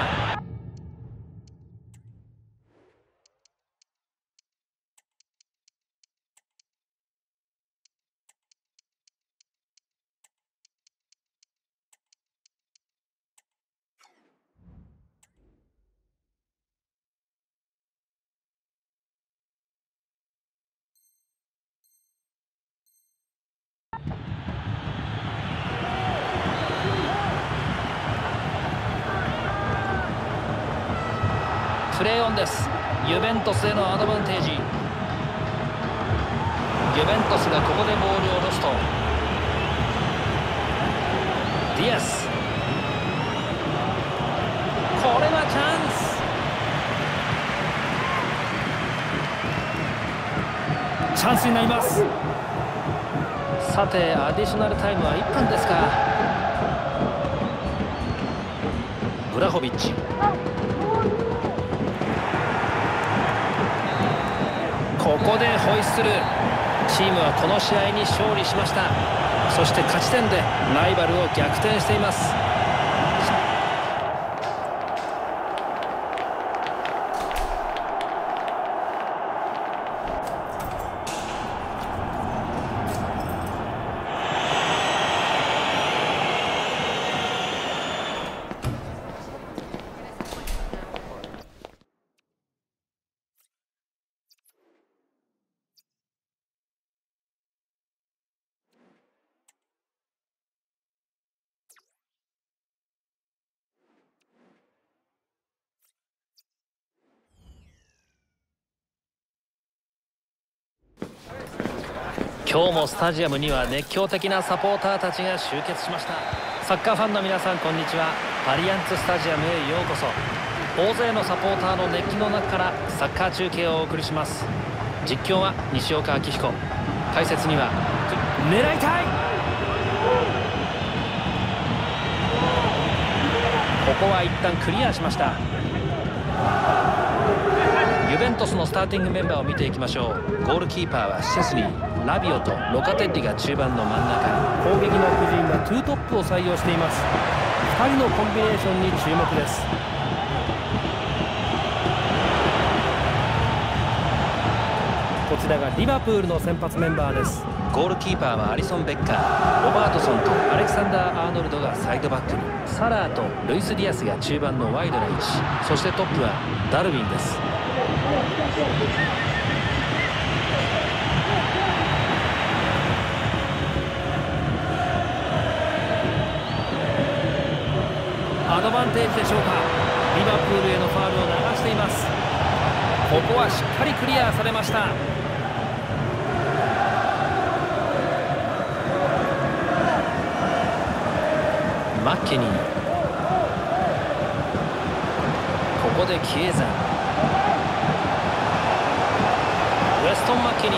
プレーオンです。ユベントスへのアドバンテージ。ユベントスがここでボールをロスト。ディアス、これはチャンス。チャンスになります。さてアディショナルタイムは1分ですか。ブラホビッチ、ここでホイッスル。チームはこの試合に勝利しました。そして勝ち点でライバルを逆転しています。 今日もスタジアムには熱狂的なサポーターたちが集結しました。サッカーファンの皆さん、こんにちは。アリアンツスタジアムへようこそ。大勢のサポーターの熱気の中からサッカー中継をお送りします。実況は西岡明彦、解説には狙いたい。ここは一旦クリアしました。ユベントスのスターティングメンバーを見ていきましょう。ゴールキーパーはシェスリー、ラビオとロカテッリが中盤の真ん中。攻撃の布陣はツートップを採用しています。2人のコンビネーションに注目です。こちらがリバプールの先発メンバーです。ゴールキーパーはアリソン・ベッカー、ロバートソンとアレクサンダー・アーノルドがサイドバックに、サラーとルイス・ディアスが中盤のワイドな位置、そしてトップはダルウィンです。アドバンテージでしょうか。リバプールへのファウルを流しています。ここはしっかりクリアされました。マッケニー、ここでキエザ、ウェストン・マッケニー、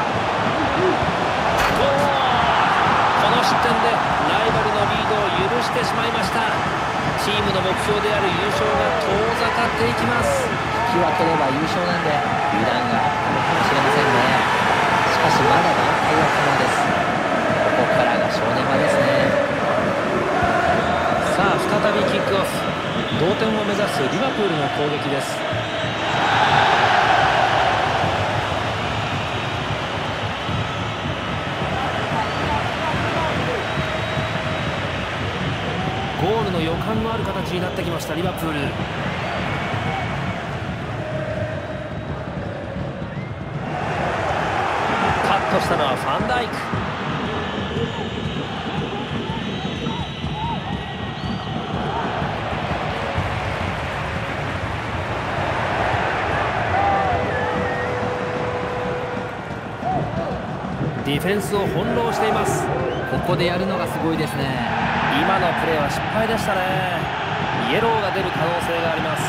この失点でライバルのリードを許してしまいました。チームの目標である優勝が遠ざかっていきます。 引き分ければ優勝なんで油断があったのかもしれませんね。しかしまだ挽回は可能です。ここからが正念場ですね。 さあ再びキックオフ。同点を目指すリバプールの攻撃です。ゴールの予感のある形になってきましたリバプール。カットしたのはファンダイク。ディフェンスを翻弄しています。 ここでやるのがすごいですね。 今のプレーは失敗でしたね。イエローが出る可能性があります。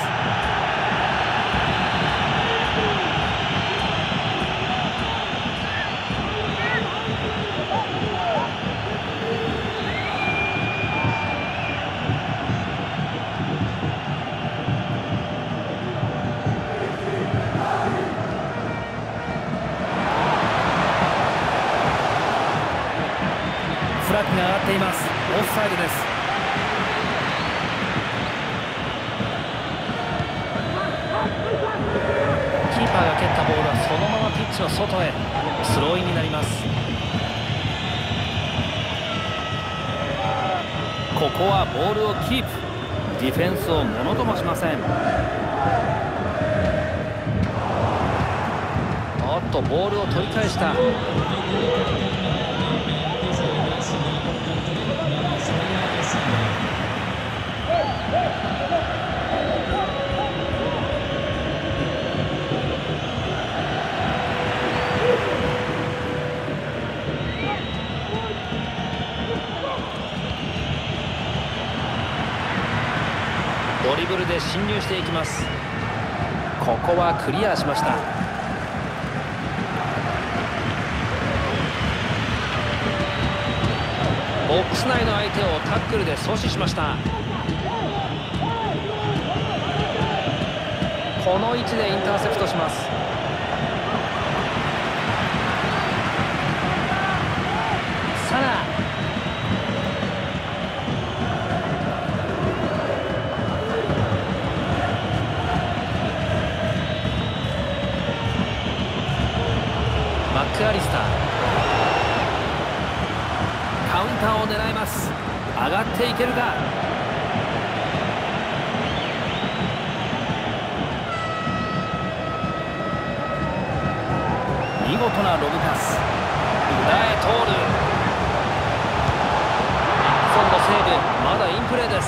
フラッグが上がっています。オフサイドです。キーパーが蹴ったボールはそのままピッチの外へ。スローインになります。ここはボールをキープ。ディフェンスをものともしません。おっとボールを取り返した。ドリブルで侵入していきます。ここはクリアしました。ボックス内の相手をタックルで阻止しました。この位置でインターセプトします。サラー、マックアリスター、カウンターを狙います。上がっていけるか。見事なロブパス、裏へ通る。日本のセーブ、まだインプレーです。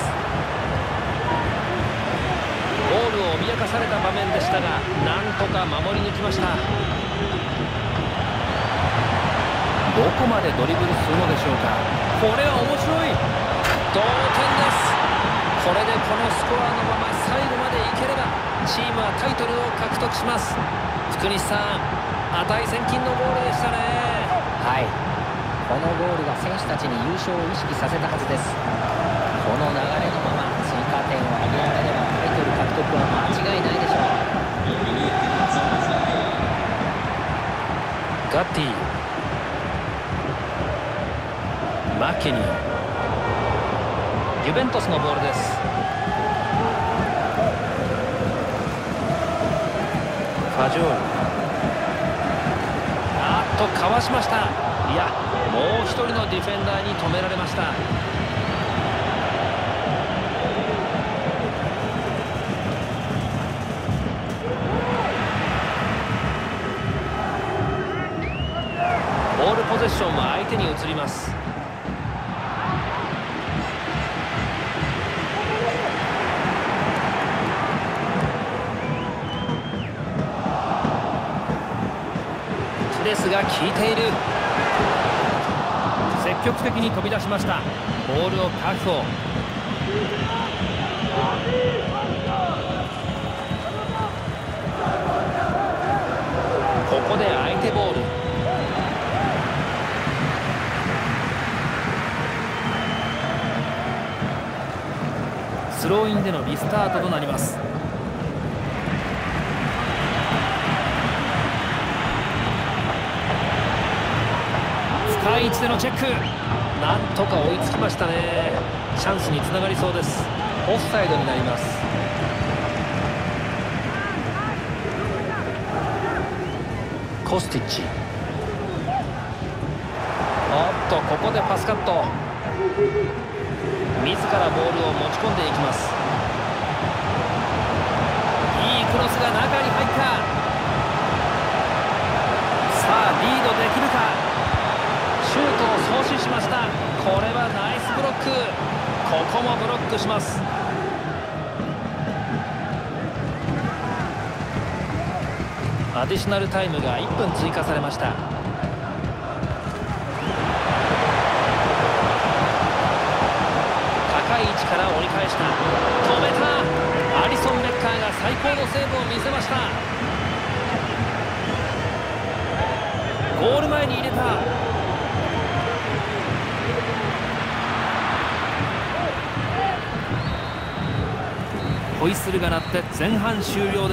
ゴールを脅かされた場面でしたが、なんとか守り抜きました。 ドどこまでドリブルするのでしょうか。これは面白い。 同点です。これでこのスコアのまま最後までいければチームはタイトルを獲得します。福西さん、値千金のゴールでしたね。 はい、このゴールが選手たちに優勝を意識させたはずです。この流れのまま追加点を挙げられればタイトル獲得は間違いないでしょう。 ガッティ、マケニー、ユベントスのボールです。ファジョール、かわしました。いや、もう一人のディフェンダーに止められました。ボールポゼッションは相手に移ります。ですが効いている。 積極的に飛び出しました。 ボールを確保。ここで相手ボール。 スローインでのリスタートとなります。深い位置でのチェック。 なんとか追いつきましたね。チャンスにつながりそうです。オフサイドになります。コスティッチ、ここでパスカット。自らボールを持ち込んでいきます。いいクロスが中に入った。さあリードできるか。シュートを阻止しました。これはナイスブロック。ここもブロックします。アディショナルタイムが1分追加されました。高い位置から折り返した。止めた。アリソン・ベッカーが最高のセーブを見せました。ゴール前に入れた。 ホイッスルが鳴って前半終了です。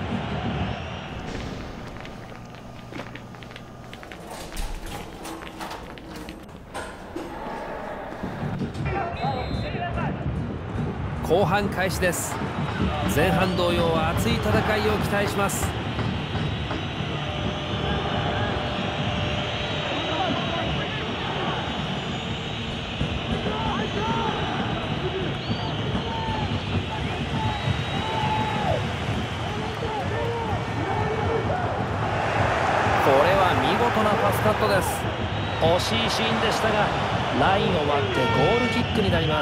後半開始です。前半同様熱い戦いを期待します。これは見事なパスカットです。 惜しいシーンでしたがラインを割ってゴールキックになります。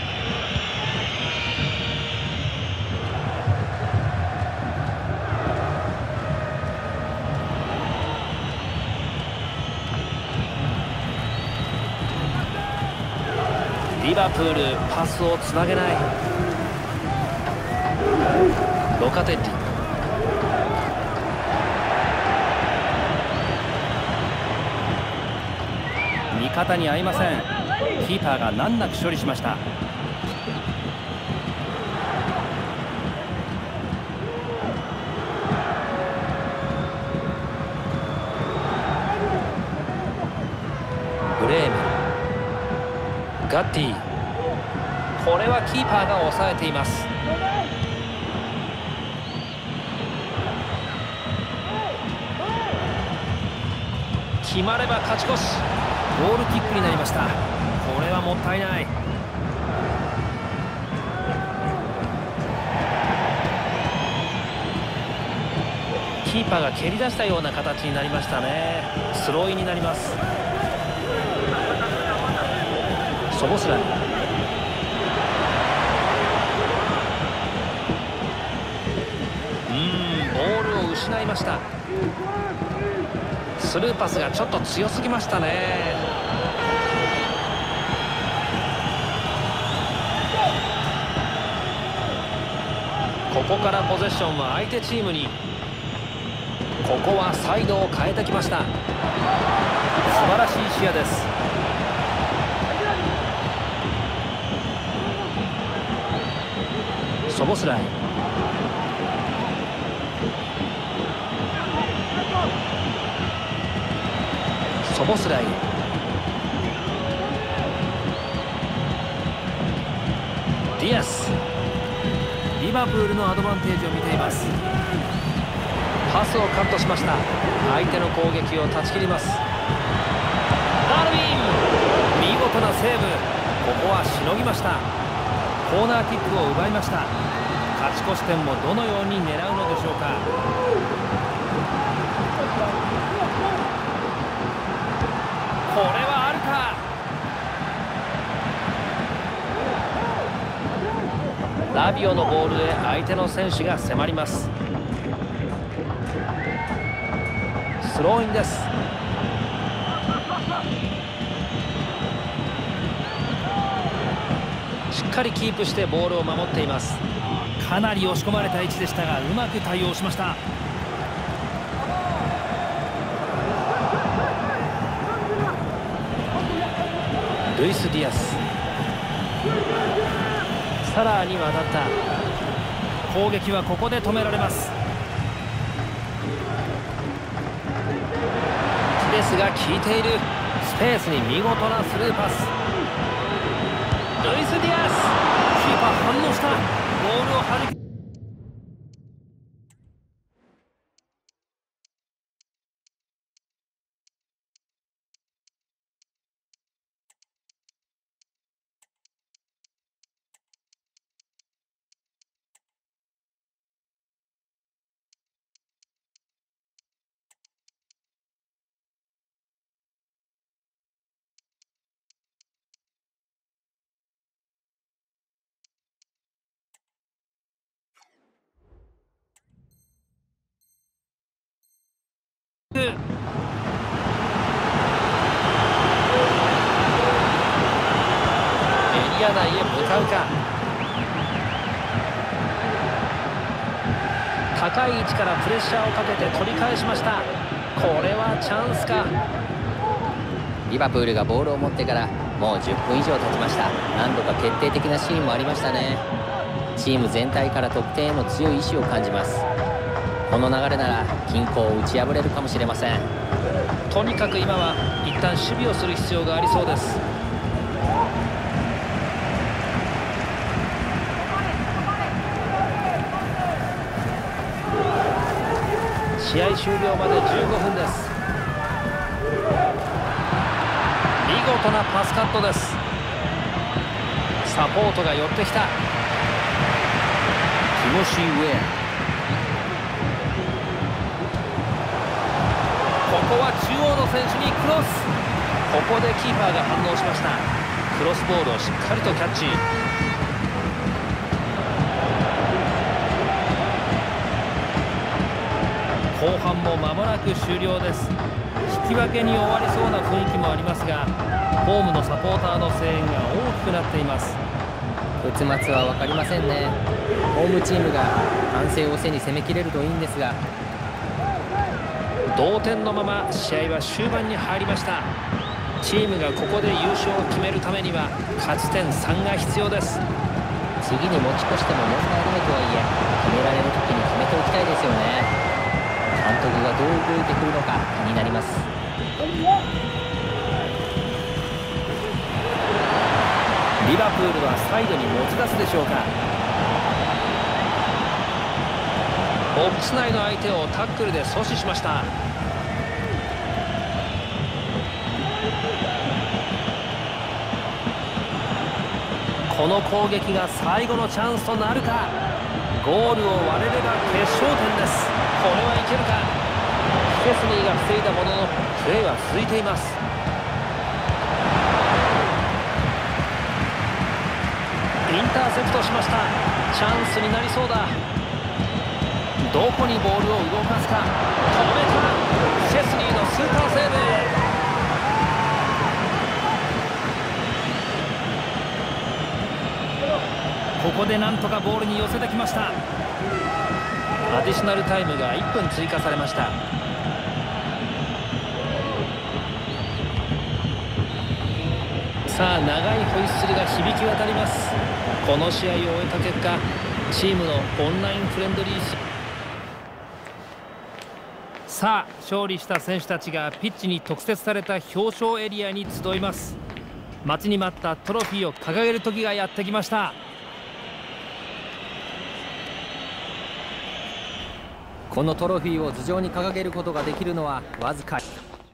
リバプール、パスをつなげない。ロカテッリ、 味方に合いません。キーパーが難なく処理しました。 ブレーメン、ガッティ、これはキーパーが抑えています。決まれば勝ち越し。 ゴールキックになりました。これはもったいない。 キーパーが蹴り出したような形になりましたね。スローインになります。ソボスライ、ボールを失いました。ススルーパスがちょっと強すぎましたね。ここからポゼッションは相手チームに。ここはサイドを変えてきました。素晴らしい視野です。ソボスライ、ソボスライ、ディアス。リバプールのアドバンテージを見ています。パスをカットしました。相手の攻撃を断ち切ります。ダルビン、見事なセーブ。ここはしのぎました。コーナーキックを奪いました。勝ち越し点もどのように狙うのでしょうか。これはあるか。ラビオのボールへ相手の選手が迫ります。スローインです。しっかりキープしてボールを守っています。かなり押し込まれた位置でしたがうまく対応しました。ルイス・ディアス、サラーに渡った。攻撃はここで止められます。プレスが効いている。スペースに見事なスルーパス。ルイス・ディアス、キーパー反応した。ボールをはじき。エリア内へ向かうか。高い位置からプレッシャーをかけて取り返しました。これはチャンスか。 リバプールがボールを持ってからもう10分以上経ちました。何度か決定的なシーンもありましたね。チーム全体から得点への強い意志を感じます。この流れなら均衡を打ち破れるかもしれません。 とにかく今は一旦守備をする必要がありそうです。試合終了まで15分です。見事なパスカットです。サポートが寄ってきた。ティモシー・ウェア、ここは中央の選手にクロス。ここでキーパーが反応しました。クロスボールをしっかりとキャッチ。後半も間もなく終了です。引き分けに終わりそうな雰囲気もありますが、ホームのサポーターの声援が大きくなっています。 結末は分かりませんね。ホームチームが反省を背に攻めきれるといいんですが。 同点のまま試合は終盤に入りました。チームがここで優勝を決めるためには勝ち点3が必要です。 次に持ち越しても問題ないとはいえ、決められる時に決めておきたいですよね。監督がどう動いてくるのか気になります。 リバプールはサイドに持ち出すでしょうか。ボックス内の相手をタックルで阻止しました。この攻撃が最後のチャンスとなるか。ゴールを割れれば決勝点です。これはいけるか。シェスニーが防いだもののプレーは続いています。インターセプトしました。チャンスになりそうだ。どこにボールを動かすか。止めた。シェスニーのスーパーこでなんとかボールに寄せてきました。 アディショナルタイムが1分追加されました。さあ長いホイッスルが響き渡ります。この試合を終えた結果、チームのオンラインフレンドリーさあ勝利した選手たちがピッチに特設された表彰エリアに集います。待ちに待ったトロフィーを掲げる時がやってきました。 このトロフィーを頭上に掲げることができるのはわずか。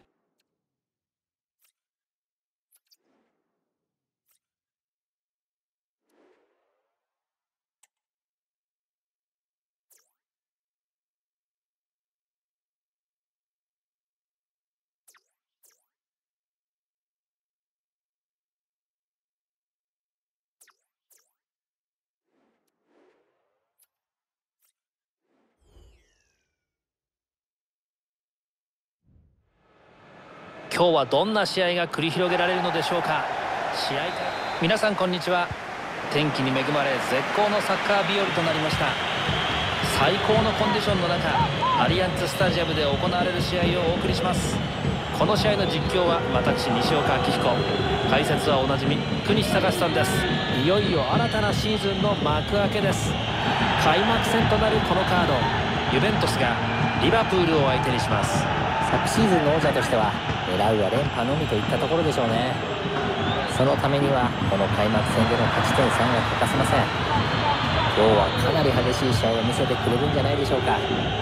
今日はどんな試合が繰り広げられるのでしょうか。皆さんこんにちは。天気に恵まれ絶好のサッカー日和となりました。最高のコンディションの中、アリアンツスタジアムで行われる試合をお送りします。この試合の実況は私西岡明彦、解説はおなじみ福西隆さんです。いよいよ新たなシーズンの幕開けです。開幕戦となるこのカード、ユベントスがリバプールを相手にします。 昨シーズンの王者としては狙うは連覇のみといったところでしょうね。そのためにはこの開幕戦での勝ち点3が欠かせません。今日はかなり激しい試合を見せてくれるんじゃないでしょうか。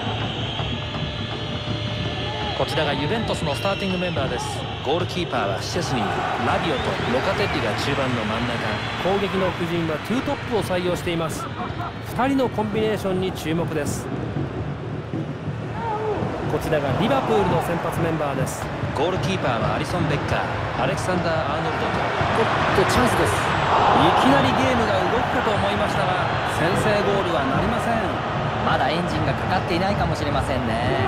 こちらがユベントスのスターティングメンバーです。ゴールキーパーはシェスニー、ラビオとロカテッリが中盤の真ん中。 攻撃の布陣は2トップを採用しています。2人のコンビネーションに注目です。こちらがリバプールの先発メンバーです。 ゴールキーパーはアリソン・ベッカー、アレクサンダー・アーノルドと。 チャンスです。 いきなりゲームが動くかと思いましたが、先制ゴールはなりません。 まだエンジンがかかっていないかもしれませんね。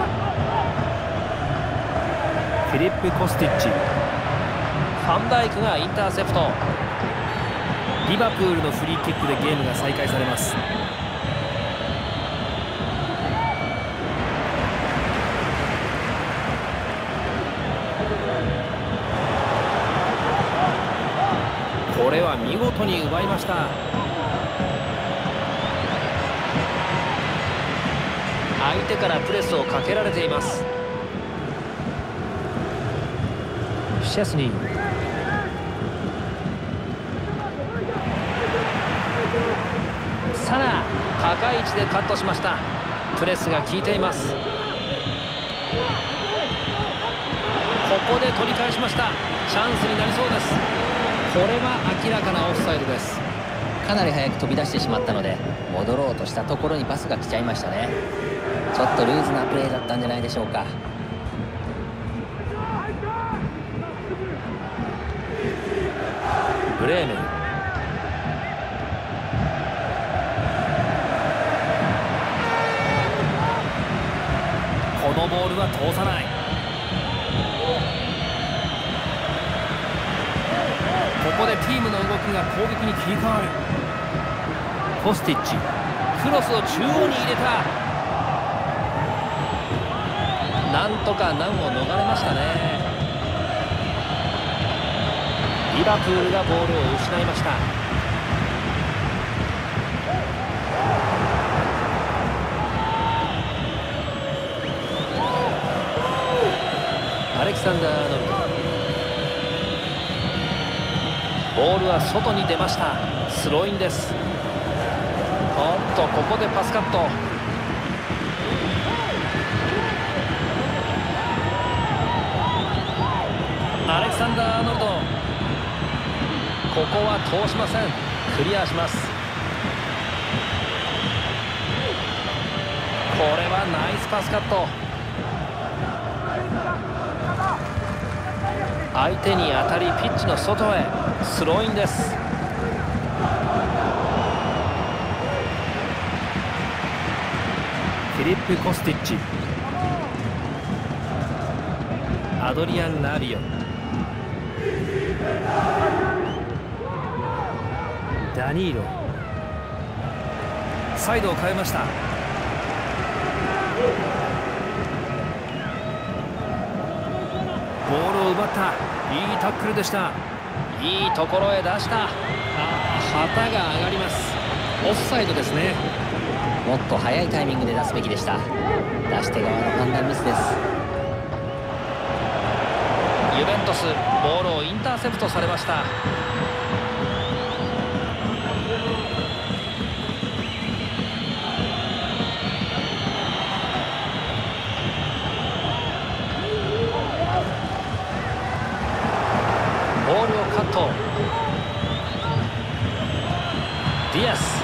フィリップ・コスティッチ、 ファンダイクがインターセプト。 リバプールのフリーキックでゲームが再開されます。これは見事に奪いました。 相手からプレスをかけられています。シェスニー、サナ、高い位置でカットしました。プレスが効いています。ここで取り返しました。チャンスになりそうです。これは明らかなオフサイドです。 かなり早く飛び出してしまったので戻ろうとしたところにパスが来ちゃいましたね。ちょっとルーズなプレーだったんじゃないでしょうか。 ブレーメン、 このボールは通さない。ここでチームの動きが攻撃に切り替わる。コスティッチ、クロスを中央に入れた。 なんとか難を逃れましたね。リバプールがボールを失いました。アレキサンダー・アーノルド、ボールは外に出ました。スローインです。おっと、ここでパスカット。アレキサンダー・アーノルド、ここは通しません。クリアします。これはナイスパスカット。相手に当たりピッチの外へ。スローインです。 フィリップ・コスティッチ、アドリアン・ラビオ、ダニーロ、 サイドを変えました。ボールを奪った。いいタックルでした。 いいところへ出した。旗が上がります。オフサイドですね。 もっと早いタイミングで出すべきでした。出し手側の判断ミスです。 ユベントス、ボールをインターセプトされました。ボールをカット。ディアス、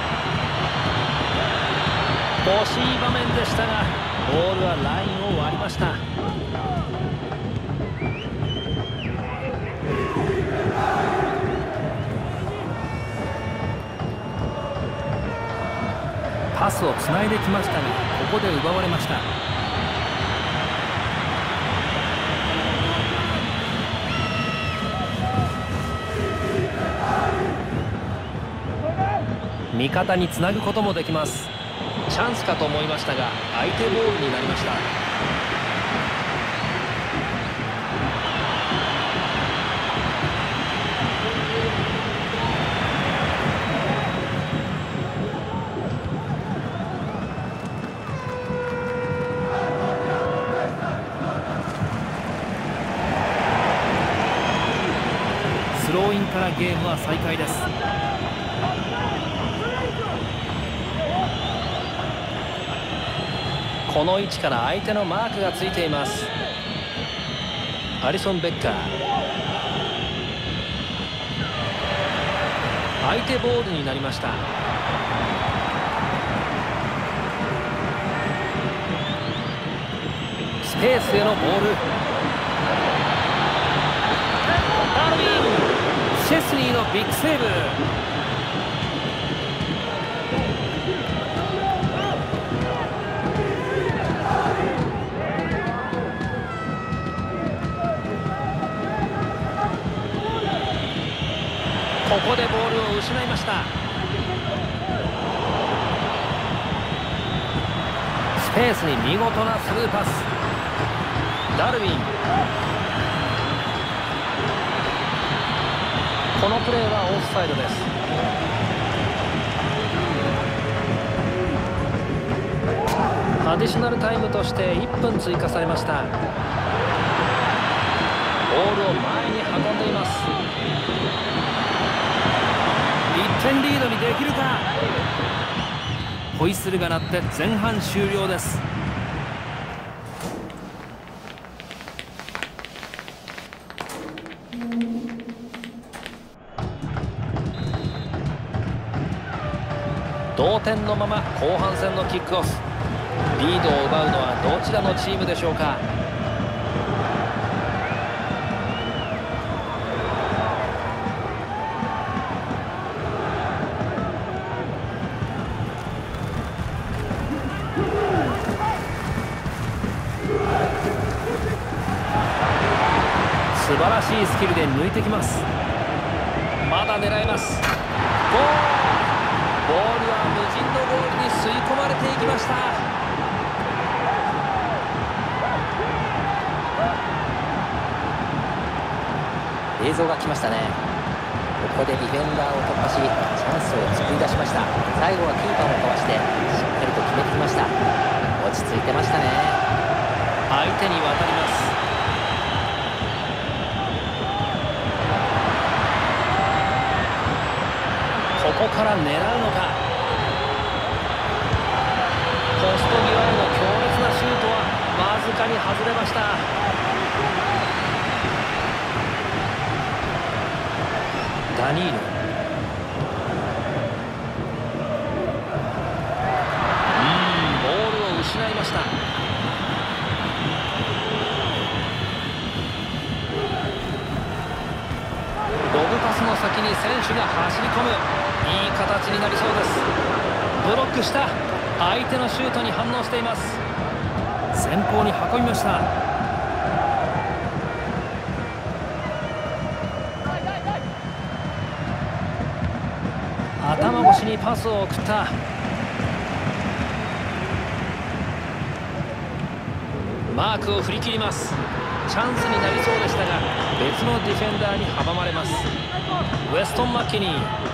惜しい場面でしたがボールはラインを割りました。 パスをつないできましたがここで奪われました。 味方につなぐこともできます。チャンスかと思いましたが相手ボールになりました。 スローインからゲームは再開です。 この位置から相手のマークがついています。アリソン・ベッカー、相手ボールになりました。スペースへのボール。ダーウィン、シェスニーのビッグセーブ。ここでボールを失いました。スペースに見事なスルーパス。ダルウィン、このプレーはオフサイドです。アディショナルタイムとして1分追加されました。ボールを前に運んでいます。1点リードにできるか。ホイッスルが鳴って前半終了です。同点のまま後半戦のキックオフ。リードを奪うのはどちらのチームでしょうか。素晴らしいスキルで抜いてきます。まだ狙えます。ゴール。ボールは無人のゴールに吸い込まれていきました。 映像が来ましたね。ここでディフェンダーを突破しチャンスを作り出しました。最後はキーパーをかわしてしっかりと決めてきました。落ち着いてましたね。 相手に渡ります。ここから狙うのか。ポスト際への強烈なシュートはわずかに外れました。ダニール、ボールを失いました。ロブパスの先に選手が走り込む。いい形になりそうです。ブロックした。相手のシュートに反応しています。前方に運びました。頭越しにパスを送った。 マークを振り切ります。チャンスになりそうでしたが別のディフェンダーに阻まれます。ウェストン・マッケニー、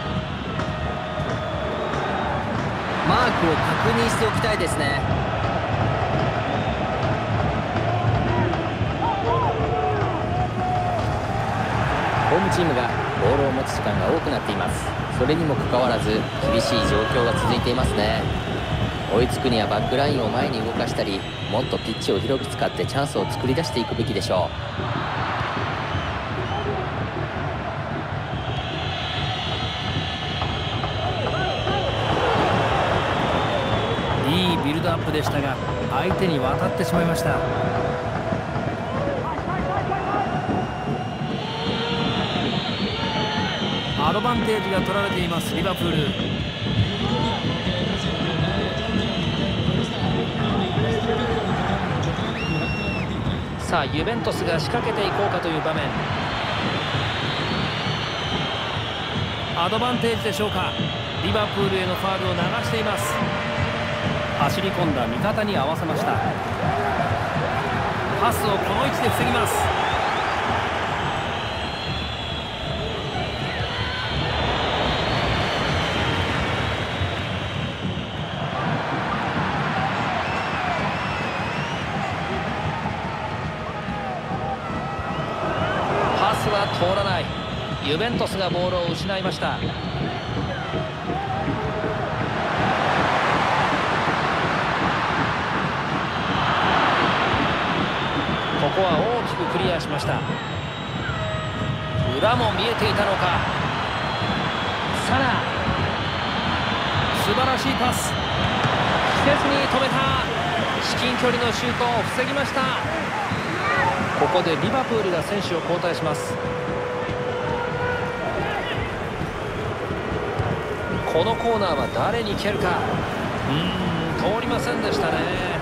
マークを確認しておきたいですね。ホームチームがボールを持つ時間が多くなっています。それにもかかわらず厳しい状況が続いていますね。追いつくにはバックラインを前に動かしたり、もっとピッチを広く使ってチャンスを作り出していくべきでしょう。いいビルドアップでしたが相手に渡ってしまいました。アドバンテージが取られていますリバプール。さあユベントスが仕掛けていこうかという場面。アドバンテージでしょうか。リバプールへのファウルを流しています。走り込んだ味方に合わせました。パスをこの位置で防ぎます。通らない。ユベントスがボールを失いました。ここは大きくクリアしました。裏も見えていたのか。サラ、素晴らしいパス、施設に止めた。至近距離のシュートを防ぎました。ここでリバプールが選手を交代します。このコーナーは誰に蹴るか。通りませんでしたね。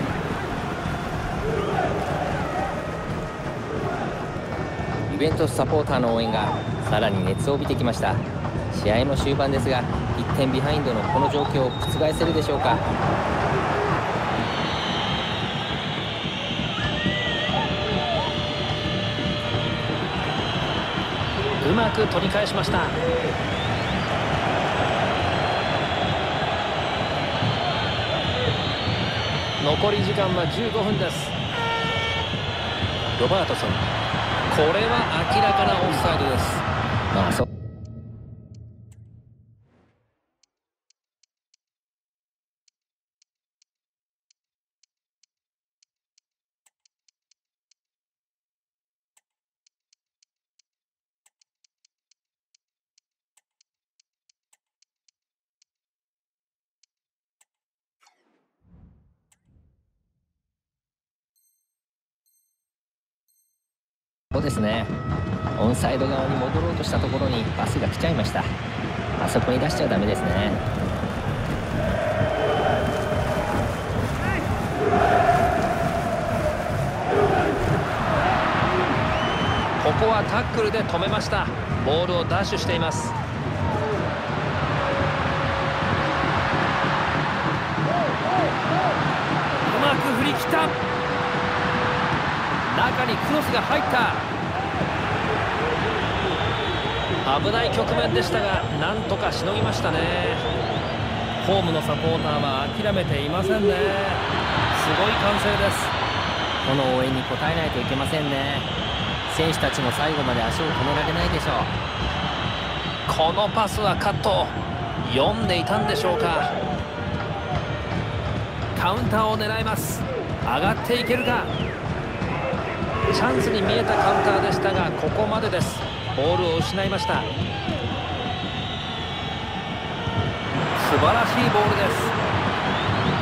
ユベントスサポーターの応援がさらに熱を帯びてきました。試合の終盤ですが1点ビハインドのこの状況を覆せるでしょうか。 うまく取り返しました。残り時間は15分です。ロバートソン、これは明らかなオフサイドです。 そうですね。オンサイド側に戻ろうとしたところにパスが来ちゃいました。あそこに出しちゃダメですね。 ここはタックルで止めました。ボールをダッシュしています。うまく振り切った。中にクロスが入った。危ない局面でしたがなんとかしのぎましたね。ホームのサポーターは諦めていませんね。すごい歓声です。 この応援に応えないといけませんね。選手たちも最後まで足を止められないでしょう。このパスはカット、読んでいたんでしょうか。カウンターを狙います。上がっていけるか。チャンスに見えたカウンターでしたがここまでです。ボールを失いました。素晴らしいボールです。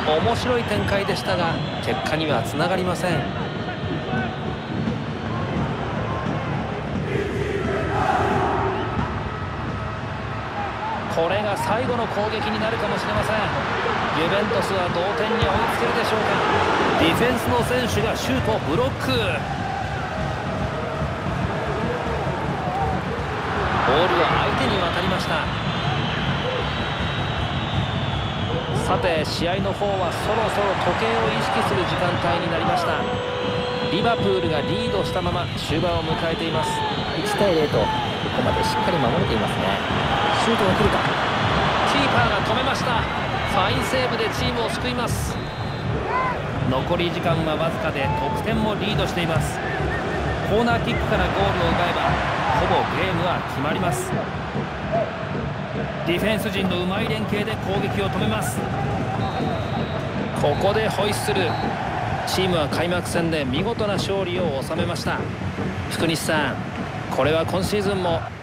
面白い展開でしたが結果にはつながりません。これが最後の攻撃になるかもしれません。ユベントスは同点に追いつけるでしょうか。ディフェンスの選手がシュートブロック。ボールは相手に渡りました。さて試合の方はそろそろ時計を意識する時間帯になりました。 リバプールがリードしたまま終盤を迎えています。 1対0とここまでしっかり守れていますね。シュートが来るか。 キーパーが止めました。ファインセーブでチームを救います。残り時間はわずかで得点もリードしています。コーナーキックからゴールを奪えばほぼゲームは決まります。ディフェンス陣のうまい連携で攻撃を止めます。ここでホイッスル。チームは開幕戦で見事な勝利を収めました。福西さん、これは今シーズンも